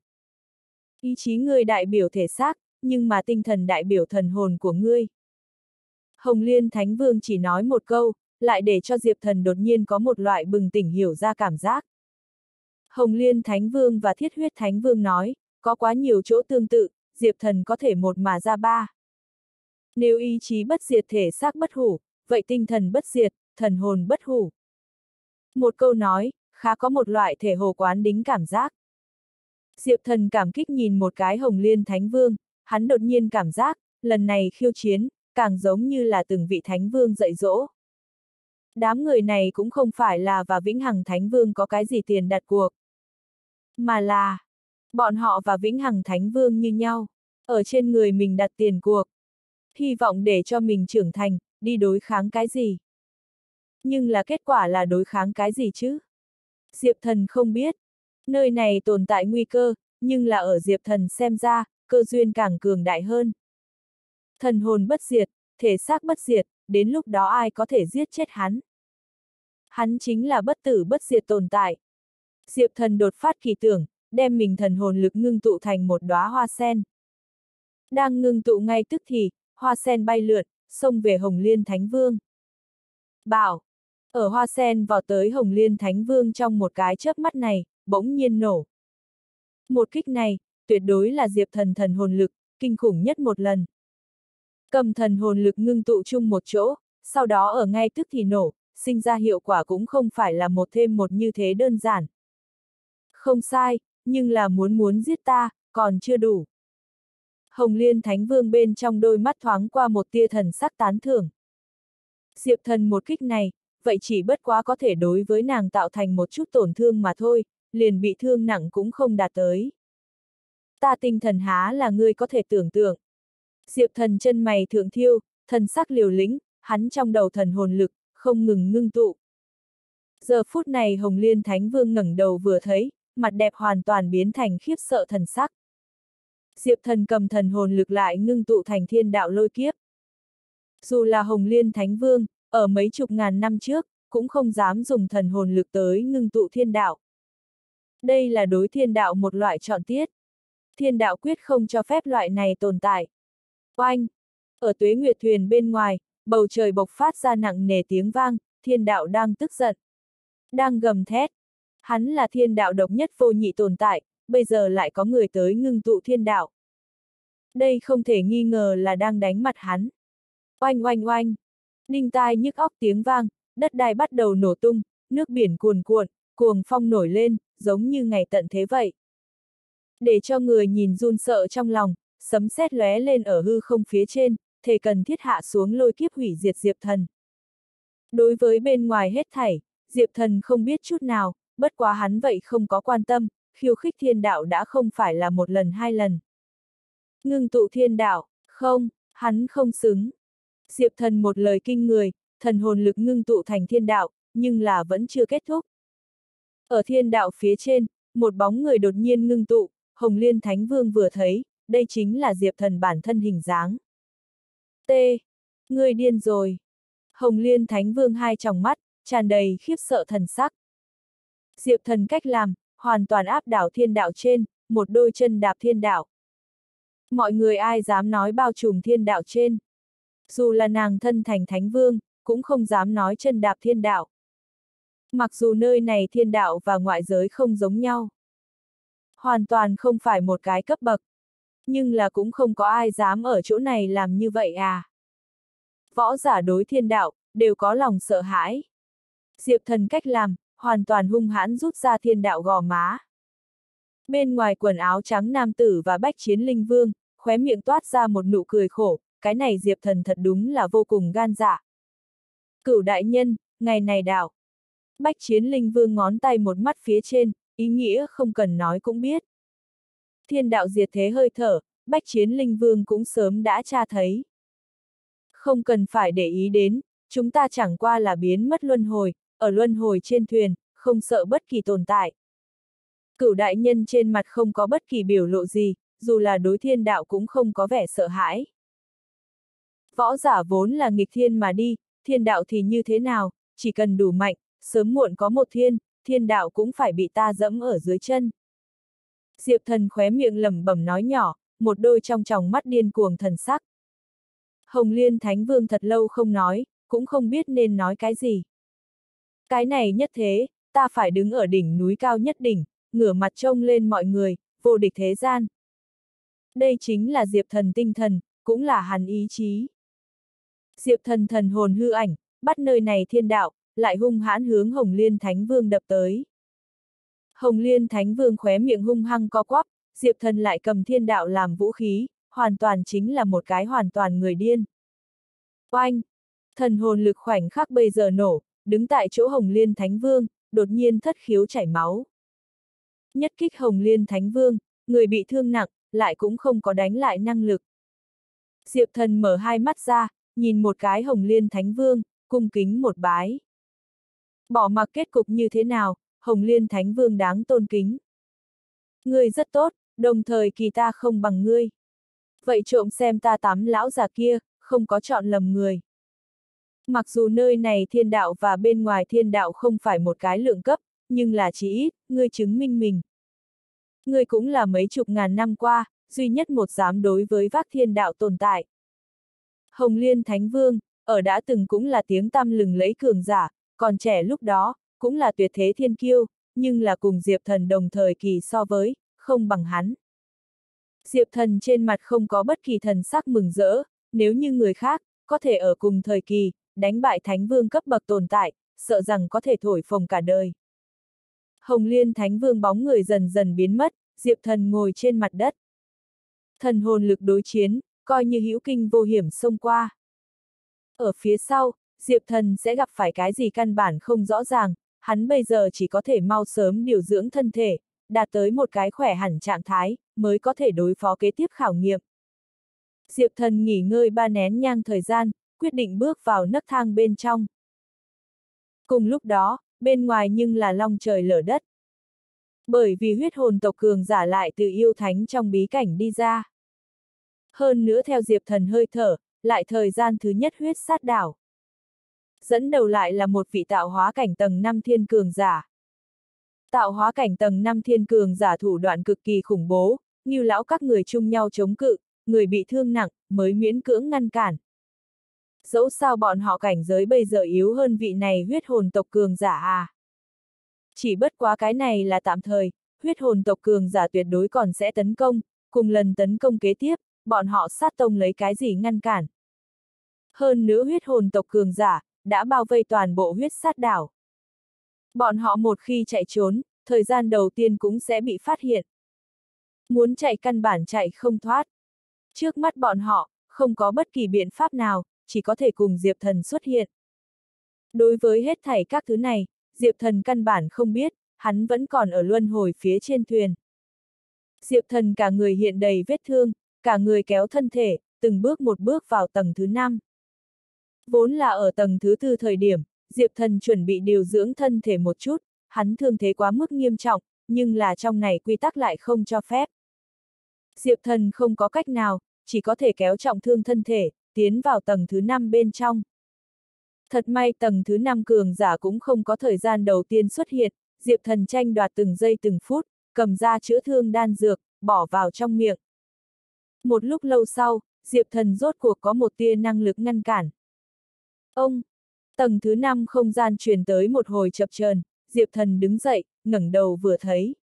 Ý chí ngươi đại biểu thể xác, nhưng mà tinh thần đại biểu thần hồn của ngươi. Hồng Liên Thánh Vương chỉ nói một câu, lại để cho Diệp Thần đột nhiên có một loại bừng tỉnh hiểu ra cảm giác. Hồng Liên Thánh Vương và Thiết Huyết Thánh Vương nói, có quá nhiều chỗ tương tự, Diệp Thần có thể một mà ra ba. Nếu ý chí bất diệt thể xác bất hủ, vậy tinh thần bất diệt, thần hồn bất hủ. Một câu nói, khá có một loại thể hồ quán đính cảm giác. Diệp Thần cảm kích nhìn một cái Hồng Liên Thánh Vương, hắn đột nhiên cảm giác, lần này khiêu chiến, càng giống như là từng vị Thánh Vương dạy dỗ. Đám người này cũng không phải là và Vĩnh Hằng Thánh Vương có cái gì tiền đặt cuộc. Mà là, bọn họ và Vĩnh Hằng Thánh Vương như nhau, ở trên người mình đặt tiền cuộc. Hy vọng để cho mình trưởng thành, đi đối kháng cái gì. Nhưng là kết quả là đối kháng cái gì chứ? Diệp Thần không biết. Nơi này tồn tại nguy cơ, nhưng là ở Diệp Thần xem ra, cơ duyên càng cường đại hơn. Thần hồn bất diệt, thể xác bất diệt, đến lúc đó ai có thể giết chết hắn? Hắn chính là bất tử bất diệt tồn tại. Diệp Thần đột phát kỳ tưởng, đem mình thần hồn lực ngưng tụ thành một đóa hoa sen. Đang ngưng tụ ngay tức thì, hoa sen bay lượn, xông về Hồng Liên Thánh Vương. Bảo! Ở hoa sen vào tới Hồng Liên Thánh Vương trong một cái chớp mắt này, bỗng nhiên nổ. Một kích này, tuyệt đối là Diệp Thần thần hồn lực, kinh khủng nhất một lần. Cầm thần hồn lực ngưng tụ chung một chỗ, sau đó ở ngay tức thì nổ, sinh ra hiệu quả cũng không phải là một thêm một như thế đơn giản. Không sai, nhưng là muốn muốn giết ta, còn chưa đủ. Hồng Liên Thánh Vương bên trong đôi mắt thoáng qua một tia thần sắc tán thưởng. Diệp Thần một kích này, vậy chỉ bất quá có thể đối với nàng tạo thành một chút tổn thương mà thôi, liền bị thương nặng cũng không đạt tới. Ta tinh thần há là ngươi có thể tưởng tượng. Diệp Thần chân mày thượng thiêu, thần sắc liều lĩnh, hắn trong đầu thần hồn lực, không ngừng ngưng tụ. Giờ phút này Hồng Liên Thánh Vương ngẩng đầu vừa thấy, mặt đẹp hoàn toàn biến thành khiếp sợ thần sắc. Diệp Thần cầm thần hồn lực lại ngưng tụ thành thiên đạo lôi kiếp. Dù là Hồng Liên Thánh Vương, ở mấy chục ngàn năm trước, cũng không dám dùng thần hồn lực tới ngưng tụ thiên đạo. Đây là đối thiên đạo một loại chọn tiết. Thiên đạo quyết không cho phép loại này tồn tại. Oanh! Ở Tuế Nguyệt Thuyền bên ngoài, bầu trời bộc phát ra nặng nề tiếng vang, thiên đạo đang tức giận. Đang gầm thét. Hắn là thiên đạo độc nhất vô nhị tồn tại, bây giờ lại có người tới ngưng tụ thiên đạo. Đây không thể nghi ngờ là đang đánh mặt hắn. Oanh oanh oanh! Đinh tai nhức óc tiếng vang, đất đai bắt đầu nổ tung, nước biển cuồn cuộn, cuồng phong nổi lên, giống như ngày tận thế vậy. Để cho người nhìn run sợ trong lòng, sấm sét lóe lên ở hư không phía trên, thề cần thiết hạ xuống lôi kiếp hủy diệt Diệp Thần. Đối với bên ngoài hết thảy, Diệp Thần không biết chút nào, bất quá hắn vậy không có quan tâm, khiêu khích thiên đạo đã không phải là một lần hai lần. Ngưng tụ thiên đạo, không, hắn không xứng. Diệp Thần một lời kinh người, thần hồn lực ngưng tụ thành thiên đạo, nhưng là vẫn chưa kết thúc. Ở thiên đạo phía trên, một bóng người đột nhiên ngưng tụ, Hồng Liên Thánh Vương vừa thấy, đây chính là Diệp Thần bản thân hình dáng. T. Ngươi điên rồi. Hồng Liên Thánh Vương hai tròng mắt, tràn đầy khiếp sợ thần sắc. Diệp Thần cách làm, hoàn toàn áp đảo thiên đạo trên, một đôi chân đạp thiên đạo. Mọi người ai dám nói bao trùm thiên đạo trên. Dù là nàng thân thành Thánh Vương, cũng không dám nói chân đạp thiên đạo. Mặc dù nơi này thiên đạo và ngoại giới không giống nhau. Hoàn toàn không phải một cái cấp bậc. Nhưng là cũng không có ai dám ở chỗ này làm như vậy à. Võ giả đối thiên đạo, đều có lòng sợ hãi. Diệp Thần cách làm, hoàn toàn hung hãn rút ra thiên đạo gò má. Bên ngoài quần áo trắng nam tử và bách chiến linh vương, khóe miệng toát ra một nụ cười khổ, cái này Diệp Thần thật đúng là vô cùng gan dạ. Cửu đại nhân, ngày này đạo. Bách chiến linh vương ngón tay một mắt phía trên, ý nghĩa không cần nói cũng biết. Thiên đạo diệt thế hơi thở, bách chiến linh vương cũng sớm đã tra thấy. Không cần phải để ý đến, chúng ta chẳng qua là biến mất luân hồi, ở luân hồi trên thuyền, không sợ bất kỳ tồn tại. Cửu đại nhân trên mặt không có bất kỳ biểu lộ gì, dù là đối thiên đạo cũng không có vẻ sợ hãi. Võ giả vốn là nghịch thiên mà đi, thiên đạo thì như thế nào, chỉ cần đủ mạnh, sớm muộn có một thiên, thiên đạo cũng phải bị ta dẫm ở dưới chân. Diệp Thần khóe miệng lẩm bẩm nói nhỏ, một đôi trong tròng mắt điên cuồng thần sắc. Hồng Liên Thánh Vương thật lâu không nói, cũng không biết nên nói cái gì. Cái này nhất thế, ta phải đứng ở đỉnh núi cao nhất đỉnh, ngửa mặt trông lên mọi người, vô địch thế gian. Đây chính là Diệp Thần tinh thần, cũng là hắn ý chí. Diệp Thần thần hồn hư ảnh, bắt nơi này thiên đạo, lại hung hãn hướng Hồng Liên Thánh Vương đập tới. Hồng Liên Thánh Vương khóe miệng hung hăng co quắp, Diệp Thần lại cầm thiên đạo làm vũ khí, hoàn toàn chính là một cái hoàn toàn người điên. Oanh! Thần hồn lực khoảnh khắc bây giờ nổ, đứng tại chỗ Hồng Liên Thánh Vương, đột nhiên thất khiếu chảy máu. Nhất kích Hồng Liên Thánh Vương, người bị thương nặng, lại cũng không có đánh lại năng lực. Diệp Thần mở hai mắt ra, nhìn một cái Hồng Liên Thánh Vương, cung kính một bái. Bỏ mặc kết cục như thế nào, Hồng Liên Thánh Vương đáng tôn kính. Ngươi rất tốt, đồng thời kỳ ta không bằng ngươi. Vậy trộm xem ta tắm lão già kia, không có chọn lầm người. Mặc dù nơi này thiên đạo và bên ngoài thiên đạo không phải một cái lượng cấp, nhưng là chỉ ít, ngươi chứng minh mình. Ngươi cũng là mấy chục ngàn năm qua, duy nhất một dám đối với vác thiên đạo tồn tại. Hồng Liên Thánh Vương, ở đã từng cũng là tiếng tăm lừng lẫy cường giả, còn trẻ lúc đó, cũng là tuyệt thế thiên kiêu, nhưng là cùng Diệp Thần đồng thời kỳ so với, không bằng hắn. Diệp Thần trên mặt không có bất kỳ thần sắc mừng rỡ, nếu như người khác, có thể ở cùng thời kỳ, đánh bại Thánh Vương cấp bậc tồn tại, sợ rằng có thể thổi phồng cả đời. Hồng Liên Thánh Vương bóng người dần dần biến mất, Diệp Thần ngồi trên mặt đất. Thần hồn lực đối chiến, coi như hữu kinh vô hiểm xông qua. Ở phía sau, Diệp Thần sẽ gặp phải cái gì căn bản không rõ ràng, hắn bây giờ chỉ có thể mau sớm điều dưỡng thân thể, đạt tới một cái khỏe hẳn trạng thái, mới có thể đối phó kế tiếp khảo nghiệm. Diệp Thần nghỉ ngơi ba nén nhang thời gian, quyết định bước vào nấc thang bên trong. Cùng lúc đó, bên ngoài nhưng là long trời lở đất. Bởi vì huyết hồn tộc cường giả lại từ yêu thánh trong bí cảnh đi ra. Hơn nữa theo Diệp Thần hơi thở, lại thời gian thứ nhất huyết sát đảo. Dẫn đầu lại là một vị tạo hóa cảnh tầng năm thiên cường giả. Tạo hóa cảnh tầng năm thiên cường giả thủ đoạn cực kỳ khủng bố, như lão các người chung nhau chống cự, người bị thương nặng, mới miễn cưỡng ngăn cản. Dẫu sao bọn họ cảnh giới bây giờ yếu hơn vị này huyết hồn tộc cường giả à. Chỉ bất quá cái này là tạm thời, huyết hồn tộc cường giả tuyệt đối còn sẽ tấn công, cùng lần tấn công kế tiếp, bọn họ sát tông lấy cái gì ngăn cản. Hơn nữa huyết hồn tộc cường giả, đã bao vây toàn bộ huyết sát đảo. Bọn họ một khi chạy trốn, thời gian đầu tiên cũng sẽ bị phát hiện. Muốn chạy căn bản chạy không thoát. Trước mắt bọn họ, không có bất kỳ biện pháp nào, chỉ có thể cùng Diệp Thần xuất hiện. Đối với hết thảy các thứ này, Diệp Thần căn bản không biết, hắn vẫn còn ở luân hồi phía trên thuyền. Diệp Thần cả người hiện đầy vết thương, cả người kéo thân thể, từng bước một bước vào tầng thứ năm. Vốn là ở tầng thứ tư thời điểm, Diệp Thần chuẩn bị điều dưỡng thân thể một chút, hắn thương thế quá mức nghiêm trọng, nhưng là trong này quy tắc lại không cho phép. Diệp Thần không có cách nào, chỉ có thể kéo trọng thương thân thể, tiến vào tầng thứ năm bên trong. Thật may tầng thứ năm cường giả cũng không có thời gian đầu tiên xuất hiện, Diệp Thần tranh đoạt từng giây từng phút, cầm ra chữa thương đan dược, bỏ vào trong miệng. Một lúc lâu sau, Diệp Thần rốt cuộc có một tia năng lực ngăn cản. Ông! Tầng thứ năm không gian truyền tới một hồi chập chờn, Diệp Thần đứng dậy, ngẩng đầu vừa thấy.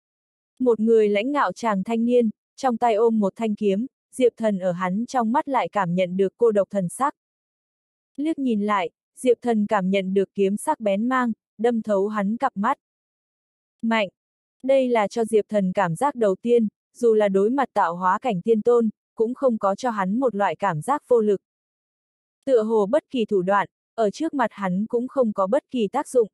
Một người lãnh ngạo chàng thanh niên, trong tay ôm một thanh kiếm, Diệp Thần ở hắn trong mắt lại cảm nhận được cô độc thần sắc. Liếc nhìn lại, Diệp Thần cảm nhận được kiếm sắc bén mang, đâm thấu hắn cặp mắt. Mạnh! Đây là cho Diệp Thần cảm giác đầu tiên, dù là đối mặt tạo hóa cảnh tiên tôn, cũng không có cho hắn một loại cảm giác vô lực. Tựa hồ bất kỳ thủ đoạn, ở trước mặt hắn cũng không có bất kỳ tác dụng.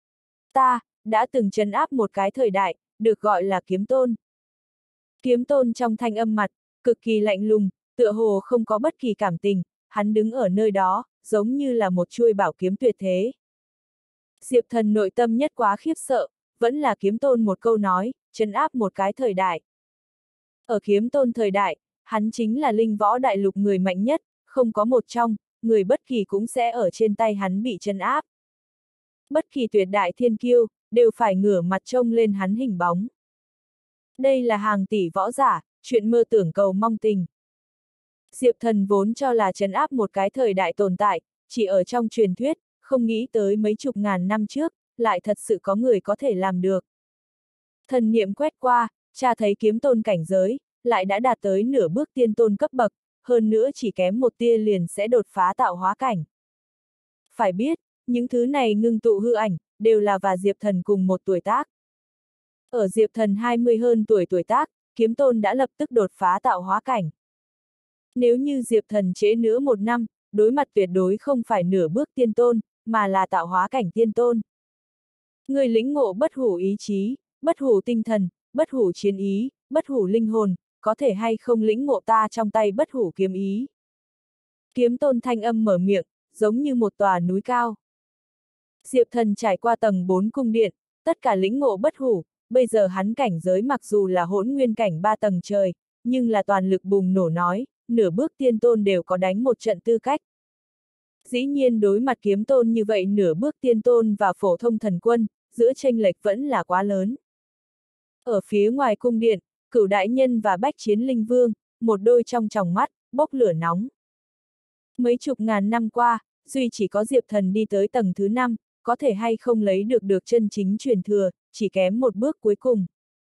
Ta, đã từng trấn áp một cái thời đại, được gọi là kiếm tôn. Kiếm tôn trong thanh âm mặt, cực kỳ lạnh lùng, tựa hồ không có bất kỳ cảm tình, hắn đứng ở nơi đó, giống như là một chuôi bảo kiếm tuyệt thế. Diệp Thần nội tâm nhất quá khiếp sợ, vẫn là kiếm tôn một câu nói, trấn áp một cái thời đại. Ở kiếm tôn thời đại, hắn chính là linh võ đại lục người mạnh nhất, không có một trong, người bất kỳ cũng sẽ ở trên tay hắn bị trấn áp. Bất kỳ tuyệt đại thiên kiêu, đều phải ngửa mặt trông lên hắn hình bóng. Đây là hàng tỷ võ giả, chuyện mơ tưởng cầu mong tình. Diệp Thần vốn cho là trấn áp một cái thời đại tồn tại, chỉ ở trong truyền thuyết, không nghĩ tới mấy chục ngàn năm trước, lại thật sự có người có thể làm được. Thần niệm quét qua, tra thấy kiếm tôn cảnh giới, lại đã đạt tới nửa bước tiên tôn cấp bậc, hơn nữa chỉ kém một tia liền sẽ đột phá tạo hóa cảnh. Phải biết, những thứ này ngưng tụ hư ảnh, đều là và Diệp Thần cùng một tuổi tác. Ở Diệp Thần hai mươi hơn tuổi tuổi tác, kiếm tôn đã lập tức đột phá tạo hóa cảnh. Nếu như Diệp Thần trễ nữa một năm, đối mặt tuyệt đối không phải nửa bước tiên tôn, mà là tạo hóa cảnh tiên tôn. Người lĩnh ngộ bất hủ ý chí, bất hủ tinh thần, bất hủ chiến ý, bất hủ linh hồn, có thể hay không lĩnh ngộ ta trong tay bất hủ kiếm ý. Kiếm tôn thanh âm mở miệng, giống như một tòa núi cao. Diệp Thần trải qua tầng bốn cung điện, tất cả lĩnh ngộ bất hủ, bây giờ hắn cảnh giới mặc dù là hỗn nguyên cảnh ba tầng trời, nhưng là toàn lực bùng nổ nói, nửa bước tiên tôn đều có đánh một trận tư cách. Dĩ nhiên đối mặt kiếm tôn như vậy nửa bước tiên tôn và phổ thông thần quân, giữa chênh lệch vẫn là quá lớn. Ở phía ngoài cung điện, Cửu đại nhân và Bách Chiến Linh Vương, một đôi trong tròng mắt, bốc lửa nóng. Mấy chục ngàn năm qua, duy chỉ có Diệp Thần đi tới tầng thứ năm, có thể hay không lấy được được chân chính truyền thừa, chỉ kém một bước cuối cùng.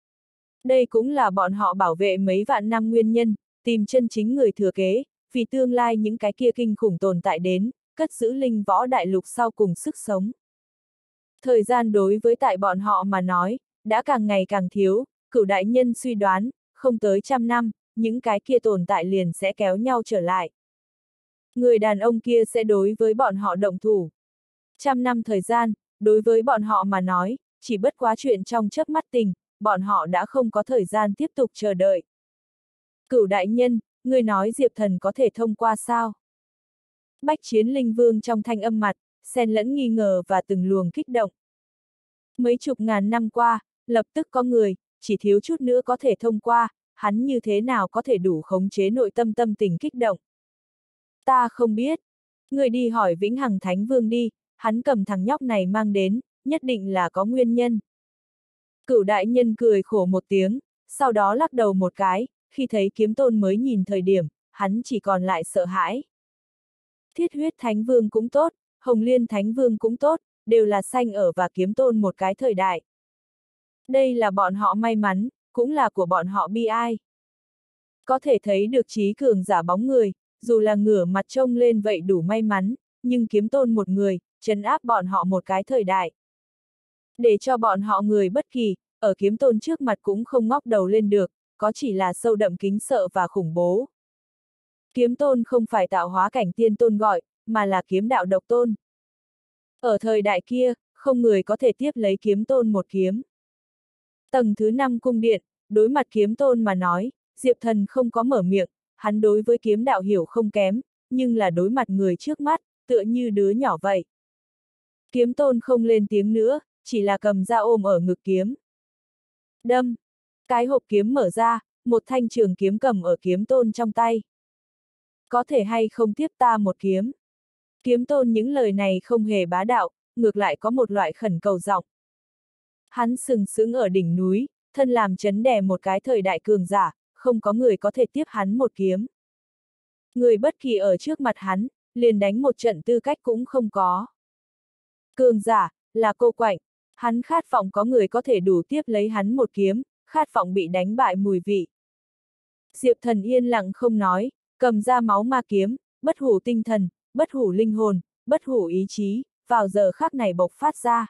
Đây cũng là bọn họ bảo vệ mấy vạn năm nguyên nhân, tìm chân chính người thừa kế, vì tương lai những cái kia kinh khủng tồn tại đến, cất giữ linh võ đại lục sau cùng sức sống. Thời gian đối với tại bọn họ mà nói, đã càng ngày càng thiếu, Cửu đại nhân suy đoán, không tới trăm năm, những cái kia tồn tại liền sẽ kéo nhau trở lại. Người đàn ông kia sẽ đối với bọn họ động thủ. Trăm năm thời gian, đối với bọn họ mà nói, chỉ bất quá chuyện trong chớp mắt tình, bọn họ đã không có thời gian tiếp tục chờ đợi. Cửu đại nhân, người nói Diệp Thần có thể thông qua sao? Bách Chiến Linh Vương trong thanh âm mặt, xen lẫn nghi ngờ và từng luồng kích động. Mấy chục ngàn năm qua, lập tức có người, chỉ thiếu chút nữa có thể thông qua, hắn như thế nào có thể đủ khống chế nội tâm tâm tình kích động. Ta không biết. Người đi hỏi Vĩnh Hằng Thánh Vương đi, hắn cầm thằng nhóc này mang đến, nhất định là có nguyên nhân. Cửu đại nhân cười khổ một tiếng, sau đó lắc đầu một cái, khi thấy kiếm tôn mới nhìn thời điểm, hắn chỉ còn lại sợ hãi. Thiết huyết Thánh Vương cũng tốt, Hồng Liên Thánh Vương cũng tốt, đều là sanh ở và kiếm tôn một cái thời đại. Đây là bọn họ may mắn, cũng là của bọn họ bi ai. Có thể thấy được trí cường giả bóng người, dù là ngửa mặt trông lên vậy đủ may mắn, nhưng kiếm tôn một người, trấn áp bọn họ một cái thời đại. Để cho bọn họ người bất kỳ, ở kiếm tôn trước mặt cũng không ngóc đầu lên được, có chỉ là sâu đậm kính sợ và khủng bố. Kiếm tôn không phải tạo hóa cảnh tiên tôn gọi, mà là kiếm đạo độc tôn. Ở thời đại kia, không người có thể tiếp lấy kiếm tôn một kiếm. Tầng thứ năm cung điện, đối mặt kiếm tôn mà nói, Diệp Thần không có mở miệng, hắn đối với kiếm đạo hiểu không kém, nhưng là đối mặt người trước mắt, tựa như đứa nhỏ vậy. Kiếm tôn không lên tiếng nữa, chỉ là cầm ra ôm ở ngực kiếm. Đâm! Cái hộp kiếm mở ra, một thanh trường kiếm cầm ở kiếm tôn trong tay. Có thể hay không tiếp ta một kiếm? Kiếm tôn những lời này không hề bá đạo, ngược lại có một loại khẩn cầu giọng. Hắn sừng sững ở đỉnh núi, thân làm chấn đè một cái thời đại cường giả, không có người có thể tiếp hắn một kiếm. Người bất kỳ ở trước mặt hắn, liền đánh một trận tư cách cũng không có. Cường giả, là cô quạnh, hắn khát vọng có người có thể đủ tiếp lấy hắn một kiếm, khát vọng bị đánh bại mùi vị. Diệp Thần yên lặng không nói, cầm ra máu ma kiếm, bất hủ tinh thần, bất hủ linh hồn, bất hủ ý chí, vào giờ khắc này bộc phát ra.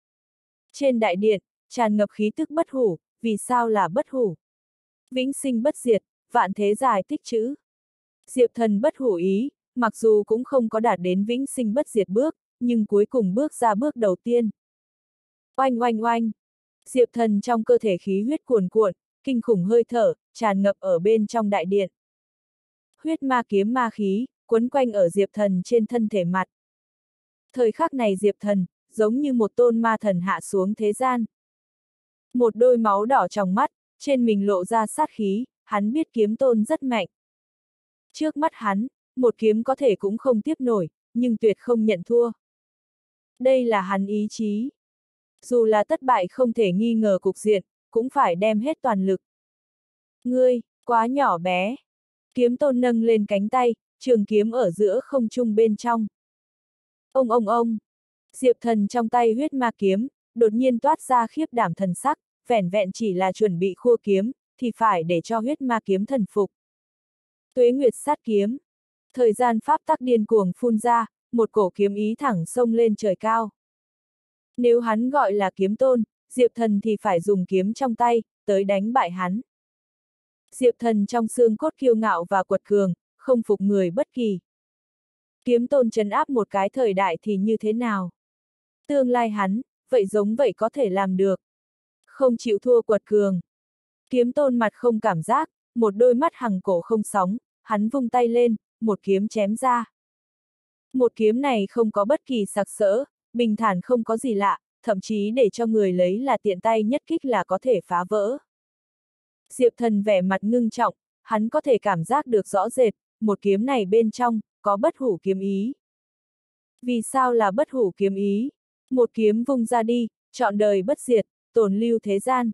Trên đại điện, tràn ngập khí tức bất hủ, vì sao là bất hủ? Vĩnh sinh bất diệt, vạn thế dài tích trữ. Diệp Thần bất hủ ý, mặc dù cũng không có đạt đến vĩnh sinh bất diệt bước, nhưng cuối cùng bước ra bước đầu tiên. Oanh oanh oanh! Diệp Thần trong cơ thể khí huyết cuồn cuộn, kinh khủng hơi thở, tràn ngập ở bên trong đại điện. Huyết ma kiếm ma khí, quấn quanh ở Diệp Thần trên thân thể mặt. Thời khắc này Diệp Thần, giống như một tôn ma thần hạ xuống thế gian. Một đôi máu đỏ trong mắt, trên mình lộ ra sát khí, hắn biết kiếm tôn rất mạnh. Trước mắt hắn, một kiếm có thể cũng không tiếp nổi, nhưng tuyệt không nhận thua. Đây là hắn ý chí. Dù là thất bại không thể nghi ngờ cục diện, cũng phải đem hết toàn lực. Ngươi, quá nhỏ bé. Kiếm tôn nâng lên cánh tay, trường kiếm ở giữa không trung bên trong. Ông ông ông. Diệp Thần trong tay huyết ma kiếm, đột nhiên toát ra khiếp đảm thần sắc, vẻn vẹn chỉ là chuẩn bị khua kiếm, thì phải để cho huyết ma kiếm thần phục. Tuế Nguyệt sát kiếm. Thời gian pháp tắc điên cuồng phun ra, một cổ kiếm ý thẳng xông lên trời cao. Nếu hắn gọi là kiếm tôn, Diệp Thần thì phải dùng kiếm trong tay, tới đánh bại hắn. Diệp Thần trong xương cốt kiêu ngạo và quật cường, không phục người bất kỳ. Kiếm tôn trấn áp một cái thời đại thì như thế nào? Tương lai hắn, vậy giống vậy có thể làm được. Không chịu thua quật cường. Kiếm tôn mặt không cảm giác, một đôi mắt hằng cổ không sóng, hắn vung tay lên, một kiếm chém ra. Một kiếm này không có bất kỳ sặc sỡ, bình thản không có gì lạ, thậm chí để cho người lấy là tiện tay nhất kích là có thể phá vỡ. Diệp Thần vẻ mặt ngưng trọng, hắn có thể cảm giác được rõ rệt, một kiếm này bên trong, có bất hủ kiếm ý. Vì sao là bất hủ kiếm ý? Một kiếm vung ra đi, trọn đời bất diệt, tồn lưu thế gian.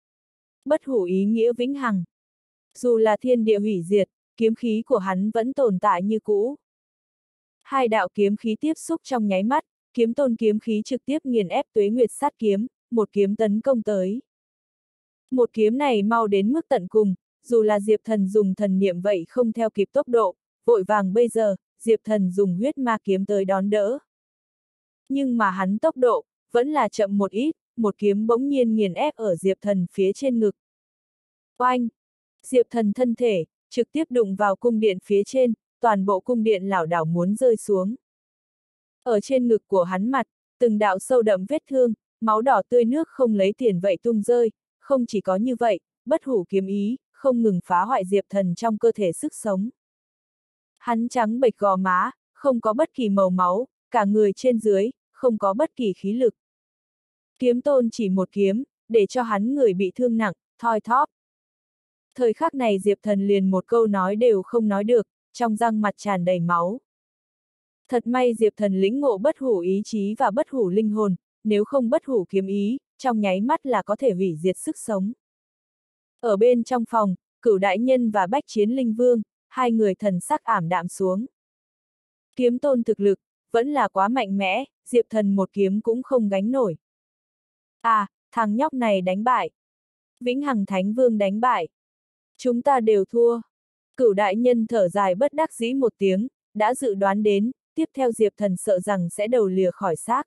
Bất hủ ý nghĩa vĩnh hằng. Dù là thiên địa hủy diệt, kiếm khí của hắn vẫn tồn tại như cũ. Hai đạo kiếm khí tiếp xúc trong nháy mắt, kiếm tôn kiếm khí trực tiếp nghiền ép Tuế Nguyệt sát kiếm, một kiếm tấn công tới. Một kiếm này mau đến mức tận cùng, dù là Diệp Thần dùng thần niệm vậy không theo kịp tốc độ, vội vàng bây giờ, Diệp Thần dùng huyết ma kiếm tới đón đỡ. Nhưng mà hắn tốc độ, vẫn là chậm một ít, một kiếm bỗng nhiên nghiền ép ở Diệp Thần phía trên ngực. Oanh! Diệp Thần thân thể, trực tiếp đụng vào cung điện phía trên, toàn bộ cung điện lảo đảo muốn rơi xuống. Ở trên ngực của hắn mặt, từng đạo sâu đậm vết thương, máu đỏ tươi nước không lấy tiền vậy tung rơi, không chỉ có như vậy, bất hủ kiếm ý, không ngừng phá hoại Diệp Thần trong cơ thể sức sống. Hắn trắng bệch gò má, không có bất kỳ màu máu, cả người trên dưới, không có bất kỳ khí lực. Kiếm tôn chỉ một kiếm, để cho hắn người bị thương nặng, thoi thóp. Thời khắc này Diệp Thần liền một câu nói đều không nói được, trong răng mặt tràn đầy máu. Thật may Diệp Thần lĩnh ngộ bất hủ ý chí và bất hủ linh hồn, nếu không bất hủ kiếm ý, trong nháy mắt là có thể hủy diệt sức sống. Ở bên trong phòng, Cửu đại nhân và Bách Chiến Linh Vương, hai người thần sắc ảm đạm xuống. Kiếm tôn thực lực, vẫn là quá mạnh mẽ, Diệp Thần một kiếm cũng không gánh nổi. À, thằng nhóc này đánh bại. Vĩnh Hằng Thánh Vương đánh bại. Chúng ta đều thua. Cửu đại nhân thở dài bất đắc dĩ một tiếng, đã dự đoán đến, tiếp theo Diệp Thần sợ rằng sẽ đầu lìa khỏi xác.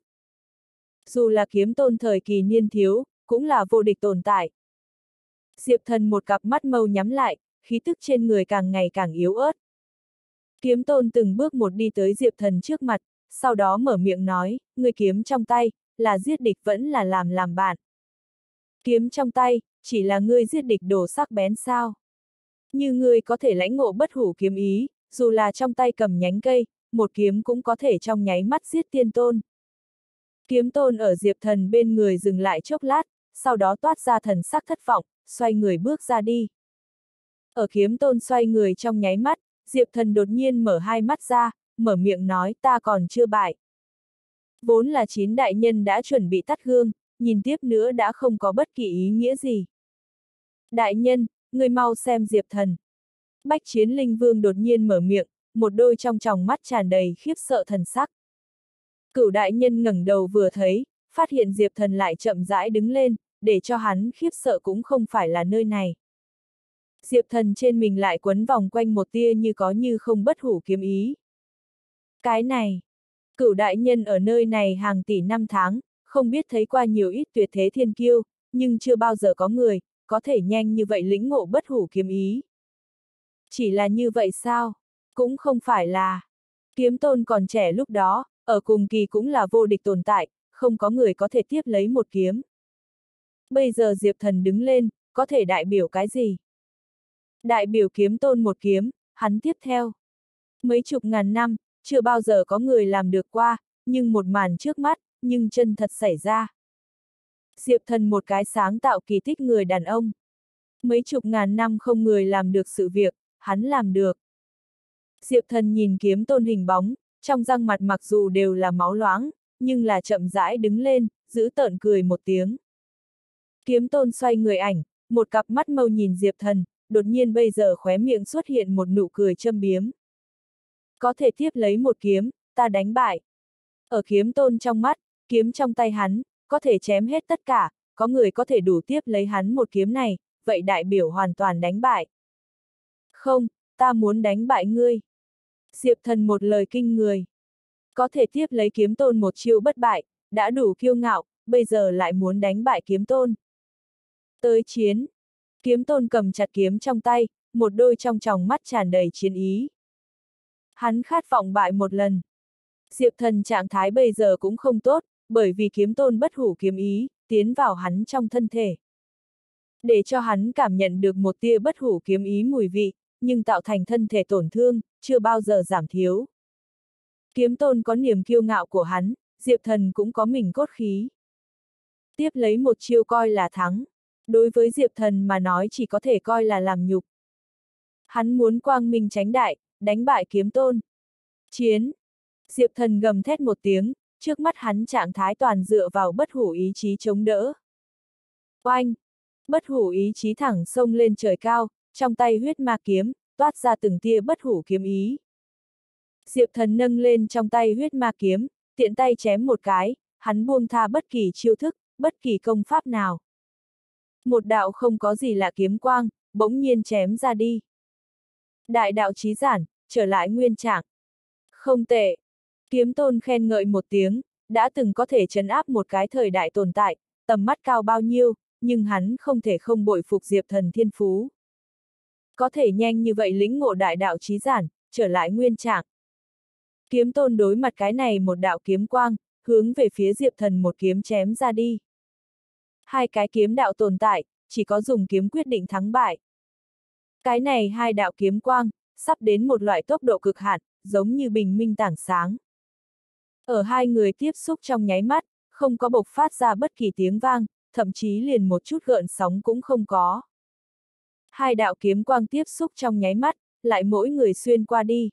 Dù là kiếm tôn thời kỳ niên thiếu, cũng là vô địch tồn tại. Diệp Thần một cặp mắt mâu nhắm lại, khí tức trên người càng ngày càng yếu ớt. Kiếm tôn từng bước một đi tới Diệp Thần trước mặt, sau đó mở miệng nói, người kiếm trong tay, là giết địch vẫn là làm làm bạn. Kiếm trong tay, chỉ là ngươi giết địch đồ sắc bén sao. Như ngươi có thể lãnh ngộ bất hủ kiếm ý, dù là trong tay cầm nhánh cây, một kiếm cũng có thể trong nháy mắt giết tiên tôn. Kiếm tôn ở Diệp Thần bên người dừng lại chốc lát, sau đó toát ra thần sắc thất vọng, xoay người bước ra đi. Ở kiếm tôn xoay người trong nháy mắt, Diệp Thần đột nhiên mở hai mắt ra, mở miệng nói ta còn chưa bại. Vốn là chín đại nhân đã chuẩn bị tắt gương, nhìn tiếp nữa đã không có bất kỳ ý nghĩa gì. Đại nhân, người mau xem Diệp Thần. Bách Chiến Linh Vương đột nhiên mở miệng, một đôi trong tròng mắt tràn đầy khiếp sợ thần sắc. Cửu đại nhân ngẩng đầu vừa thấy, phát hiện Diệp Thần lại chậm rãi đứng lên, để cho hắn khiếp sợ cũng không phải là nơi này. Diệp Thần trên mình lại quấn vòng quanh một tia như có như không bất hủ kiếm ý. Cái này, Cửu đại nhân ở nơi này hàng tỷ năm tháng, không biết thấy qua nhiều ít tuyệt thế thiên kiêu, nhưng chưa bao giờ có người, có thể nhanh như vậy lĩnh ngộ bất hủ kiếm ý. Chỉ là như vậy sao? Cũng không phải là. Kiếm tôn còn trẻ lúc đó, ở cùng kỳ cũng là vô địch tồn tại, không có người có thể tiếp lấy một kiếm. Bây giờ Diệp Thần đứng lên, có thể đại biểu cái gì? Đại biểu kiếm tôn một kiếm, hắn tiếp theo. Mấy chục ngàn năm, chưa bao giờ có người làm được qua, nhưng một màn trước mắt, nhưng chân thật xảy ra. Diệp Thần một cái sáng tạo kỳ tích người đàn ông. Mấy chục ngàn năm không người làm được sự việc, hắn làm được. Diệp Thần nhìn kiếm tôn hình bóng, trong răng mặt mặc dù đều là máu loãng, nhưng là chậm rãi đứng lên, giữ tợn cười một tiếng. Kiếm tôn xoay người ảnh, một cặp mắt mâu nhìn Diệp Thần, đột nhiên bây giờ khóe miệng xuất hiện một nụ cười châm biếm. Có thể tiếp lấy một kiếm, ta đánh bại. Ở kiếm tôn trong mắt, kiếm trong tay hắn, có thể chém hết tất cả, có người có thể đủ tiếp lấy hắn một kiếm này, vậy đại biểu hoàn toàn đánh bại. Không, ta muốn đánh bại ngươi. Diệp Thần một lời kinh người. Có thể tiếp lấy kiếm tôn một chiêu bất bại, đã đủ kiêu ngạo, bây giờ lại muốn đánh bại kiếm tôn. Tới chiến. Kiếm tôn cầm chặt kiếm trong tay, một đôi trong tròng mắt tràn đầy chiến ý. Hắn khát vọng bại một lần. Diệp Thần trạng thái bây giờ cũng không tốt, bởi vì kiếm tôn bất hủ kiếm ý, tiến vào hắn trong thân thể. Để cho hắn cảm nhận được một tia bất hủ kiếm ý mùi vị, nhưng tạo thành thân thể tổn thương, chưa bao giờ giảm thiếu. Kiếm tôn có niềm kiêu ngạo của hắn, Diệp Thần cũng có mình cốt khí. Tiếp lấy một chiêu coi là thắng, đối với Diệp Thần mà nói chỉ có thể coi là làm nhục. Hắn muốn quang minh chánh đại, đánh bại kiếm tôn. Chiến! Diệp Thần gầm thét một tiếng, trước mắt hắn trạng thái toàn dựa vào bất hủ ý chí chống đỡ. Oanh! Bất hủ ý chí thẳng xông lên trời cao, trong tay huyết ma kiếm, toát ra từng tia bất hủ kiếm ý. Diệp Thần nâng lên trong tay huyết ma kiếm, tiện tay chém một cái, hắn buông tha bất kỳ chiêu thức, bất kỳ công pháp nào. Một đạo không có gì lạ kiếm quang, bỗng nhiên chém ra đi. Đại đạo chí giản, trở lại nguyên trạng. Không tệ. Kiếm tôn khen ngợi một tiếng, đã từng có thể trấn áp một cái thời đại tồn tại, tầm mắt cao bao nhiêu, nhưng hắn không thể không bội phục Diệp Thần thiên phú. Có thể nhanh như vậy lĩnh ngộ đại đạo chí giản, trở lại nguyên trạng. Kiếm Tôn đối mặt cái này một đạo kiếm quang, hướng về phía Diệp Thần một kiếm chém ra đi. Hai cái kiếm đạo tồn tại, chỉ có dùng kiếm quyết định thắng bại. Cái này hai đạo kiếm quang, sắp đến một loại tốc độ cực hạn, giống như bình minh tảng sáng. Ở hai người tiếp xúc trong nháy mắt, không có bộc phát ra bất kỳ tiếng vang, thậm chí liền một chút gợn sóng cũng không có. Hai đạo kiếm quang tiếp xúc trong nháy mắt, lại mỗi người xuyên qua đi.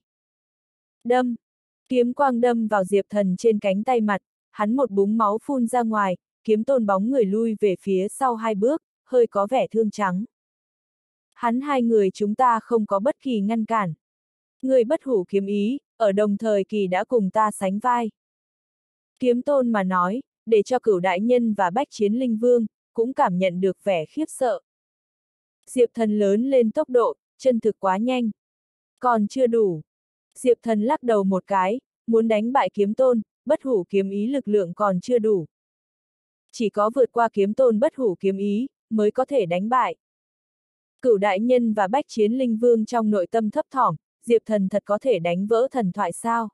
Đâm! Kiếm quang đâm vào Diệp Thần trên cánh tay mặt, hắn một búng máu phun ra ngoài, Kiếm Tôn bóng người lui về phía sau hai bước, hơi có vẻ thương trắng. Hắn hai người chúng ta không có bất kỳ ngăn cản. Người bất hủ kiếm ý, ở đồng thời kỳ đã cùng ta sánh vai. Kiếm Tôn mà nói, để cho Cửu đại nhân và Bách Chiến Linh Vương, cũng cảm nhận được vẻ khiếp sợ. Diệp Thần lớn lên tốc độ, chân thực quá nhanh. Còn chưa đủ. Diệp Thần lắc đầu một cái, muốn đánh bại Kiếm Tôn, bất hủ kiếm ý lực lượng còn chưa đủ. Chỉ có vượt qua Kiếm Tôn bất hủ kiếm ý, mới có thể đánh bại. Cửu đại nhân và Bách Chiến Linh Vương trong nội tâm thấp thỏm, Diệp Thần thật có thể đánh vỡ thần thoại sao?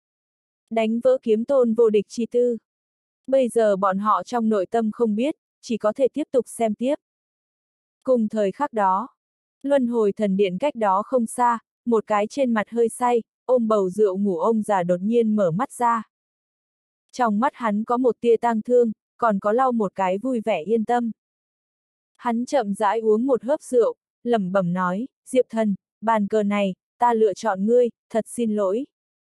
Đánh vỡ Kiếm Tôn vô địch chi tư. Bây giờ bọn họ trong nội tâm không biết, chỉ có thể tiếp tục xem tiếp. Cùng thời khắc đó, Luân Hồi Thần Điện cách đó không xa, một cái trên mặt hơi say, ôm bầu rượu ngủ ông già đột nhiên mở mắt ra. Trong mắt hắn có một tia tang thương, còn có lau một cái vui vẻ yên tâm. Hắn chậm rãi uống một hớp rượu, lẩm bẩm nói, Diệp Thần, bàn cờ này, ta lựa chọn ngươi, thật xin lỗi.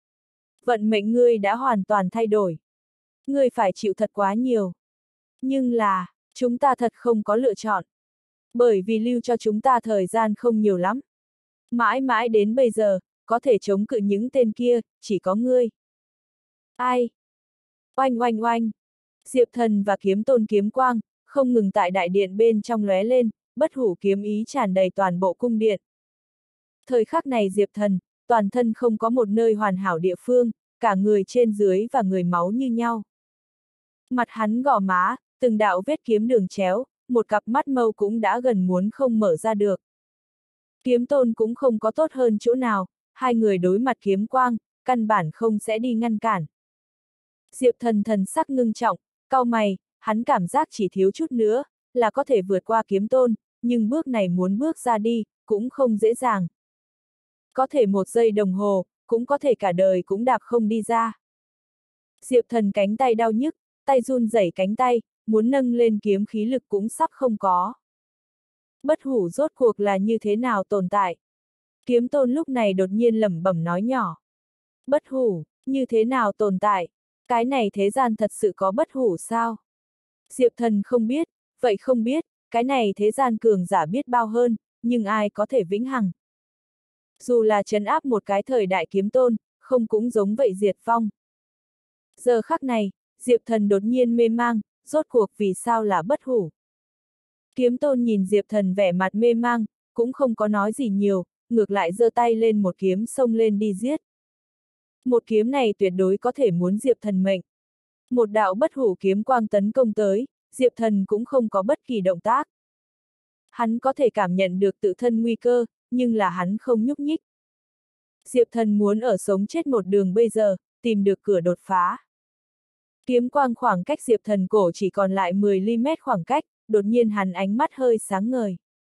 Vận mệnh ngươi đã hoàn toàn thay đổi. Ngươi phải chịu thật quá nhiều. Nhưng là, chúng ta thật không có lựa chọn. Bởi vì lưu cho chúng ta thời gian không nhiều lắm. Mãi mãi đến bây giờ, có thể chống cự những tên kia, chỉ có ngươi. Ai? Oanh oanh oanh. Diệp Thần và Kiếm Tôn kiếm quang, không ngừng tại đại điện bên trong lóe lên, bất hủ kiếm ý tràn đầy toàn bộ cung điện. Thời khắc này Diệp Thần, toàn thân không có một nơi hoàn hảo địa phương, cả người trên dưới và người máu như nhau. Mặt hắn gò má, từng đạo vết kiếm đường chéo, một cặp mắt mâu cũng đã gần muốn không mở ra được. Kiếm Tôn cũng không có tốt hơn chỗ nào, hai người đối mặt kiếm quang, căn bản không sẽ đi ngăn cản. Diệp Thần thần sắc ngưng trọng, cau mày, hắn cảm giác chỉ thiếu chút nữa, là có thể vượt qua Kiếm Tôn, nhưng bước này muốn bước ra đi, cũng không dễ dàng. Có thể một giây đồng hồ, cũng có thể cả đời cũng đạp không đi ra. Diệp Thần cánh tay đau nhức, tay run rẩy cánh tay, muốn nâng lên kiếm khí lực cũng sắp không có. Bất hủ rốt cuộc là như thế nào tồn tại? Kiếm Tôn lúc này đột nhiên lẩm bẩm nói nhỏ. Bất hủ, như thế nào tồn tại? Cái này thế gian thật sự có bất hủ sao? Diệp Thần không biết, vậy không biết, cái này thế gian cường giả biết bao hơn, nhưng ai có thể vĩnh hằng? Dù là trấn áp một cái thời đại Kiếm Tôn, không cũng giống vậy diệt vong. Giờ khắc này, Diệp Thần đột nhiên mê mang, rốt cuộc vì sao là bất hủ? Kiếm Tôn nhìn Diệp Thần vẻ mặt mê mang, cũng không có nói gì nhiều, ngược lại giơ tay lên một kiếm xông lên đi giết. Một kiếm này tuyệt đối có thể muốn Diệp Thần mệnh. Một đạo bất hủ kiếm quang tấn công tới, Diệp Thần cũng không có bất kỳ động tác. Hắn có thể cảm nhận được tự thân nguy cơ, nhưng là hắn không nhúc nhích. Diệp Thần muốn ở sống chết một đường bây giờ, tìm được cửa đột phá. Kiếm quang khoảng cách Diệp Thần cổ chỉ còn lại mười li mét khoảng cách, đột nhiên hắn ánh mắt hơi sáng ngời.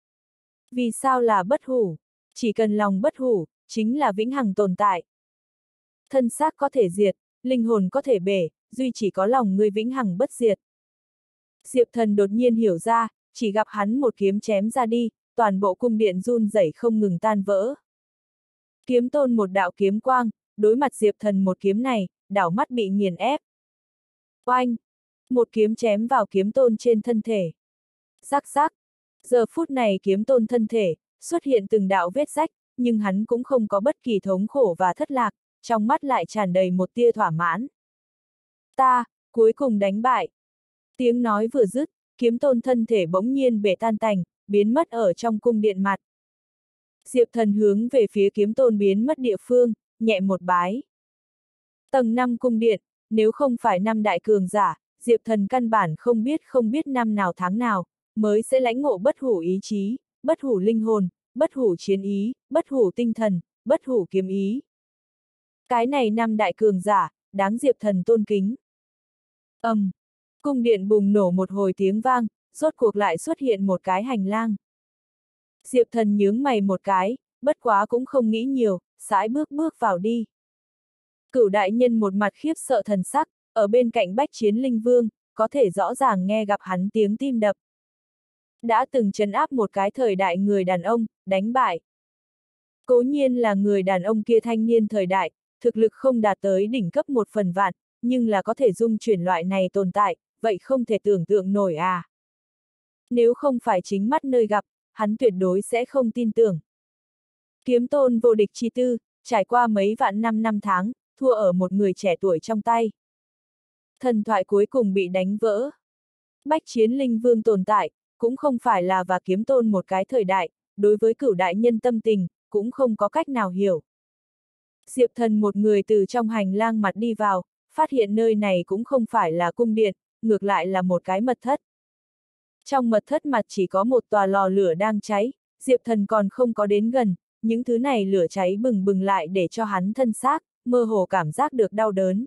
Vì sao là bất hủ? Chỉ cần lòng bất hủ, chính là vĩnh hằng tồn tại. Thân xác có thể diệt, linh hồn có thể bể, duy chỉ có lòng ngươi vĩnh hằng bất diệt. Diệp Thần đột nhiên hiểu ra, chỉ gặp hắn một kiếm chém ra đi, toàn bộ cung điện run rẩy không ngừng tan vỡ. Kiếm Tôn một đạo kiếm quang, đối mặt Diệp Thần một kiếm này, đảo mắt bị nghiền ép. Oanh! Một kiếm chém vào Kiếm Tôn trên thân thể. Rắc rắc! Giờ phút này Kiếm Tôn thân thể, xuất hiện từng đạo vết rách, nhưng hắn cũng không có bất kỳ thống khổ và thất lạc, trong mắt lại tràn đầy một tia thỏa mãn. Ta, cuối cùng đánh bại. Tiếng nói vừa dứt, Kiếm Tôn thân thể bỗng nhiên bể tan tành, biến mất ở trong cung điện mặt. Diệp Thần hướng về phía Kiếm Tôn biến mất địa phương, nhẹ một bái. Tầng năm cung điện, nếu không phải năm đại cường giả, Diệp Thần căn bản không biết không biết năm nào tháng nào, mới sẽ lãnh ngộ bất hủ ý chí, bất hủ linh hồn, bất hủ chiến ý, bất hủ tinh thần, bất hủ kiếm ý. Cái này năm đại cường giả, đáng Diệp Thần tôn kính. Ầm, um, cung điện bùng nổ một hồi tiếng vang, rốt cuộc lại xuất hiện một cái hành lang. Diệp Thần nhướng mày một cái, bất quá cũng không nghĩ nhiều, sải bước bước vào đi. Cửu đại nhân một mặt khiếp sợ thần sắc, ở bên cạnh bách chiến linh vương, có thể rõ ràng nghe gặp hắn tiếng tim đập. Đã từng trấn áp một cái thời đại người đàn ông, đánh bại. Cố nhiên là người đàn ông kia thanh niên thời đại, thực lực không đạt tới đỉnh cấp một phần vạn, nhưng là có thể dung chuyển loại này tồn tại, vậy không thể tưởng tượng nổi à. Nếu không phải chính mắt nơi gặp, hắn tuyệt đối sẽ không tin tưởng. Kiếm tôn vô địch chi tư, trải qua mấy vạn năm năm tháng, thua ở một người trẻ tuổi trong tay. Thần thoại cuối cùng bị đánh vỡ. Bách chiến linh vương tồn tại, cũng không phải là và kiếm tôn một cái thời đại, đối với cửu đại nhân tâm tình, cũng không có cách nào hiểu. Diệp Thần một người từ trong hành lang mặt đi vào, phát hiện nơi này cũng không phải là cung điện, ngược lại là một cái mật thất. Trong mật thất mặt chỉ có một tòa lò lửa đang cháy, Diệp Thần còn không có đến gần, những thứ này lửa cháy bừng bừng lại để cho hắn thân xác, mơ hồ cảm giác được đau đớn.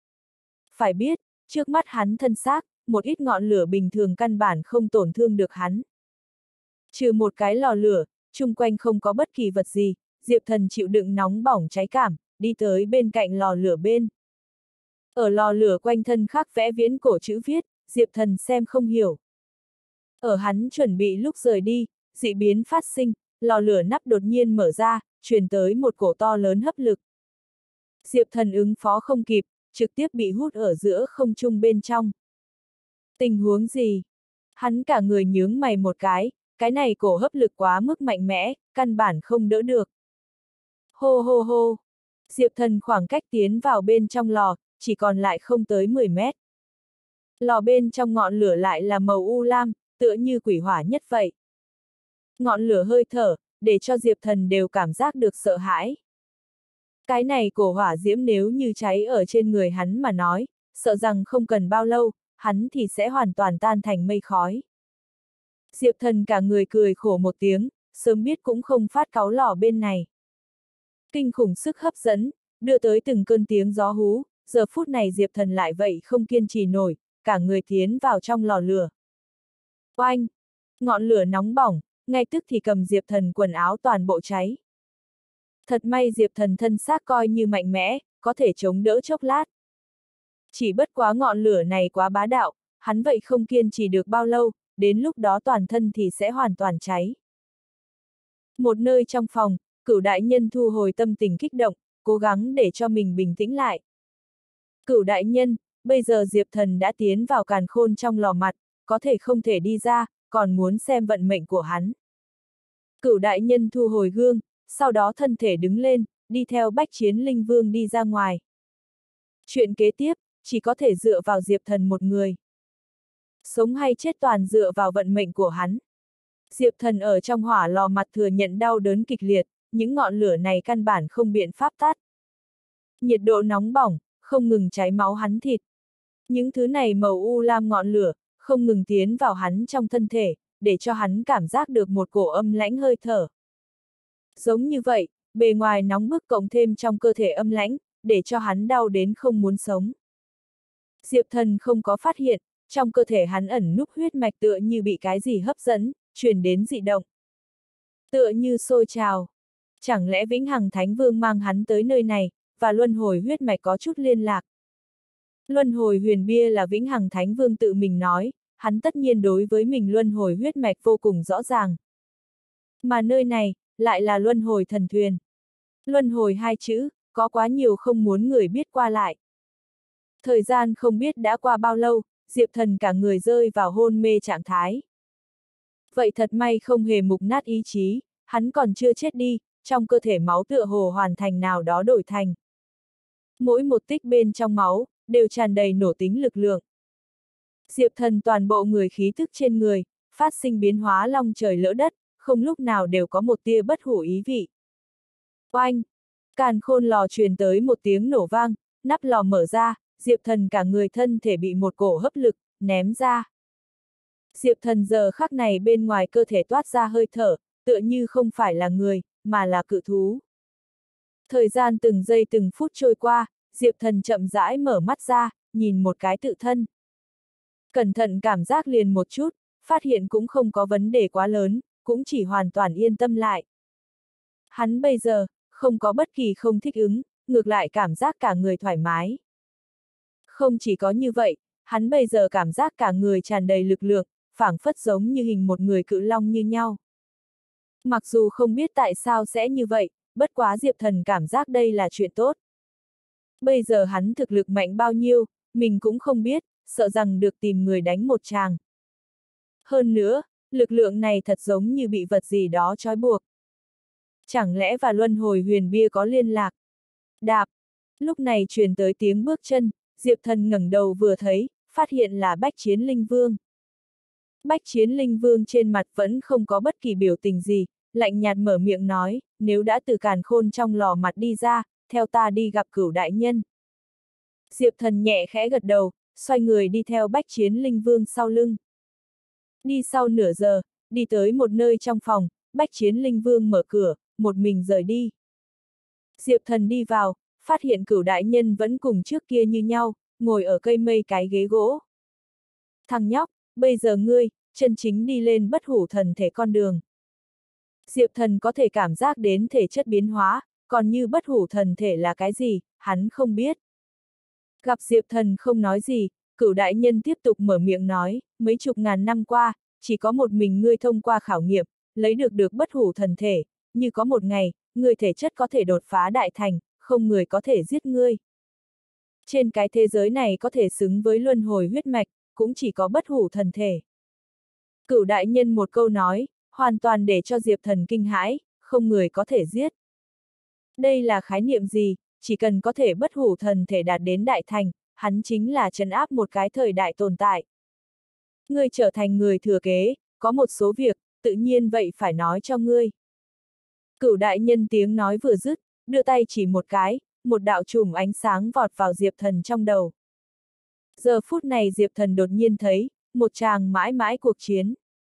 Phải biết, trước mắt hắn thân xác, một ít ngọn lửa bình thường căn bản không tổn thương được hắn. Trừ một cái lò lửa, chung quanh không có bất kỳ vật gì, Diệp Thần chịu đựng nóng bỏng cháy cảm, đi tới bên cạnh lò lửa bên. Ở lò lửa quanh thân khắc vẽ viễn cổ chữ viết, Diệp Thần xem không hiểu. Ở hắn chuẩn bị lúc rời đi, dị biến phát sinh, lò lửa nắp đột nhiên mở ra, truyền tới một cổ to lớn hấp lực. Diệp Thần ứng phó không kịp, trực tiếp bị hút ở giữa không trung bên trong. Tình huống gì? Hắn cả người nhướng mày một cái, cái này cổ hấp lực quá mức mạnh mẽ, căn bản không đỡ được. Hô hô hô! Diệp Thần khoảng cách tiến vào bên trong lò, chỉ còn lại không tới mười mét. Lò bên trong ngọn lửa lại là màu u lam, tựa như quỷ hỏa nhất vậy. Ngọn lửa hơi thở, để cho Diệp Thần đều cảm giác được sợ hãi. Cái này cổ hỏa diễm nếu như cháy ở trên người hắn mà nói, sợ rằng không cần bao lâu, hắn thì sẽ hoàn toàn tan thành mây khói. Diệp Thần cả người cười khổ một tiếng, sớm biết cũng không phát cáu lò bên này. Kinh khủng sức hấp dẫn, đưa tới từng cơn tiếng gió hú, giờ phút này Diệp Thần lại vậy không kiên trì nổi, cả người tiến vào trong lò lửa. Oanh! Ngọn lửa nóng bỏng, ngay tức thì cầm Diệp Thần quần áo toàn bộ cháy. Thật may Diệp Thần thân xác coi như mạnh mẽ, có thể chống đỡ chốc lát. Chỉ bất quá ngọn lửa này quá bá đạo, hắn vậy không kiên trì được bao lâu, đến lúc đó toàn thân thì sẽ hoàn toàn cháy. Một nơi trong phòng, Cửu đại nhân thu hồi tâm tình kích động, cố gắng để cho mình bình tĩnh lại. Cửu đại nhân, bây giờ Diệp Thần đã tiến vào càn khôn trong lò mặt, có thể không thể đi ra, còn muốn xem vận mệnh của hắn. Cửu đại nhân thu hồi gương, sau đó thân thể đứng lên, đi theo bách chiến linh vương đi ra ngoài. Chuyện kế tiếp, chỉ có thể dựa vào Diệp Thần một người. Sống hay chết toàn dựa vào vận mệnh của hắn. Diệp Thần ở trong hỏa lò mặt thừa nhận đau đớn kịch liệt, những ngọn lửa này căn bản không biện pháp tắt. Nhiệt độ nóng bỏng, không ngừng cháy máu hắn thịt. Những thứ này màu u lam ngọn lửa, không ngừng tiến vào hắn trong thân thể, để cho hắn cảm giác được một cổ âm lãnh hơi thở. Giống như vậy, bề ngoài nóng bức cộng thêm trong cơ thể âm lãnh, để cho hắn đau đến không muốn sống. Diệp Thần không có phát hiện, trong cơ thể hắn ẩn núp huyết mạch tựa như bị cái gì hấp dẫn, truyền đến dị động. Tựa như sôi trào. Chẳng lẽ Vĩnh Hằng Thánh Vương mang hắn tới nơi này, và luân hồi huyết mạch có chút liên lạc. Luân hồi huyền bia là Vĩnh Hằng Thánh Vương tự mình nói, hắn tất nhiên đối với mình luân hồi huyết mạch vô cùng rõ ràng. Mà nơi này, lại là luân hồi thần thuyền. Luân hồi hai chữ, có quá nhiều không muốn người biết qua lại. Thời gian không biết đã qua bao lâu, Diệp Thần cả người rơi vào hôn mê trạng thái. Vậy thật may không hề mục nát ý chí, hắn còn chưa chết đi, trong cơ thể máu tựa hồ hoàn thành nào đó đổi thành. Mỗi một tích bên trong máu, đều tràn đầy nổ tính lực lượng. Diệp Thần toàn bộ người khí thức trên người, phát sinh biến hóa long trời lỡ đất, không lúc nào đều có một tia bất hủ ý vị. Oanh! Càn khôn lò truyền tới một tiếng nổ vang, nắp lò mở ra, Diệp Thần cả người thân thể bị một cổ hấp lực ném ra. Diệp Thần giờ khắc này bên ngoài cơ thể toát ra hơi thở, tựa như không phải là người, mà là cự thú. Thời gian từng giây từng phút trôi qua, Diệp Thần chậm rãi mở mắt ra, nhìn một cái tự thân. Cẩn thận cảm giác liền một chút, phát hiện cũng không có vấn đề quá lớn, cũng chỉ hoàn toàn yên tâm lại. Hắn bây giờ, không có bất kỳ không thích ứng, ngược lại cảm giác cả người thoải mái. Không chỉ có như vậy, hắn bây giờ cảm giác cả người tràn đầy lực lượng, phảng phất giống như hình một người cự long như nhau. Mặc dù không biết tại sao sẽ như vậy, bất quá Diệp Thần cảm giác đây là chuyện tốt. Bây giờ hắn thực lực mạnh bao nhiêu, mình cũng không biết, sợ rằng được tìm người đánh một tràng. Hơn nữa, lực lượng này thật giống như bị vật gì đó trói buộc. Chẳng lẽ và luân hồi huyền bia có liên lạc? Đạp! Lúc này truyền tới tiếng bước chân, Diệp Thần ngẩng đầu vừa thấy, phát hiện là Bách Chiến Linh Vương. Bách Chiến Linh Vương trên mặt vẫn không có bất kỳ biểu tình gì, lạnh nhạt mở miệng nói, nếu đã từ càn khôn trong lò mặt đi ra, theo ta đi gặp Cửu đại nhân. Diệp Thần nhẹ khẽ gật đầu, xoay người đi theo Bách Chiến Linh Vương sau lưng. Đi sau nửa giờ, đi tới một nơi trong phòng, Bách Chiến Linh Vương mở cửa, một mình rời đi. Diệp Thần đi vào, phát hiện Cửu đại nhân vẫn cùng trước kia như nhau, ngồi ở cây mây cái ghế gỗ. Thằng nhóc, bây giờ ngươi, chân chính đi lên bất hủ thần thể con đường. Diệp Thần có thể cảm giác đến thể chất biến hóa, còn như bất hủ thần thể là cái gì, hắn không biết. Gặp Diệp Thần không nói gì, Cửu đại nhân tiếp tục mở miệng nói, mấy chục ngàn năm qua, chỉ có một mình ngươi thông qua khảo nghiệm, lấy được được bất hủ thần thể, như có một ngày, ngươi thể chất có thể đột phá đại thành, không người có thể giết ngươi. Trên cái thế giới này có thể xứng với luân hồi huyết mạch, cũng chỉ có bất hủ thần thể. Cửu đại nhân một câu nói, hoàn toàn để cho Diệp Thần kinh hãi, không người có thể giết. Đây là khái niệm gì, chỉ cần có thể bất hủ thần thể đạt đến đại thành, hắn chính là trấn áp một cái thời đại tồn tại. Ngươi trở thành người thừa kế, có một số việc, tự nhiên vậy phải nói cho ngươi. Cửu đại nhân tiếng nói vừa dứt, đưa tay chỉ một cái, một đạo chùm ánh sáng vọt vào Diệp Thần trong đầu. Giờ phút này Diệp Thần đột nhiên thấy, một tràng mãi mãi cuộc chiến.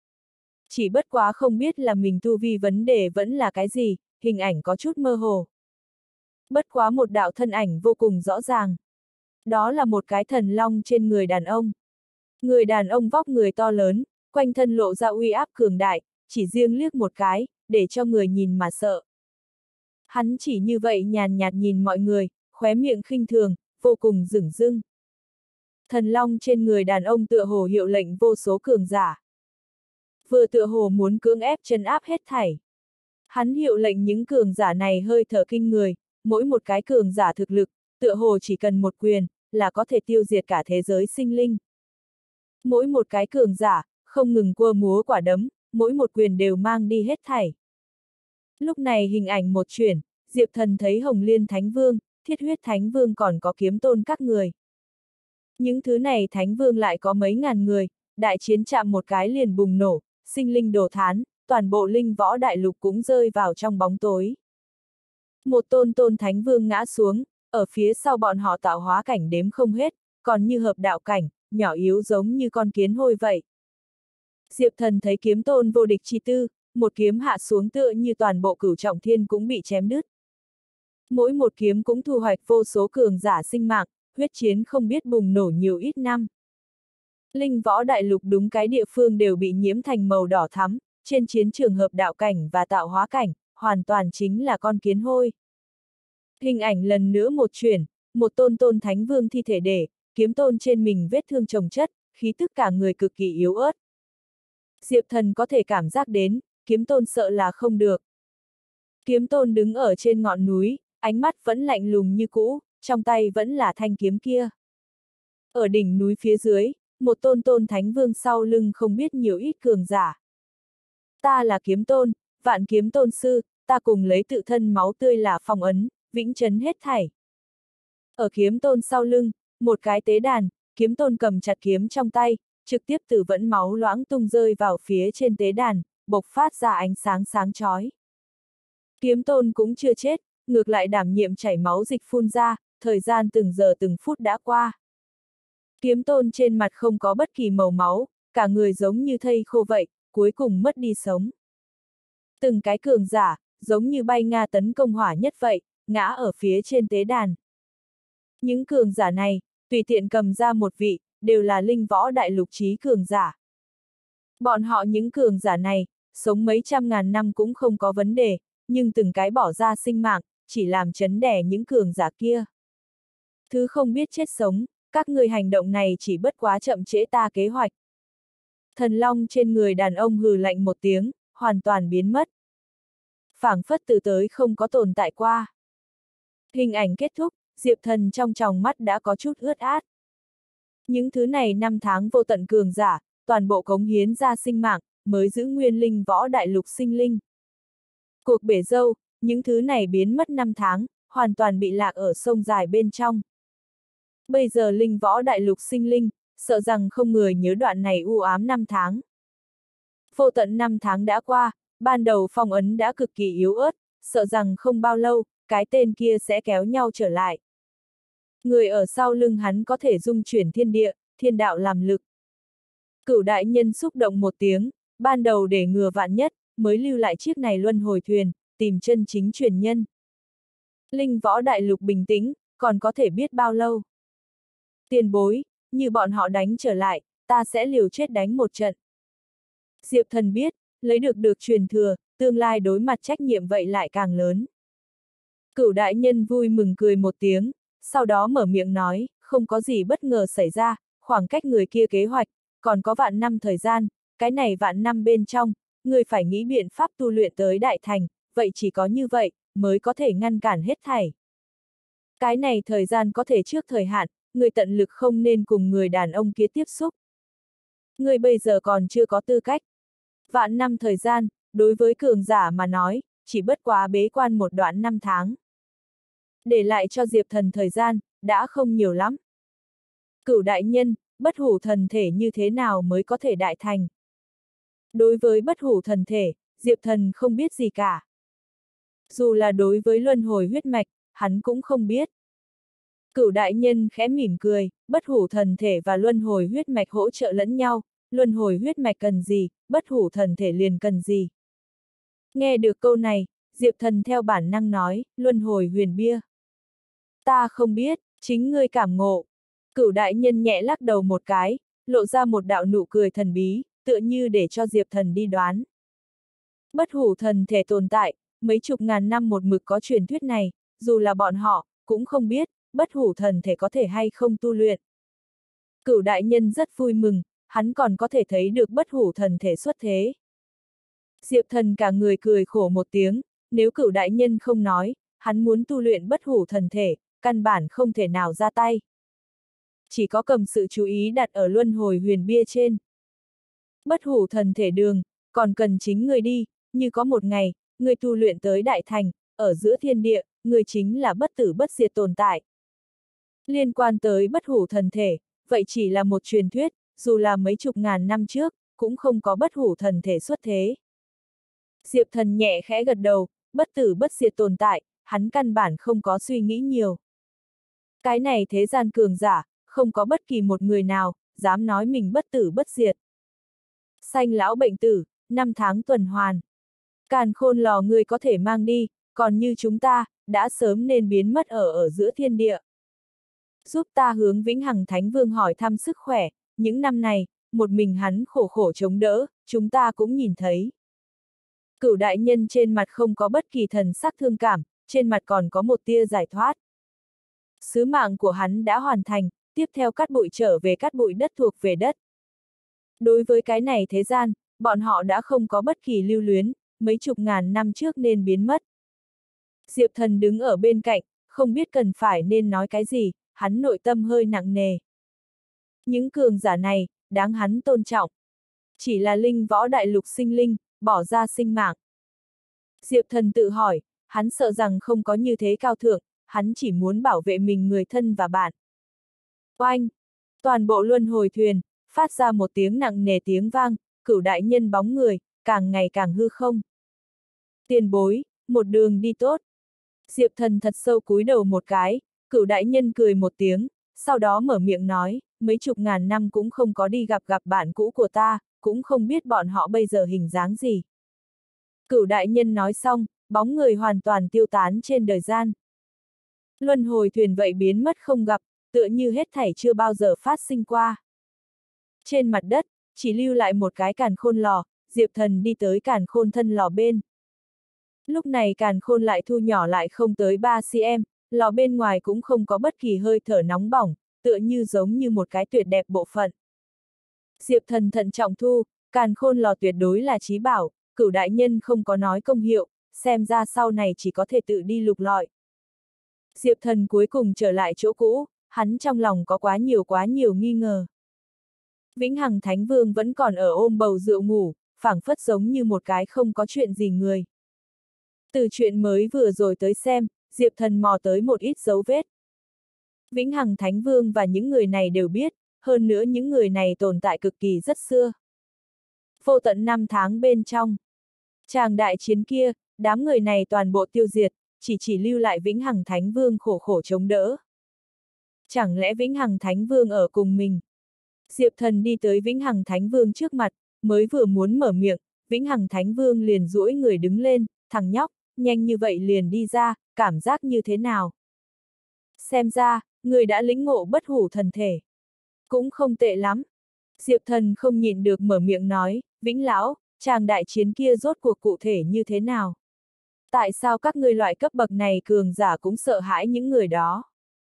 Chỉ bất quá không biết là mình tu vi vấn đề vẫn là cái gì, hình ảnh có chút mơ hồ. Bất quá một đạo thân ảnh vô cùng rõ ràng. Đó là một cái thần long trên người đàn ông. Người đàn ông vóc người to lớn, quanh thân lộ ra uy áp cường đại, chỉ riêng liếc một cái, để cho người nhìn mà sợ. Hắn chỉ như vậy nhàn nhạt nhìn mọi người, khóe miệng khinh thường, vô cùng dửng dưng. Thần long trên người đàn ông tựa hồ hiệu lệnh vô số cường giả. Vừa tựa hồ muốn cưỡng ép trấn áp hết thảy. Hắn hiệu lệnh những cường giả này hơi thở kinh người, mỗi một cái cường giả thực lực, tựa hồ chỉ cần một quyền, là có thể tiêu diệt cả thế giới sinh linh. Mỗi một cái cường giả, không ngừng quơ múa quả đấm, mỗi một quyền đều mang đi hết thảy. Lúc này hình ảnh một chuyển, Diệp Thần thấy Hồng Liên Thánh Vương, Thiết Huyết Thánh Vương còn có Kiếm Tôn các người. Những thứ này Thánh Vương lại có mấy ngàn người, đại chiến chạm một cái liền bùng nổ, sinh linh đổ thán, toàn bộ linh võ đại lục cũng rơi vào trong bóng tối. Một tôn tôn Thánh Vương ngã xuống, ở phía sau bọn họ tạo hóa cảnh đếm không hết, còn như hợp đạo cảnh, nhỏ yếu giống như con kiến hôi vậy. Diệp Thần thấy Kiếm Tôn vô địch chi tư, một kiếm hạ xuống tựa như toàn bộ cửu trọng thiên cũng bị chém đứt. Mỗi một kiếm cũng thu hoạch vô số cường giả sinh mạng, huyết chiến không biết bùng nổ nhiều ít năm. Linh võ đại lục đúng cái địa phương đều bị nhiễm thành màu đỏ thắm, trên chiến trường hợp đạo cảnh và tạo hóa cảnh, hoàn toàn chính là con kiến hôi. Hình ảnh lần nữa một chuyển, một tôn tôn Thánh Vương thi thể để, Kiếm Tôn trên mình vết thương chồng chất, khí tức cả người cực kỳ yếu ớt. Diệp Thần có thể cảm giác đến, Kiếm Tôn sợ là không được. Kiếm Tôn đứng ở trên ngọn núi, ánh mắt vẫn lạnh lùng như cũ, trong tay vẫn là thanh kiếm kia. Ở đỉnh núi phía dưới, một tôn tôn Thánh Vương sau lưng không biết nhiều ít cường giả. Ta là Kiếm Tôn, Vạn Kiếm Tôn sư, ta cùng lấy tự thân máu tươi là phong ấn, vĩnh trấn hết thảy. Ở Kiếm Tôn sau lưng, một cái tế đàn, Kiếm Tôn cầm chặt kiếm trong tay, trực tiếp từ vẫn máu loãng tung rơi vào phía trên tế đàn, bộc phát ra ánh sáng sáng chói. Kiếm Tôn cũng chưa chết, ngược lại đảm nhiệm chảy máu dịch phun ra, thời gian từng giờ từng phút đã qua. Kiếm tôn trên mặt không có bất kỳ màu máu, cả người giống như thây khô vậy, cuối cùng mất đi sống. Từng cái cường giả, giống như bay Nga tấn công hỏa nhất vậy, ngã ở phía trên tế đàn. Những cường giả này, tùy tiện cầm ra một vị, đều là linh võ đại lục trí cường giả. Bọn họ những cường giả này, sống mấy trăm ngàn năm cũng không có vấn đề, nhưng từng cái bỏ ra sinh mạng, chỉ làm chấn đẻ những cường giả kia. Thứ không biết chết sống, các người hành động này chỉ bất quá chậm trễ ta kế hoạch. Thần long trên người đàn ông hừ lạnh một tiếng, hoàn toàn biến mất. Phảng phất từ tới không có tồn tại qua. Hình ảnh kết thúc, Diệp Thần trong tròng mắt đã có chút ướt át. Những thứ này năm tháng vô tận cường giả, toàn bộ cống hiến ra sinh mạng, mới giữ nguyên linh võ đại lục sinh linh. Cuộc bể dâu, những thứ này biến mất năm tháng, hoàn toàn bị lạc ở sông dài bên trong. Bây giờ linh võ đại lục sinh linh, sợ rằng không người nhớ đoạn này u ám năm tháng. Vô tận năm tháng đã qua, ban đầu phong ấn đã cực kỳ yếu ớt, sợ rằng không bao lâu, cái tên kia sẽ kéo nhau trở lại. Người ở sau lưng hắn có thể dung chuyển thiên địa, thiên đạo làm lực. Cửu đại nhân xúc động một tiếng, ban đầu để ngừa vạn nhất, mới lưu lại chiếc này luân hồi thuyền, tìm chân chính truyền nhân. Linh võ đại lục bình tĩnh, còn có thể biết bao lâu. Tiền bối, như bọn họ đánh trở lại, ta sẽ liều chết đánh một trận. Diệp Thần biết, lấy được được truyền thừa, tương lai đối mặt trách nhiệm vậy lại càng lớn. Cửu đại nhân vui mừng cười một tiếng, sau đó mở miệng nói, không có gì bất ngờ xảy ra, khoảng cách người kia kế hoạch, còn có vạn năm thời gian, cái này vạn năm bên trong, người phải nghĩ biện pháp tu luyện tới đại thành, vậy chỉ có như vậy, mới có thể ngăn cản hết thảy. Cái này thời gian có thể trước thời hạn, người tận lực không nên cùng người đàn ông kia tiếp xúc. Người bây giờ còn chưa có tư cách. Vạn năm thời gian, đối với cường giả mà nói, chỉ bất quá bế quan một đoạn năm tháng. Để lại cho Diệp Thần thời gian, đã không nhiều lắm. Cửu đại nhân, bất hủ thần thể như thế nào mới có thể đại thành? Đối với bất hủ thần thể, Diệp Thần không biết gì cả. Dù là đối với luân hồi huyết mạch, hắn cũng không biết. Cửu đại nhân khẽ mỉm cười, bất hủ thần thể và luân hồi huyết mạch hỗ trợ lẫn nhau, luân hồi huyết mạch cần gì, bất hủ thần thể liền cần gì. Nghe được câu này, Diệp Thần theo bản năng nói, luân hồi huyền bia. Ta không biết, chính ngươi cảm ngộ. Cửu đại nhân nhẹ lắc đầu một cái, lộ ra một đạo nụ cười thần bí, tựa như để cho Diệp Thần đi đoán. Bất hủ thần thể tồn tại, mấy chục ngàn năm một mực có truyền thuyết này, dù là bọn họ, cũng không biết, bất hủ thần thể có thể hay không tu luyện. Cửu đại nhân rất vui mừng, hắn còn có thể thấy được bất hủ thần thể xuất thế. Diệp Thần cả người cười khổ một tiếng, nếu cửu đại nhân không nói, hắn muốn tu luyện bất hủ thần thể, căn bản không thể nào ra tay. Chỉ có cầm sự chú ý đặt ở luân hồi huyền bia trên. Bất hủ thần thể đường, còn cần chính người đi, như có một ngày, người tu luyện tới đại thành, ở giữa thiên địa, người chính là bất tử bất diệt tồn tại. Liên quan tới bất hủ thần thể, vậy chỉ là một truyền thuyết, dù là mấy chục ngàn năm trước, cũng không có bất hủ thần thể xuất thế. Diệp Thần nhẹ khẽ gật đầu, bất tử bất diệt tồn tại, hắn căn bản không có suy nghĩ nhiều. Cái này thế gian cường giả, không có bất kỳ một người nào, dám nói mình bất tử bất diệt. Sanh lão bệnh tử, năm tháng tuần hoàn. Càn khôn lò người có thể mang đi, còn như chúng ta, đã sớm nên biến mất ở ở giữa thiên địa. Giúp ta hướng Vĩnh Hằng Thánh Vương hỏi thăm sức khỏe, những năm này, một mình hắn khổ khổ chống đỡ, chúng ta cũng nhìn thấy. Cửu đại nhân trên mặt không có bất kỳ thần sắc thương cảm, trên mặt còn có một tia giải thoát. Sứ mạng của hắn đã hoàn thành, tiếp theo cát bụi trở về cát bụi, đất thuộc về đất. Đối với cái này thế gian, bọn họ đã không có bất kỳ lưu luyến, mấy chục ngàn năm trước nên biến mất. Diệp Thần đứng ở bên cạnh, không biết cần phải nên nói cái gì, hắn nội tâm hơi nặng nề. Những cường giả này, đáng hắn tôn trọng. Chỉ là linh võ đại lục sinh linh, bỏ ra sinh mạng. Diệp Thần tự hỏi, hắn sợ rằng không có như thế cao thượng, hắn chỉ muốn bảo vệ mình, người thân và bạn. Oanh! Toàn bộ luân hồi thuyền, phát ra một tiếng nặng nề tiếng vang, cửu đại nhân bóng người, càng ngày càng hư không. Tiền bối, một đường đi tốt. Diệp Thần thật sâu cúi đầu một cái, Cửu đại nhân cười một tiếng, sau đó mở miệng nói, mấy chục ngàn năm cũng không có đi gặp gặp bạn cũ của ta, cũng không biết bọn họ bây giờ hình dáng gì. Cửu đại nhân nói xong, bóng người hoàn toàn tiêu tán trên đời gian. Luân hồi thuyền vậy biến mất không gặp, tựa như hết thảy chưa bao giờ phát sinh qua. Trên mặt đất, chỉ lưu lại một cái càn khôn lò, Diệp Thần đi tới càn khôn thân lò bên. Lúc này càn khôn lại thu nhỏ lại không tới ba xăng-ti-mét, lò bên ngoài cũng không có bất kỳ hơi thở nóng bỏng, tựa như giống như một cái tuyệt đẹp bộ phận. Diệp Thần thận trọng thu, càn khôn lò tuyệt đối là chí bảo, Cửu đại nhân không có nói công hiệu, xem ra sau này chỉ có thể tự đi lục lọi. Diệp Thần cuối cùng trở lại chỗ cũ, hắn trong lòng có quá nhiều quá nhiều nghi ngờ. Vĩnh Hằng Thánh Vương vẫn còn ở ôm bầu rượu ngủ, phảng phất giống như một cái không có chuyện gì người. Từ chuyện mới vừa rồi tới xem, Diệp Thần mò tới một ít dấu vết. Vĩnh Hằng Thánh Vương và những người này đều biết, hơn nữa những người này tồn tại cực kỳ rất xưa. Vô tận năm tháng bên trong. Tràng đại chiến kia, đám người này toàn bộ tiêu diệt, chỉ chỉ lưu lại Vĩnh Hằng Thánh Vương khổ khổ chống đỡ. Chẳng lẽ Vĩnh Hằng Thánh Vương ở cùng mình? Diệp Thần đi tới Vĩnh Hằng Thánh Vương trước mặt, mới vừa muốn mở miệng, Vĩnh Hằng Thánh Vương liền duỗi người đứng lên, thằng nhóc, nhanh như vậy liền đi ra, cảm giác như thế nào? Xem ra, người đã lĩnh ngộ bất hủ thần thể. Cũng không tệ lắm. Diệp Thần không nhịn được mở miệng nói, Vĩnh Lão, tràng đại chiến kia rốt cuộc cụ thể như thế nào? Tại sao các ngươi loại cấp bậc này cường giả cũng sợ hãi những người đó?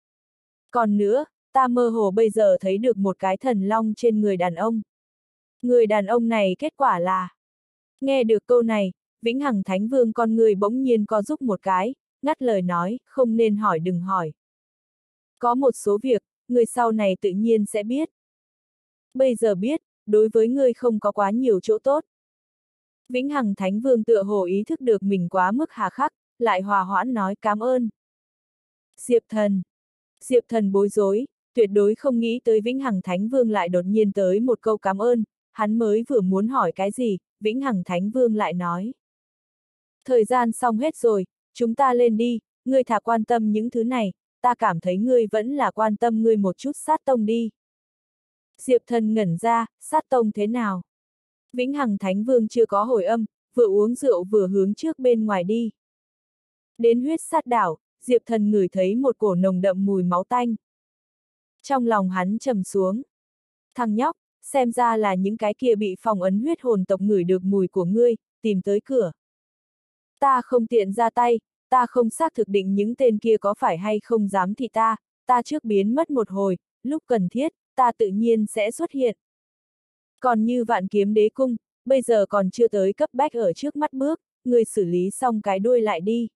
Còn nữa, ta mơ hồ bây giờ thấy được một cái thần long trên người đàn ông. Người đàn ông này kết quả là... Nghe được câu này, Vĩnh Hằng Thánh Vương con người bỗng nhiên co rúm một cái, ngắt lời nói, không nên hỏi đừng hỏi. Có một số việc, người sau này tự nhiên sẽ biết. Bây giờ biết, đối với ngươi không có quá nhiều chỗ tốt. Vĩnh Hằng Thánh Vương tựa hồ ý thức được mình quá mức hà khắc, lại hòa hoãn nói cảm ơn. Diệp Thần. Diệp Thần bối rối, tuyệt đối không nghĩ tới Vĩnh Hằng Thánh Vương lại đột nhiên tới một câu cảm ơn, hắn mới vừa muốn hỏi cái gì, Vĩnh Hằng Thánh Vương lại nói. Thời gian xong hết rồi, chúng ta lên đi, ngươi thà quan tâm những thứ này, ta cảm thấy ngươi vẫn là quan tâm ngươi một chút sát tông đi. Diệp Thần ngẩn ra, sát tông thế nào? Vĩnh Hằng Thánh Vương chưa có hồi âm, vừa uống rượu vừa hướng trước bên ngoài đi. Đến huyết sát đảo, Diệp Thần ngửi thấy một cổ nồng đậm mùi máu tanh. Trong lòng hắn trầm xuống. Thằng nhóc, xem ra là những cái kia bị phong ấn huyết hồn tộc ngửi được mùi của ngươi, tìm tới cửa. Ta không tiện ra tay, ta không xác thực định những tên kia có phải hay không dám thị ta, ta trước biến mất một hồi, lúc cần thiết, ta tự nhiên sẽ xuất hiện. Còn như Vạn Kiếm Đế Cung, bây giờ còn chưa tới cấp bách ở trước mắt bước, người xử lý xong cái đuôi lại đi.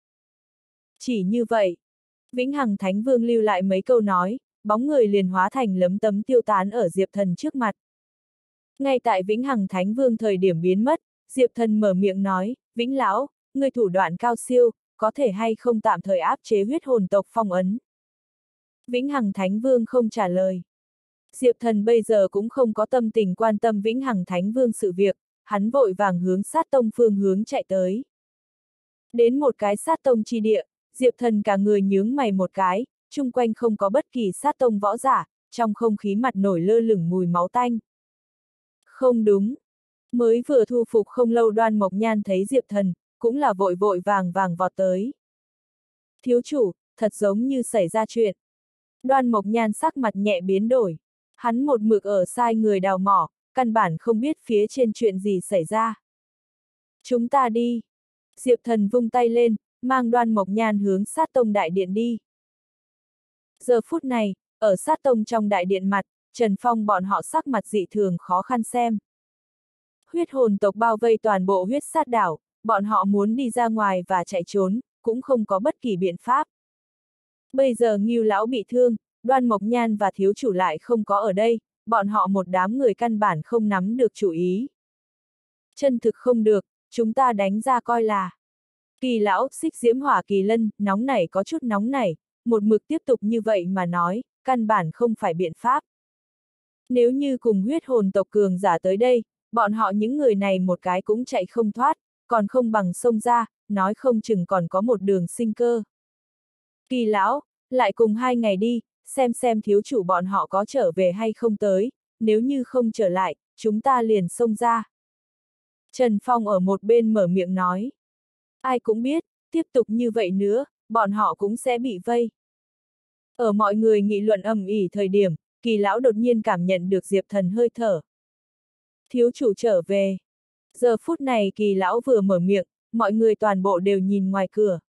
Chỉ như vậy, Vĩnh Hằng Thánh Vương lưu lại mấy câu nói, bóng người liền hóa thành lấm tấm tiêu tán ở Diệp Thần trước mặt. Ngay tại Vĩnh Hằng Thánh Vương thời điểm biến mất, Diệp Thần mở miệng nói, Vĩnh Lão, người thủ đoạn cao siêu, có thể hay không tạm thời áp chế huyết hồn tộc phong ấn. Vĩnh Hằng Thánh Vương không trả lời. Diệp Thần bây giờ cũng không có tâm tình quan tâm Vĩnh Hằng Thánh Vương sự việc, hắn vội vàng hướng sát tông phương hướng chạy tới. Đến một cái sát tông chi địa, Diệp Thần cả người nhướng mày một cái, chung quanh không có bất kỳ sát tông võ giả, trong không khí mặt nổi lơ lửng mùi máu tanh. Không đúng. Mới vừa thu phục không lâu Đoan Mộc Nhan thấy Diệp Thần, cũng là vội vội vàng vàng vọt tới. Thiếu chủ, thật giống như xảy ra chuyện. Đoan Mộc Nhan sắc mặt nhẹ biến đổi. Hắn một mực ở sai người đào mỏ, căn bản không biết phía trên chuyện gì xảy ra. Chúng ta đi. Diệp Thần vung tay lên, mang Đoan Mộc Nhan hướng sát tông đại điện đi. Giờ phút này, ở sát tông trong đại điện mặt, Trần Phong bọn họ sắc mặt dị thường khó khăn xem. Huyết hồn tộc bao vây toàn bộ huyết sát đảo, bọn họ muốn đi ra ngoài và chạy trốn, cũng không có bất kỳ biện pháp. Bây giờ Ngưu lão bị thương, Đoan Mộc Nhan và thiếu chủ lại không có ở đây, bọn họ một đám người căn bản không nắm được chủ ý. Chân thực không được, chúng ta đánh ra coi là. Kỳ lão, Xích Diễm Hỏa Kỳ Lân, nóng nảy có chút nóng nảy, một mực tiếp tục như vậy mà nói, căn bản không phải biện pháp. Nếu như cùng huyết hồn tộc cường giả tới đây, bọn họ những người này một cái cũng chạy không thoát, còn không bằng xông ra, nói không chừng còn có một đường sinh cơ. Kỳ lão, Lại cùng hai ngày đi, xem xem thiếu chủ bọn họ có trở về hay không tới, nếu như không trở lại, chúng ta liền xông ra. Trần Phong ở một bên mở miệng nói. Ai cũng biết, tiếp tục như vậy nữa, bọn họ cũng sẽ bị vây. Ở mọi người nghị luận ầm ĩ thời điểm, Kỳ lão đột nhiên cảm nhận được Diệp Thần hơi thở. Thiếu chủ trở về. Giờ phút này Kỳ lão vừa mở miệng, mọi người toàn bộ đều nhìn ngoài cửa.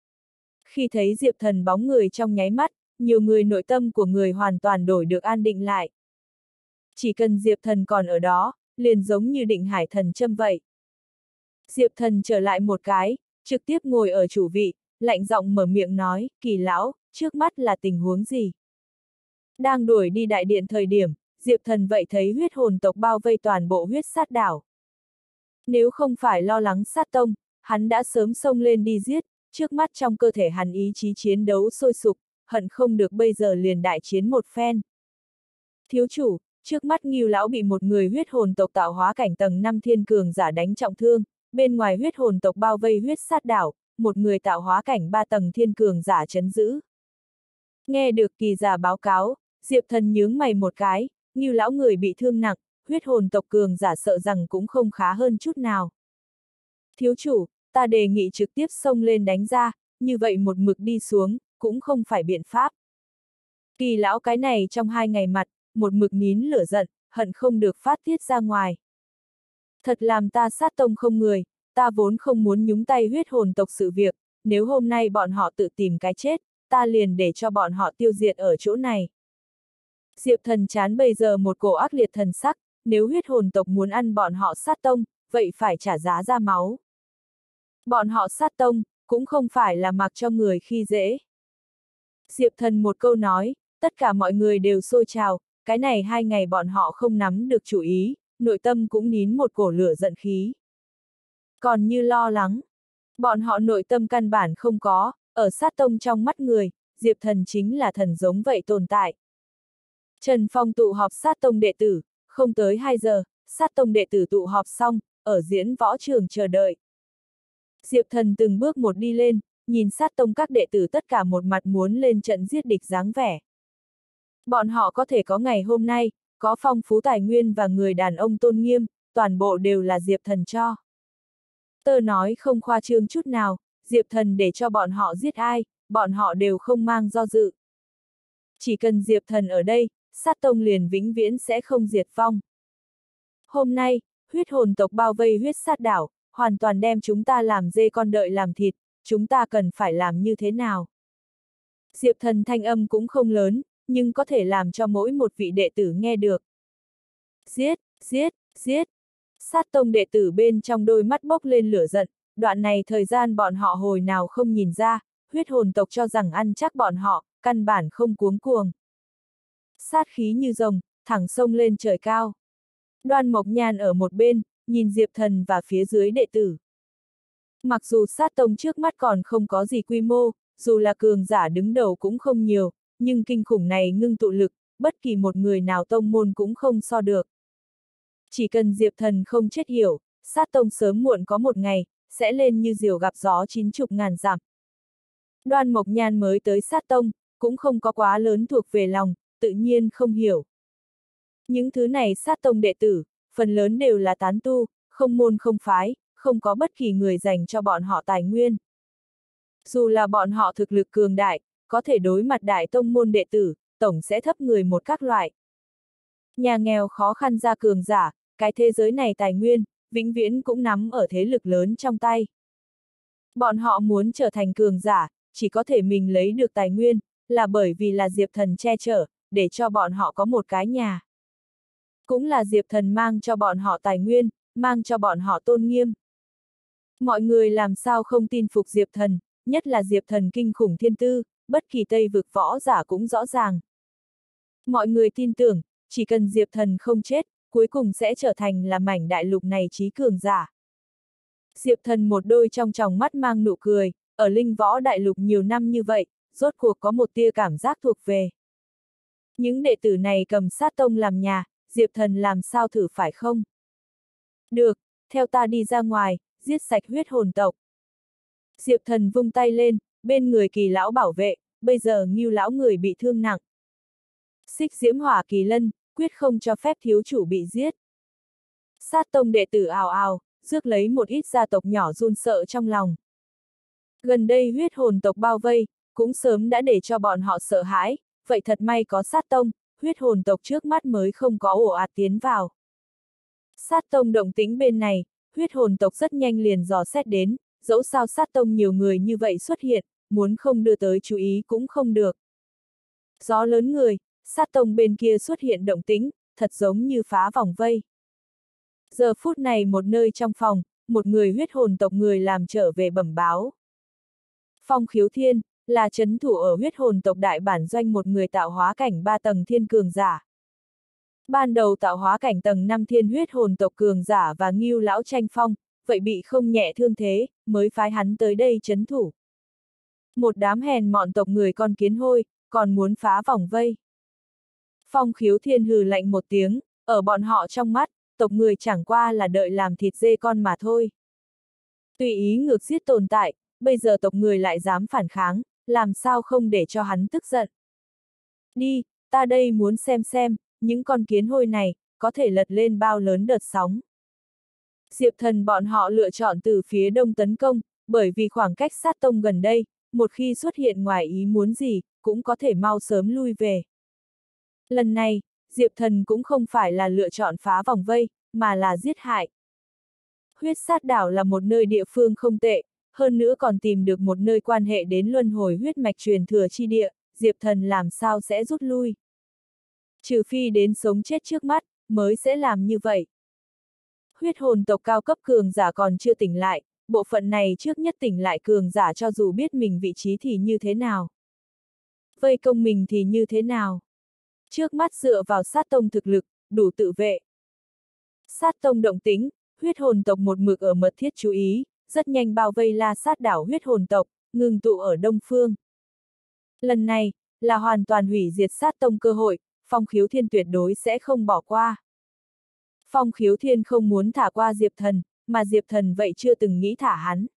Khi thấy Diệp Thần bóng người trong nháy mắt, nhiều người nội tâm của người hoàn toàn đổi được an định lại. Chỉ cần Diệp Thần còn ở đó, liền giống như định hải thần châm vậy. Diệp Thần trở lại một cái, trực tiếp ngồi ở chủ vị, lạnh giọng mở miệng nói, Kỳ lão, trước mắt là tình huống gì? Đang đuổi đi đại điện thời điểm, Diệp Thần vậy thấy huyết hồn tộc bao vây toàn bộ huyết sát đảo. Nếu không phải lo lắng sát tông, hắn đã sớm xông lên đi giết, trước mắt trong cơ thể hắn ý chí chiến đấu sôi sục, hận không được bây giờ liền đại chiến một phen. Thiếu chủ, trước mắt Ngưu lão bị một người huyết hồn tộc tạo hóa cảnh tầng năm thiên cường giả đánh trọng thương, bên ngoài huyết hồn tộc bao vây huyết sát đảo, một người tạo hóa cảnh ba tầng thiên cường giả chấn giữ. Nghe được Kỳ giả báo cáo, Diệp Thần nhướng mày một cái, Ngưu lão người bị thương nặng, huyết hồn tộc cường giả sợ rằng cũng không khá hơn chút nào. Thiếu chủ, ta đề nghị trực tiếp xông lên đánh ra, như vậy một mực đi xuống, cũng không phải biện pháp. Kỳ lão cái này trong hai ngày mặt, một mực nín lửa giận, hận không được phát tiết ra ngoài. Thật làm ta sát tông không người, ta vốn không muốn nhúng tay huyết hồn tộc sự việc, nếu hôm nay bọn họ tự tìm cái chết, ta liền để cho bọn họ tiêu diệt ở chỗ này. Diệp Thần chán bây giờ một cổ ác liệt thần sắc, nếu huyết hồn tộc muốn ăn bọn họ sát tông, vậy phải trả giá ra máu. Bọn họ sát tông, cũng không phải là mặc cho người khi dễ. Diệp Thần một câu nói, tất cả mọi người đều xôi trào, cái này hai ngày bọn họ không nắm được chủ ý, nội tâm cũng nín một cổ lửa giận khí. Còn như lo lắng, bọn họ nội tâm căn bản không có, ở sát tông trong mắt người, Diệp Thần chính là thần giống vậy tồn tại. Trần Phong tụ họp sát tông đệ tử, không tới hai giờ, sát tông đệ tử tụ họp xong, ở diễn võ trường chờ đợi. Diệp Thần từng bước một đi lên, nhìn sát tông các đệ tử tất cả một mặt muốn lên trận giết địch dáng vẻ. Bọn họ có thể có ngày hôm nay, có phong phú tài nguyên và người đàn ông tôn nghiêm, toàn bộ đều là Diệp Thần cho. Tớ nói không khoa trương chút nào, Diệp Thần để cho bọn họ giết ai, bọn họ đều không mang do dự. Chỉ cần Diệp Thần ở đây, sát tông liền vĩnh viễn sẽ không diệt vong. Hôm nay, huyết hồn tộc bao vây huyết sát đảo, hoàn toàn đem chúng ta làm dê con đợi làm thịt, chúng ta cần phải làm như thế nào? Diệp Thần thanh âm cũng không lớn, nhưng có thể làm cho mỗi một vị đệ tử nghe được. Giết, giết, giết. Sát tông đệ tử bên trong đôi mắt bốc lên lửa giận, đoạn này thời gian bọn họ hồi nào không nhìn ra, huyết hồn tộc cho rằng ăn chắc bọn họ, căn bản không cuống cuồng. Sát khí như rồng, thẳng sông lên trời cao. Đoan Mộc Nhan ở một bên, nhìn Diệp Thần và phía dưới đệ tử. Mặc dù sát tông trước mắt còn không có gì quy mô, dù là cường giả đứng đầu cũng không nhiều, nhưng kinh khủng này ngưng tụ lực, bất kỳ một người nào tông môn cũng không so được. Chỉ cần Diệp Thần không chết hiểu, sát tông sớm muộn có một ngày, sẽ lên như diều gặp gió chín chục ngàn dặm. Đoan Mộc Nhan mới tới sát tông, cũng không có quá lớn thuộc về lòng, tự nhiên không hiểu. Những thứ này sát tông đệ tử, phần lớn đều là tán tu, không môn không phái, không có bất kỳ người dành cho bọn họ tài nguyên. Dù là bọn họ thực lực cường đại, có thể đối mặt đại tông môn đệ tử, tổng sẽ thấp người một các loại. Nhà nghèo khó khăn ra cường giả, cái thế giới này tài nguyên, vĩnh viễn cũng nắm ở thế lực lớn trong tay. Bọn họ muốn trở thành cường giả, chỉ có thể mình lấy được tài nguyên, là bởi vì là Diệp Thần che chở, để cho bọn họ có một cái nhà. Cũng là Diệp Thần mang cho bọn họ tài nguyên, mang cho bọn họ tôn nghiêm. Mọi người làm sao không tin phục Diệp Thần, nhất là Diệp Thần kinh khủng thiên tư, bất kỳ Tây vực võ giả cũng rõ ràng. Mọi người tin tưởng, chỉ cần Diệp Thần không chết, cuối cùng sẽ trở thành là mảnh đại lục này trí cường giả. Diệp Thần một đôi trong tròng mắt mang nụ cười, ở linh võ đại lục nhiều năm như vậy, rốt cuộc có một tia cảm giác thuộc về. Những đệ tử này cầm sát tông làm nhà, Diệp Thần làm sao thử phải không? Được, theo ta đi ra ngoài, giết sạch huyết hồn tộc. Diệp Thần vung tay lên, bên người Kỳ lão bảo vệ, bây giờ Ngưu lão người bị thương nặng. Xích diễm hỏa kỳ lân, quyết không cho phép thiếu chủ bị giết. Sát tông đệ tử ào ào, rước lấy một ít gia tộc nhỏ run sợ trong lòng. Gần đây huyết hồn tộc bao vây, cũng sớm đã để cho bọn họ sợ hãi, vậy thật may có sát tông, huyết hồn tộc trước mắt mới không có ổ ạt tiến vào. Sát tông động tĩnh bên này, huyết hồn tộc rất nhanh liền dò xét đến, dẫu sao sát tông nhiều người như vậy xuất hiện, muốn không đưa tới chú ý cũng không được. Gió lớn người, sát tông bên kia xuất hiện động tĩnh, thật giống như phá vòng vây. Giờ phút này một nơi trong phòng, một người huyết hồn tộc người làm trở về bẩm báo. Phong Khiếu Thiên, là trấn thủ ở huyết hồn tộc đại bản doanh một người tạo hóa cảnh ba tầng thiên cường giả. Ban đầu tạo hóa cảnh tầng năm thiên huyết hồn tộc cường giả và Ngưu lão tranh phong, vậy bị không nhẹ thương thế, mới phái hắn tới đây trấn thủ. Một đám hèn mọn tộc người con kiến hôi, còn muốn phá vòng vây. Phong Khiếu Thiên hừ lạnh một tiếng, ở bọn họ trong mắt, tộc người chẳng qua là đợi làm thịt dê con mà thôi. Tùy ý ngược giết tồn tại, bây giờ tộc người lại dám phản kháng, làm sao không để cho hắn tức giận. Đi, ta đây muốn xem xem, những con kiến hôi này, có thể lật lên bao lớn đợt sóng. Diệp Thần bọn họ lựa chọn từ phía đông tấn công, bởi vì khoảng cách sát tông gần đây, một khi xuất hiện ngoài ý muốn gì, cũng có thể mau sớm lui về. Lần này, Diệp Thần cũng không phải là lựa chọn phá vòng vây, mà là giết hại. Huyết sát đảo là một nơi địa phương không tệ, hơn nữa còn tìm được một nơi quan hệ đến luân hồi huyết mạch truyền thừa chi địa, Diệp Thần làm sao sẽ rút lui. Trừ phi đến sống chết trước mắt, mới sẽ làm như vậy. Huyết hồn tộc cao cấp cường giả còn chưa tỉnh lại, bộ phận này trước nhất tỉnh lại cường giả cho dù biết mình vị trí thì như thế nào. Vây công mình thì như thế nào. Trước mắt dựa vào sát tông thực lực, đủ tự vệ. Sát tông động tính, huyết hồn tộc một mực ở mật thiết chú ý, rất nhanh bao vây la sát đảo huyết hồn tộc, ngừng tụ ở đông phương. Lần này, là hoàn toàn hủy diệt sát tông cơ hội, Phong Khiếu Thiên tuyệt đối sẽ không bỏ qua. Phong Khiếu Thiên không muốn thả qua Diệp Thần, mà Diệp Thần vậy chưa từng nghĩ thả hắn.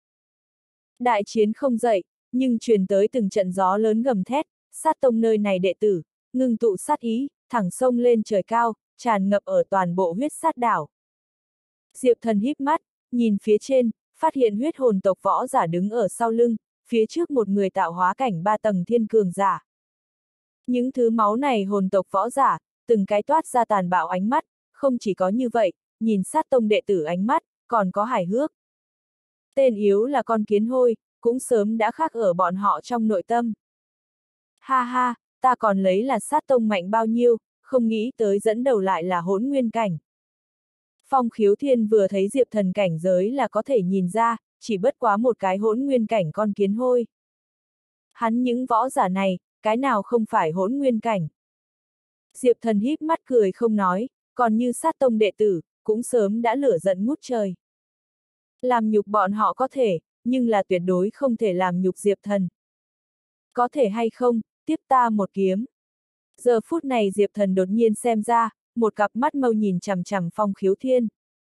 Đại chiến không dậy, nhưng truyền tới từng trận gió lớn gầm thét, sát tông nơi này đệ tử, ngừng tụ sát ý, thẳng sông lên trời cao, tràn ngập ở toàn bộ huyết sát đảo. Diệp Thần híp mắt, nhìn phía trên, phát hiện huyết hồn tộc võ giả đứng ở sau lưng, phía trước một người tạo hóa cảnh ba tầng thiên cường giả. Những thứ máu này hồn tộc võ giả, từng cái toát ra tàn bạo ánh mắt, không chỉ có như vậy, nhìn sát tông đệ tử ánh mắt, còn có hài hước. Tên yếu là con kiến hôi, cũng sớm đã khác ở bọn họ trong nội tâm. Ha ha, ta còn lấy là sát tông mạnh bao nhiêu, không nghĩ tới dẫn đầu lại là hỗn nguyên cảnh. Phong Khiếu Thiên vừa thấy Diệp Thần cảnh giới là có thể nhìn ra, chỉ bất quá một cái hỗn nguyên cảnh con kiến hôi. Hắn những võ giả này, cái nào không phải hỗn nguyên cảnh. Diệp Thần híp mắt cười không nói, còn như sát tông đệ tử, cũng sớm đã lửa giận ngút trời. Làm nhục bọn họ có thể, nhưng là tuyệt đối không thể làm nhục Diệp Thần. Có thể hay không, tiếp ta một kiếm. Giờ phút này Diệp Thần đột nhiên xem ra, một cặp mắt mâu nhìn chằm chằm Phong Khiếu Thiên.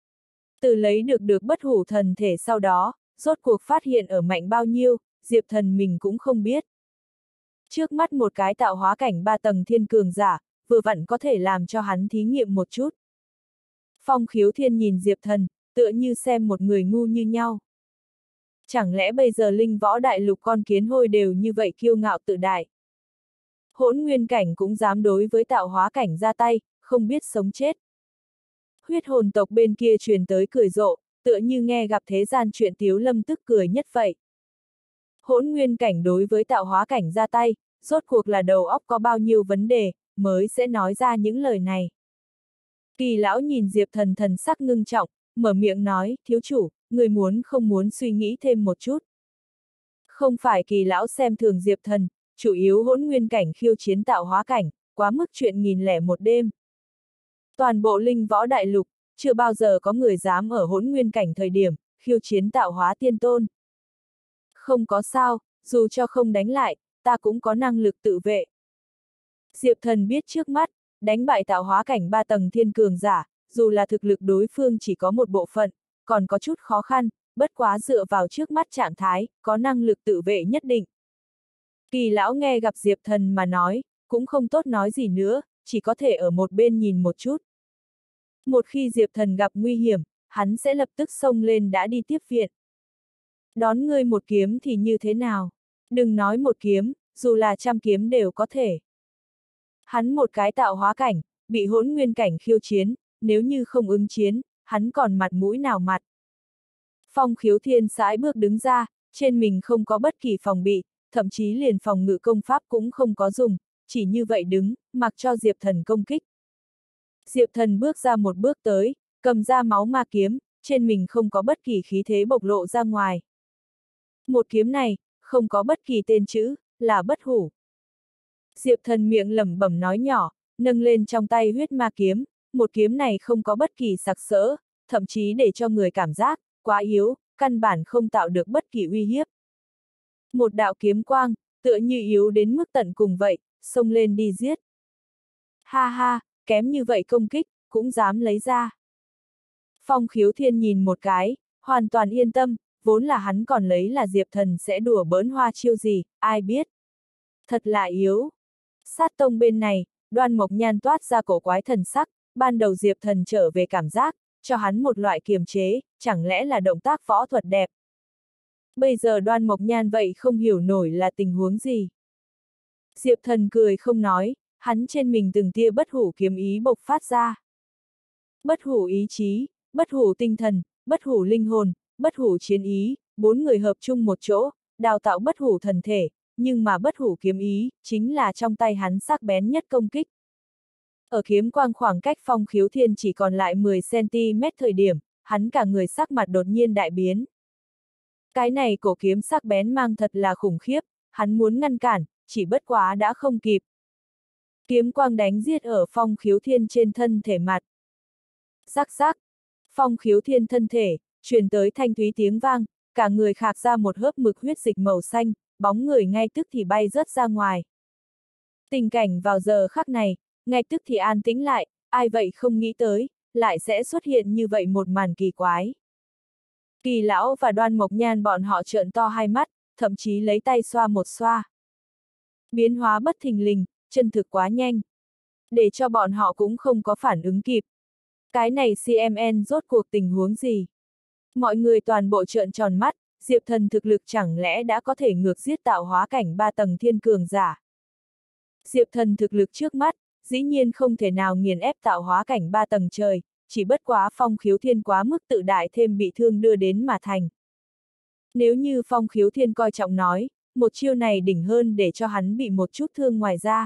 Từ lấy được được bất hủ thần thể sau đó, rốt cuộc phát hiện ở mạnh bao nhiêu, Diệp Thần mình cũng không biết. Trước mắt một cái tạo hóa cảnh ba tầng thiên cường giả, vừa vặn có thể làm cho hắn thí nghiệm một chút. Phong Khiếu Thiên nhìn Diệp Thần, tựa như xem một người ngu như nhau. Chẳng lẽ bây giờ linh võ đại lục con kiến hôi đều như vậy kiêu ngạo tự đại? Hỗn nguyên cảnh cũng dám đối với tạo hóa cảnh ra tay, không biết sống chết. Huyết hồn tộc bên kia truyền tới cười rộ, tựa như nghe gặp thế gian chuyện tiếu lâm tức cười nhất vậy. Hỗn nguyên cảnh đối với tạo hóa cảnh ra tay, rốt cuộc là đầu óc có bao nhiêu vấn đề, mới sẽ nói ra những lời này. Kỳ lão nhìn Diệp Thần thần sắc ngưng trọng, mở miệng nói, thiếu chủ, người muốn không muốn suy nghĩ thêm một chút. Không phải Kỳ lão xem thường Diệp Thần, chủ yếu hỗn nguyên cảnh khiêu chiến tạo hóa cảnh, quá mức chuyện nghìn lẻ một đêm. Toàn bộ linh võ đại lục, chưa bao giờ có người dám ở hỗn nguyên cảnh thời điểm, khiêu chiến tạo hóa tiên tôn. Không có sao, dù cho không đánh lại, ta cũng có năng lực tự vệ. Diệp Thần biết trước mắt, đánh bại tạo hóa cảnh ba tầng thiên cường giả, dù là thực lực đối phương chỉ có một bộ phận, còn có chút khó khăn, bất quá dựa vào trước mắt trạng thái, có năng lực tự vệ nhất định. Kỳ lão nghe gặp Diệp Thần mà nói, cũng không tốt nói gì nữa, chỉ có thể ở một bên nhìn một chút. Một khi Diệp Thần gặp nguy hiểm, hắn sẽ lập tức xông lên đã đi tiếp viện. Đón ngươi một kiếm thì như thế nào? Đừng nói một kiếm, dù là trăm kiếm đều có thể. Hắn một cái tạo hóa cảnh, bị hỗn nguyên cảnh khiêu chiến, nếu như không ứng chiến, hắn còn mặt mũi nào mặt. Phong Khiếu Thiên sải bước đứng ra, trên mình không có bất kỳ phòng bị, thậm chí liền phòng ngự công pháp cũng không có dùng, chỉ như vậy đứng, mặc cho Diệp Thần công kích. Diệp Thần bước ra một bước tới, cầm ra máu ma kiếm, trên mình không có bất kỳ khí thế bộc lộ ra ngoài. Một kiếm này, không có bất kỳ tên chữ, là bất hủ. Diệp Thần miệng lẩm bẩm nói nhỏ, nâng lên trong tay huyết ma kiếm, một kiếm này không có bất kỳ sặc sỡ, thậm chí để cho người cảm giác, quá yếu, căn bản không tạo được bất kỳ uy hiếp. Một đạo kiếm quang, tựa như yếu đến mức tận cùng vậy, xông lên đi giết. Ha ha, kém như vậy công kích, cũng dám lấy ra. Phong Khiếu Thiên nhìn một cái, hoàn toàn yên tâm, vốn là hắn còn lấy là Diệp Thần sẽ đùa bỡn hoa chiêu gì, ai biết. Thật là yếu. Sát tông bên này, Đoan Mộc Nhan toát ra cổ quái thần sắc, ban đầu Diệp Thần trở về cảm giác, cho hắn một loại kiềm chế, chẳng lẽ là động tác võ thuật đẹp. Bây giờ Đoan Mộc Nhan vậy không hiểu nổi là tình huống gì. Diệp Thần cười không nói, hắn trên mình từng tia bất hủ kiếm ý bộc phát ra. Bất hủ ý chí, bất hủ tinh thần, bất hủ linh hồn, bất hủ chiến ý, bốn người hợp chung một chỗ, đào tạo bất hủ thần thể, nhưng mà bất hủ kiếm ý, chính là trong tay hắn sắc bén nhất công kích. Ở kiếm quang khoảng cách Phong Khiếu Thiên chỉ còn lại mười xăng ti mét thời điểm, hắn cả người sắc mặt đột nhiên đại biến. Cái này cổ kiếm sắc bén mang thật là khủng khiếp, hắn muốn ngăn cản, chỉ bất quá đã không kịp. Kiếm quang đánh giết ở Phong Khiếu Thiên trên thân thể mặt. Rắc rắc, Phong Khiếu Thiên thân thể, truyền tới thanh thúy tiếng vang, cả người khạc ra một hớp mực huyết dịch màu xanh, bóng người ngay tức thì bay rớt ra ngoài. Tình cảnh vào giờ khắc này, ngay tức thì an tĩnh lại, ai vậy không nghĩ tới, lại sẽ xuất hiện như vậy một màn kỳ quái. Kỳ lão và Đoan Mộc Nhan bọn họ trợn to hai mắt, thậm chí lấy tay xoa một xoa. Biến hóa bất thình lình, chân thực quá nhanh. Để cho bọn họ cũng không có phản ứng kịp. Cái này xê em en rốt cuộc tình huống gì? Mọi người toàn bộ trợn tròn mắt, Diệp Thần thực lực chẳng lẽ đã có thể ngược giết tạo hóa cảnh ba tầng thiên cường giả. Diệp Thần thực lực trước mắt, dĩ nhiên không thể nào nghiền ép tạo hóa cảnh ba tầng trời, chỉ bất quá Phong Khiếu Thiên quá mức tự đại thêm bị thương đưa đến mà thành. Nếu như Phong Khiếu Thiên coi trọng nói, một chiêu này đỉnh hơn để cho hắn bị một chút thương ngoài ra.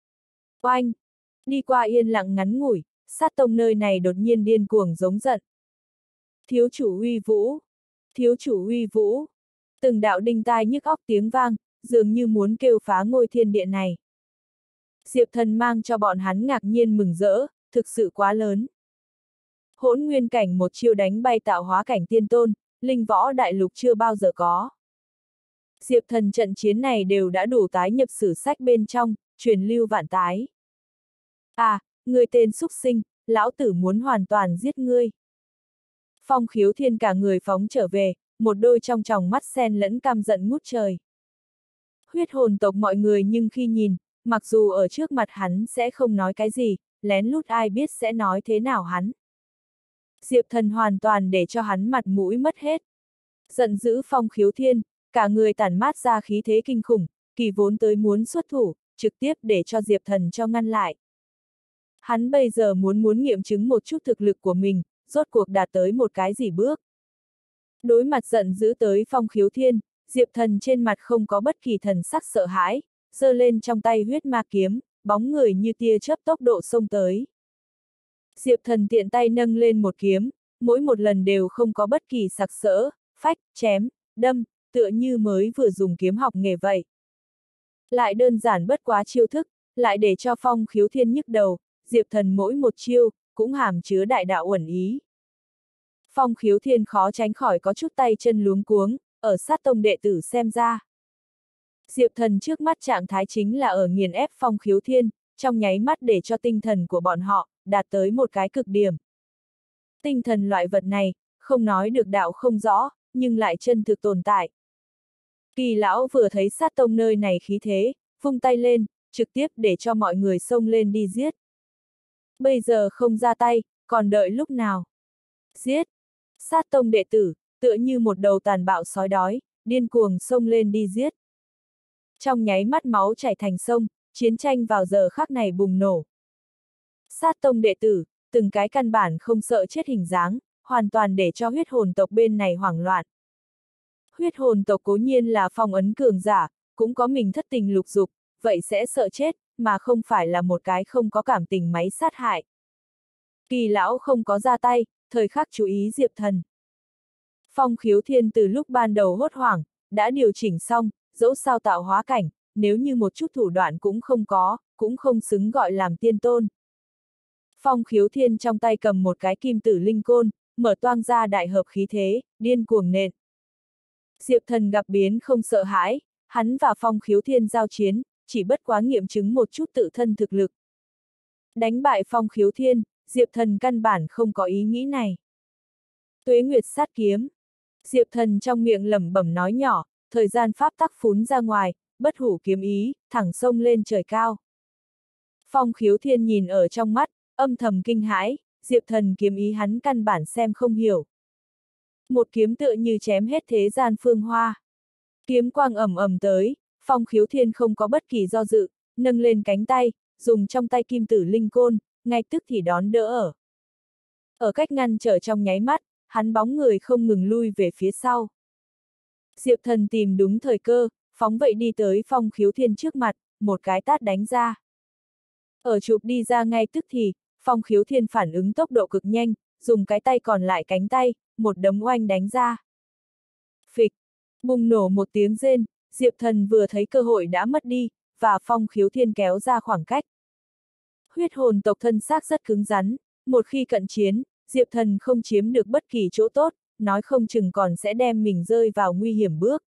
Oanh! Đi qua yên lặng ngắn ngủi, sát tông nơi này đột nhiên điên cuồng giống giận. Thiếu chủ uy vũ! Thiếu chủ uy vũ! Từng đạo đinh tai nhức óc tiếng vang, dường như muốn kêu phá ngôi thiên địa này. Diệp Thần mang cho bọn hắn ngạc nhiên mừng rỡ, thực sự quá lớn. Hỗn nguyên cảnh một chiêu đánh bay tạo hóa cảnh tiên tôn, linh võ đại lục chưa bao giờ có. Diệp Thần trận chiến này đều đã đủ tái nhập sử sách bên trong, truyền lưu vạn tái. À, ngươi tên xúc sinh, lão tử muốn hoàn toàn giết ngươi. Phong Khiếu Thiên cả người phóng trở về, một đôi trong tròng mắt xen lẫn căm giận ngút trời. Huyết hồn tộc mọi người nhưng khi nhìn, mặc dù ở trước mặt hắn sẽ không nói cái gì, lén lút ai biết sẽ nói thế nào hắn. Diệp Thần hoàn toàn để cho hắn mặt mũi mất hết. Giận dữ Phong Khiếu Thiên, cả người tản mát ra khí thế kinh khủng, kỳ vốn tới muốn xuất thủ, trực tiếp để cho Diệp Thần cho ngăn lại. Hắn bây giờ muốn muốn nghiệm chứng một chút thực lực của mình, rốt cuộc đạt tới một cái gì bước. Đối mặt giận dữ tới Phong Khiếu Thiên, Diệp Thần trên mặt không có bất kỳ thần sắc sợ hãi, giơ lên trong tay huyết ma kiếm, bóng người như tia chớp tốc độ xông tới. Diệp Thần tiện tay nâng lên một kiếm, mỗi một lần đều không có bất kỳ sặc sỡ, phách, chém, đâm, tựa như mới vừa dùng kiếm học nghề vậy. Lại đơn giản bất quá chiêu thức, lại để cho Phong Khiếu Thiên nhức đầu, Diệp Thần mỗi một chiêu, cũng hàm chứa đại đạo uẩn ý. Phong Khiếu Thiên khó tránh khỏi có chút tay chân luống cuống, ở sát tông đệ tử xem ra. Diệp Thần trước mắt trạng thái chính là ở nghiền ép Phong Khiếu Thiên, trong nháy mắt để cho tinh thần của bọn họ, đạt tới một cái cực điểm. Tinh thần loại vật này, không nói được đạo không rõ, nhưng lại chân thực tồn tại. Kỳ lão vừa thấy sát tông nơi này khí thế, vung tay lên, trực tiếp để cho mọi người xông lên đi giết. Bây giờ không ra tay, còn đợi lúc nào? Giết! Sát tông đệ tử, tựa như một đầu tàn bạo sói đói, điên cuồng xông lên đi giết. Trong nháy mắt máu chảy thành sông, chiến tranh vào giờ khắc này bùng nổ. Sát tông đệ tử, từng cái căn bản không sợ chết hình dáng, hoàn toàn để cho huyết hồn tộc bên này hoảng loạn. Huyết hồn tộc cố nhiên là phong ấn cường giả, cũng có mình thất tình lục dục, vậy sẽ sợ chết, mà không phải là một cái không có cảm tình máy sát hại. Kỳ lão không có ra tay, thời khắc chú ý Diệp Thần. Phong Khiếu Thiên từ lúc ban đầu hốt hoảng, đã điều chỉnh xong, dẫu sao tạo hóa cảnh, nếu như một chút thủ đoạn cũng không có, cũng không xứng gọi làm tiên tôn. Phong Khiếu Thiên trong tay cầm một cái kim tử linh côn, mở toang ra đại hợp khí thế, điên cuồng nện. Diệp Thần gặp biến không sợ hãi, hắn và Phong Khiếu Thiên giao chiến, chỉ bất quá nghiệm chứng một chút tự thân thực lực. Đánh bại Phong Khiếu Thiên, Diệp Thần căn bản không có ý nghĩ này. Tuế Nguyệt sát kiếm. Diệp Thần trong miệng lẩm bẩm nói nhỏ, thời gian pháp tắc phún ra ngoài, bất hủ kiếm ý, thẳng sông lên trời cao. Phong Khiếu Thiên nhìn ở trong mắt, âm thầm kinh hãi, Diệp Thần kiếm ý hắn căn bản xem không hiểu. Một kiếm tựa như chém hết thế gian phương hoa. Kiếm quang ầm ầm tới, Phong Khiếu Thiên không có bất kỳ do dự, nâng lên cánh tay, dùng trong tay kim tử linh côn, ngay tức thì đón đỡ ở. Ở cách ngăn trở trong nháy mắt, hắn bóng người không ngừng lui về phía sau. Diệp Thần tìm đúng thời cơ, phóng vậy đi tới Phong Khiếu Thiên trước mặt, một cái tát đánh ra. Ở chụp đi ra ngay tức thì, Phong Khiếu Thiên phản ứng tốc độ cực nhanh, dùng cái tay còn lại cánh tay, một đấm oanh đánh ra. Phịch! Bùng nổ một tiếng rên, Diệp Thần vừa thấy cơ hội đã mất đi, và Phong Khiếu Thiên kéo ra khoảng cách. Huyết hồn tộc thân xác rất cứng rắn, một khi cận chiến, Diệp Thần không chiếm được bất kỳ chỗ tốt, nói không chừng còn sẽ đem mình rơi vào nguy hiểm bước.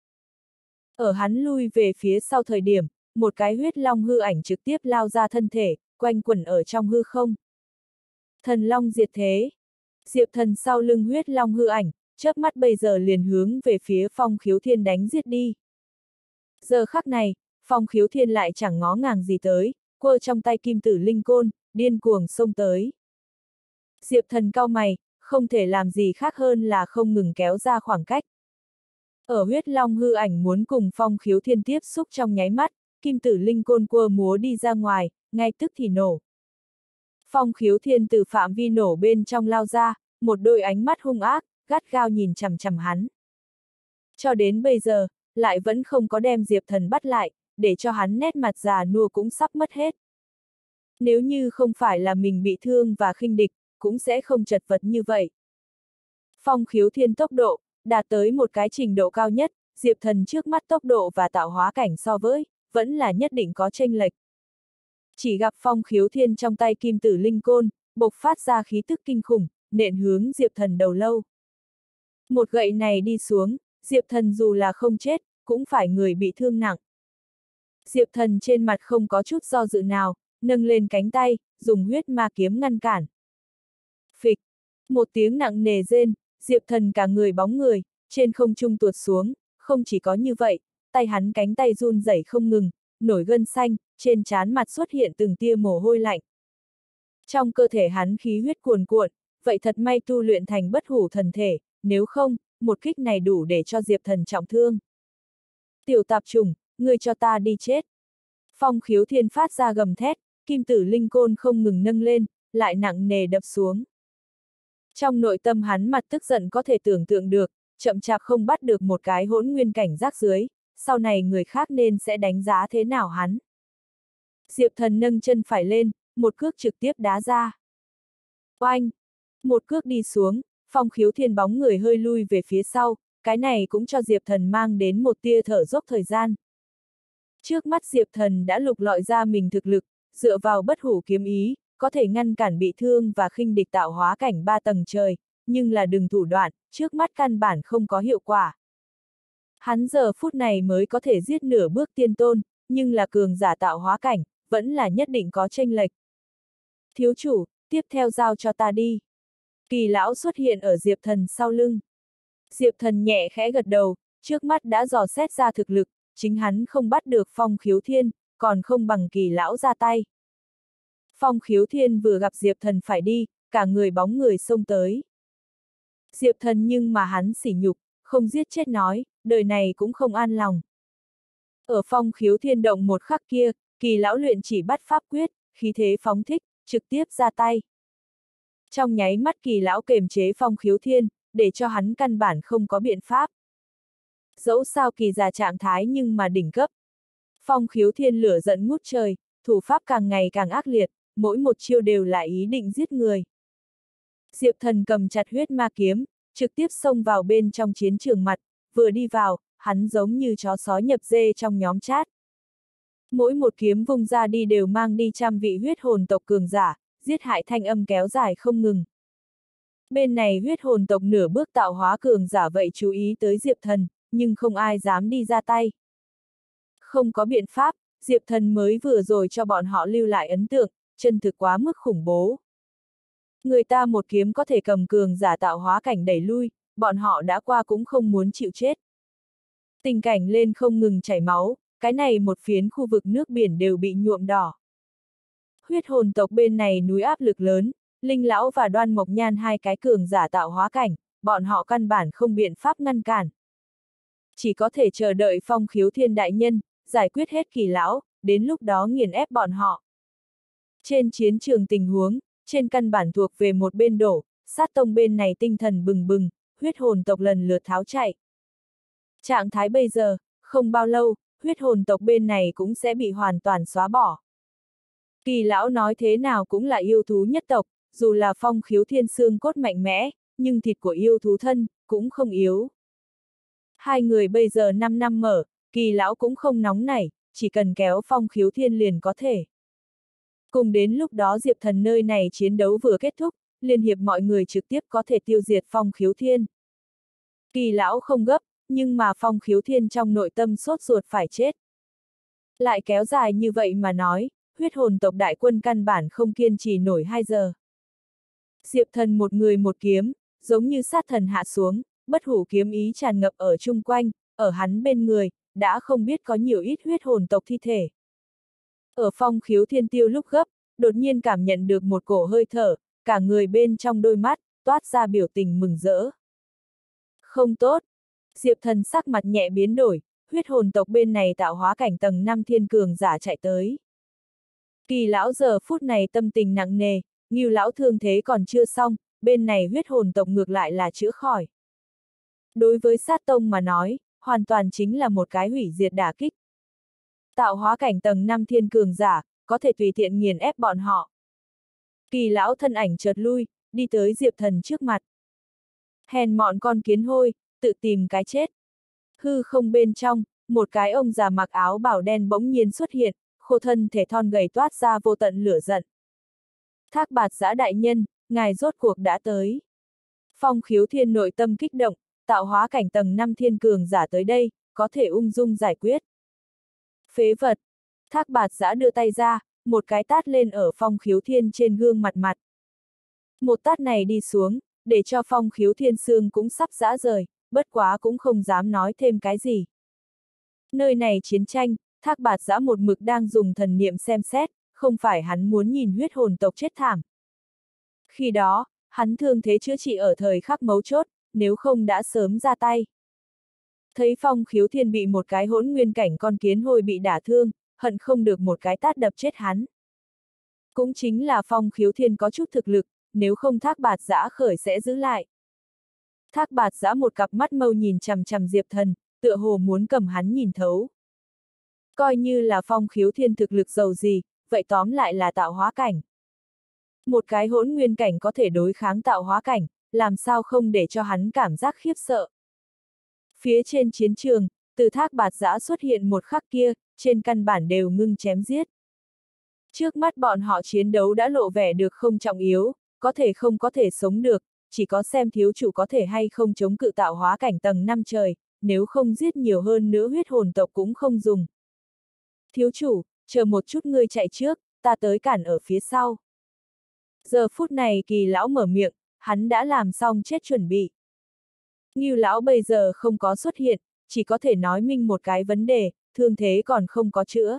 Ở hắn lui về phía sau thời điểm, một cái huyết long hư ảnh trực tiếp lao ra thân thể, quanh quẩn ở trong hư không. Thần long diệt thế. Diệp Thần sau lưng huyết long hư ảnh, chớp mắt bây giờ liền hướng về phía Phong Khiếu Thiên đánh giết đi. Giờ khắc này, Phong Khiếu Thiên lại chẳng ngó ngàng gì tới, quơ trong tay kim tử linh côn, điên cuồng xông tới. Diệp Thần cau mày, không thể làm gì khác hơn là không ngừng kéo ra khoảng cách. Ở huyết long hư ảnh muốn cùng Phong Khiếu Thiên tiếp xúc trong nháy mắt, kim tử linh côn quơ múa đi ra ngoài, ngay tức thì nổ. Phong Khiếu Thiên từ phạm vi nổ bên trong lao ra, một đôi ánh mắt hung ác, gắt gao nhìn chằm chằm hắn. Cho đến bây giờ, lại vẫn không có đem Diệp Thần bắt lại, để cho hắn nét mặt già nua cũng sắp mất hết. Nếu như không phải là mình bị thương và khinh địch, cũng sẽ không chật vật như vậy. Phong Khiếu Thiên tốc độ, đạt tới một cái trình độ cao nhất, Diệp Thần trước mắt tốc độ và tạo hóa cảnh so với, vẫn là nhất định có chênh lệch. Chỉ gặp Phong Khiếu Thiên trong tay kim tử linh côn, bộc phát ra khí tức kinh khủng, nện hướng Diệp Thần đầu lâu. Một gậy này đi xuống, Diệp Thần dù là không chết, cũng phải người bị thương nặng. Diệp Thần trên mặt không có chút do dự nào, nâng lên cánh tay, dùng huyết ma kiếm ngăn cản. Phịch! Một tiếng nặng nề rên, Diệp Thần cả người bóng người, trên không trung tuột xuống, không chỉ có như vậy, tay hắn cánh tay run rẩy không ngừng, nổi gân xanh, trên trán mặt xuất hiện từng tia mồ hôi lạnh. Trong cơ thể hắn khí huyết cuồn cuộn, vậy thật may tu luyện thành bất hủ thần thể, nếu không, một kích này đủ để cho Diệp Thần trọng thương. Tiểu tạp chủng, ngươi cho ta đi chết. Phong Khiếu Thiên phát ra gầm thét, kim tử linh côn không ngừng nâng lên, lại nặng nề đập xuống. Trong nội tâm hắn mặt tức giận có thể tưởng tượng được, chậm chạp không bắt được một cái hỗn nguyên cảnh rác dưới, sau này người khác nên sẽ đánh giá thế nào hắn. Diệp Thần nâng chân phải lên, một cước trực tiếp đá ra. Oanh! Một cước đi xuống, Phong Khiếu Thiên bóng người hơi lui về phía sau, cái này cũng cho Diệp Thần mang đến một tia thở dốc thời gian. Trước mắt Diệp Thần đã lục lọi ra mình thực lực, dựa vào bất hủ kiếm ý, có thể ngăn cản bị thương và khinh địch tạo hóa cảnh ba tầng trời, nhưng là đừng thủ đoạn, trước mắt căn bản không có hiệu quả. Hắn giờ phút này mới có thể giết nửa bước tiên tôn, nhưng là cường giả tạo hóa cảnh, vẫn là nhất định có chênh lệch. Thiếu chủ, tiếp theo giao cho ta đi. Kỳ lão xuất hiện ở Diệp Thần sau lưng. Diệp Thần nhẹ khẽ gật đầu, trước mắt đã dò xét ra thực lực, chính hắn không bắt được Phong Khiếu Thiên, còn không bằng Kỳ lão ra tay. Phong Khiếu Thiên vừa gặp Diệp Thần phải đi, cả người bóng người xông tới. Diệp Thần nhưng mà hắn sỉ nhục, không giết chết nói, đời này cũng không an lòng. Ở Phong Khiếu Thiên động một khắc kia, Kỳ lão luyện chỉ bắt pháp quyết, khí thế phóng thích, trực tiếp ra tay. Trong nháy mắt Kỳ lão kềm chế Phong Khiếu Thiên, để cho hắn căn bản không có biện pháp. Dẫu sao Kỳ già trạng thái nhưng mà đỉnh cấp. Phong Khiếu Thiên lửa giận ngút trời, thủ pháp càng ngày càng ác liệt, mỗi một chiêu đều là ý định giết người. Diệp Thần cầm chặt huyết ma kiếm, trực tiếp xông vào bên trong chiến trường mặt, vừa đi vào, hắn giống như chó sói nhập dê trong nhóm chat. Mỗi một kiếm vung ra đi đều mang đi trăm vị huyết hồn tộc cường giả, giết hại thanh âm kéo dài không ngừng. Bên này huyết hồn tộc nửa bước tạo hóa cường giả vậy chú ý tới Diệp Thần, nhưng không ai dám đi ra tay. Không có biện pháp, Diệp Thần mới vừa rồi cho bọn họ lưu lại ấn tượng, chân thực quá mức khủng bố. Người ta một kiếm có thể cầm cường giả tạo hóa cảnh đẩy lui, bọn họ đã qua cũng không muốn chịu chết. Tình cảnh lên không ngừng chảy máu, cái này một phiến khu vực nước biển đều bị nhuộm đỏ. Huyết hồn tộc bên này núi áp lực lớn, Linh Lão và Đoan Mộc Nhan hai cái cường giả tạo hóa cảnh, bọn họ căn bản không biện pháp ngăn cản. Chỉ có thể chờ đợi Phong Khiếu Thiên đại nhân, giải quyết hết Kỳ lão, đến lúc đó nghiền ép bọn họ. Trên chiến trường tình huống, trên căn bản thuộc về một bên đổ, sát tông bên này tinh thần bừng bừng, huyết hồn tộc lần lượt tháo chạy. Trạng thái bây giờ, không bao lâu, huyết hồn tộc bên này cũng sẽ bị hoàn toàn xóa bỏ. Kỳ lão nói thế nào cũng là yêu thú nhất tộc, dù là Phong Khiếu Thiên xương cốt mạnh mẽ, nhưng thịt của yêu thú thân, cũng không yếu. Hai người bây giờ năm năm mở, Kỳ lão cũng không nóng nảy, chỉ cần kéo Phong Khiếu Thiên liền có thể. Cùng đến lúc đó Diệp Thần nơi này chiến đấu vừa kết thúc, liên hiệp mọi người trực tiếp có thể tiêu diệt Phong Khiếu Thiên. Kỳ lão không gấp, nhưng mà Phong Khiếu Thiên trong nội tâm sốt ruột phải chết. Lại kéo dài như vậy mà nói, huyết hồn tộc đại quân căn bản không kiên trì nổi hai giờ. Diệp Thần một người một kiếm, giống như sát thần hạ xuống, bất hủ kiếm ý tràn ngập ở chung quanh, ở hắn bên người, đã không biết có nhiều ít huyết hồn tộc thi thể. Ở Phong Khiếu Thiên tiêu lúc gấp, đột nhiên cảm nhận được một cổ hơi thở, cả người bên trong đôi mắt, toát ra biểu tình mừng rỡ. Không tốt! Diệp Thần sắc mặt nhẹ biến đổi, huyết hồn tộc bên này tạo hóa cảnh tầng năm thiên cường giả chạy tới. Kỳ lão giờ phút này tâm tình nặng nề, Ngưu lão thương thế còn chưa xong, bên này huyết hồn tộc ngược lại là chữa khỏi. Đối với sát tông mà nói, hoàn toàn chính là một cái hủy diệt đả kích. Tạo hóa cảnh tầng năm thiên cường giả, có thể tùy tiện nghiền ép bọn họ. Kỳ lão thân ảnh chợt lui, đi tới Diệp Thần trước mặt. Hèn mọn con kiến hôi, tự tìm cái chết. Hư không bên trong, một cái ông già mặc áo bào đen bỗng nhiên xuất hiện, khô thân thể thon gầy toát ra vô tận lửa giận. Thác Bạt Giã đại nhân, ngài rốt cuộc đã tới. Phong Khiếu Thiên nội tâm kích động, tạo hóa cảnh tầng năm thiên cường giả tới đây, có thể ung dung giải quyết. Phế vật! Thác Bạt Giã đưa tay ra, một cái tát lên ở Phong Khiếu Thiên trên gương mặt mặt. Một tát này đi xuống, để cho Phong Khiếu Thiên xương cũng sắp giã rời, bất quá cũng không dám nói thêm cái gì. Nơi này chiến tranh, Thác Bạt Giã một mực đang dùng thần niệm xem xét, không phải hắn muốn nhìn huyết hồn tộc chết thảm. Khi đó, hắn thương thế chữa trị ở thời khắc mấu chốt, nếu không đã sớm ra tay. Thấy Phong Khiếu Thiên bị một cái hỗn nguyên cảnh con kiến hôi bị đả thương, hận không được một cái tát đập chết hắn. Cũng chính là Phong Khiếu Thiên có chút thực lực, nếu không Thác Bạt Giã khởi sẽ giữ lại. Thác Bạt Giã một cặp mắt mâu nhìn chằm chằm Diệp Thần, tựa hồ muốn cầm hắn nhìn thấu. Coi như là Phong Khiếu Thiên thực lực giàu gì, vậy tóm lại là tạo hóa cảnh. Một cái hỗn nguyên cảnh có thể đối kháng tạo hóa cảnh, làm sao không để cho hắn cảm giác khiếp sợ. Phía trên chiến trường, từ Thác Bạt Giã xuất hiện một khắc kia, trên căn bản đều ngưng chém giết. Trước mắt bọn họ chiến đấu đã lộ vẻ được không trọng yếu, có thể không có thể sống được, chỉ có xem thiếu chủ có thể hay không chống cự tạo hóa cảnh tầng năm trời, nếu không giết nhiều hơn nữa huyết hồn tộc cũng không dùng. Thiếu chủ, chờ một chút ngươi chạy trước, ta tới cản ở phía sau. Giờ phút này Kỳ lão mở miệng, hắn đã làm xong chết chuẩn bị. Ngưu lão bây giờ không có xuất hiện, chỉ có thể nói minh một cái vấn đề, thương thế còn không có chữa.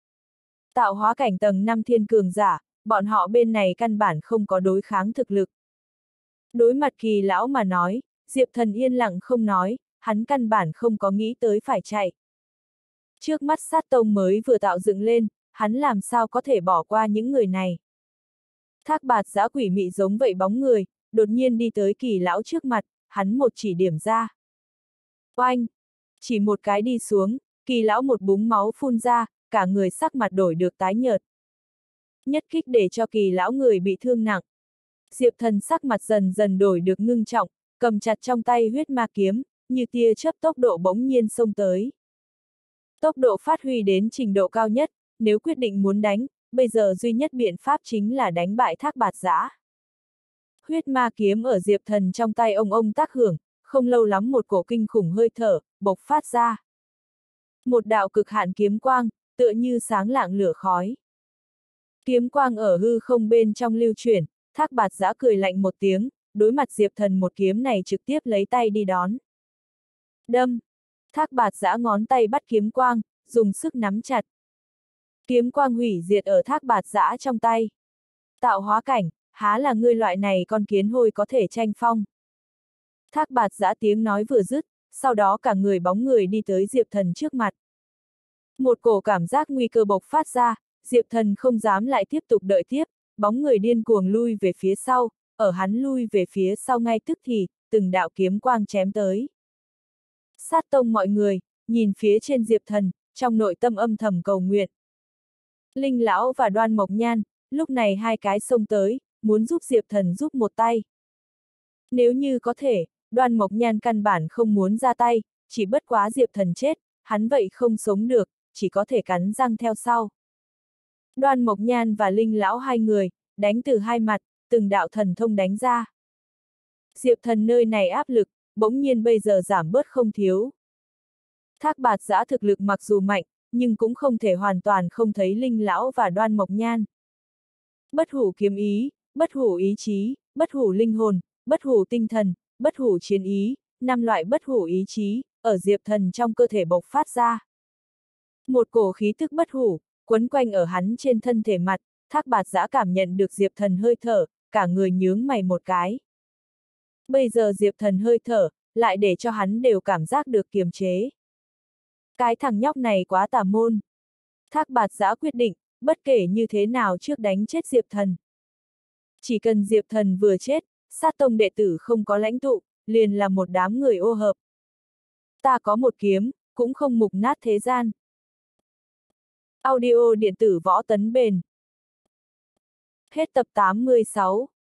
Tạo hóa cảnh tầng năm thiên cường giả, bọn họ bên này căn bản không có đối kháng thực lực. Đối mặt Kỳ lão mà nói, Diệp Thần yên lặng không nói, hắn căn bản không có nghĩ tới phải chạy. Trước mắt sát tông mới vừa tạo dựng lên, hắn làm sao có thể bỏ qua những người này. Thác Bạt Giã quỷ mị giống vậy bóng người, đột nhiên đi tới Kỳ lão trước mặt, hắn một chỉ điểm ra. Oanh! Chỉ một cái đi xuống, Kỳ lão một búng máu phun ra, cả người sắc mặt đổi được tái nhợt. Nhất kích để cho Kỳ lão người bị thương nặng. Diệp Thần sắc mặt dần dần đổi được ngưng trọng, cầm chặt trong tay huyết ma kiếm, như tia chớp tốc độ bỗng nhiên xông tới. Tốc độ phát huy đến trình độ cao nhất, nếu quyết định muốn đánh, bây giờ duy nhất biện pháp chính là đánh bại Thác Bạt Giã. Huyết ma kiếm ở Diệp Thần trong tay ông ông tác hưởng, không lâu lắm một cổ kinh khủng hơi thở, bộc phát ra. Một đạo cực hạn kiếm quang, tựa như sáng lạng lửa khói. Kiếm quang ở hư không bên trong lưu chuyển, Thác Bạt Giã cười lạnh một tiếng, đối mặt Diệp Thần một kiếm này trực tiếp lấy tay đi đón. Đâm! Thác Bạt Giã ngón tay bắt kiếm quang, dùng sức nắm chặt. Kiếm quang hủy diệt ở Thác Bạt Giã trong tay. Tạo hóa cảnh, há là ngươi loại này con kiến hôi có thể tranh phong. Thác Bạt Giã tiếng nói vừa dứt, sau đó cả người bóng người đi tới Diệp Thần trước mặt. Một cổ cảm giác nguy cơ bộc phát ra, Diệp Thần không dám lại tiếp tục đợi tiếp, bóng người điên cuồng lui về phía sau, ở hắn lui về phía sau ngay tức thì, từng đạo kiếm quang chém tới. Sát tông mọi người, nhìn phía trên Diệp Thần, trong nội tâm âm thầm cầu nguyện. Linh lão và Đoan Mộc Nhan, lúc này hai cái xông tới, muốn giúp Diệp Thần giúp một tay. Nếu như có thể, Đoan Mộc Nhan căn bản không muốn ra tay, chỉ bất quá Diệp Thần chết, hắn vậy không sống được, chỉ có thể cắn răng theo sau. Đoan Mộc Nhan và Linh lão hai người, đánh từ hai mặt, từng đạo thần thông đánh ra. Diệp Thần nơi này áp lực, bỗng nhiên bây giờ giảm bớt không thiếu. Thác Bạt Giã thực lực mặc dù mạnh, nhưng cũng không thể hoàn toàn không thấy Linh lão và Đoan Mộc Nhan. Bất hủ kiếm ý, bất hủ ý chí, bất hủ linh hồn, bất hủ tinh thần, bất hủ chiến ý, năm loại bất hủ ý chí, ở Diệp Thần trong cơ thể bộc phát ra. Một cổ khí tức bất hủ, quấn quanh ở hắn trên thân thể mặt, Thác Bạt Giã cảm nhận được Diệp Thần hơi thở, cả người nhướng mày một cái. Bây giờ Diệp Thần hơi thở, lại để cho hắn đều cảm giác được kiềm chế. Cái thằng nhóc này quá tà môn. Thác Bạt Giã quyết định, bất kể như thế nào trước đánh chết Diệp Thần. Chỉ cần Diệp Thần vừa chết, sát tông đệ tử không có lãnh tụ, liền là một đám người ô hợp. Ta có một kiếm, cũng không mục nát thế gian. Audio điện tử Võ Tấn Bền. Hết tập tám mươi sáu.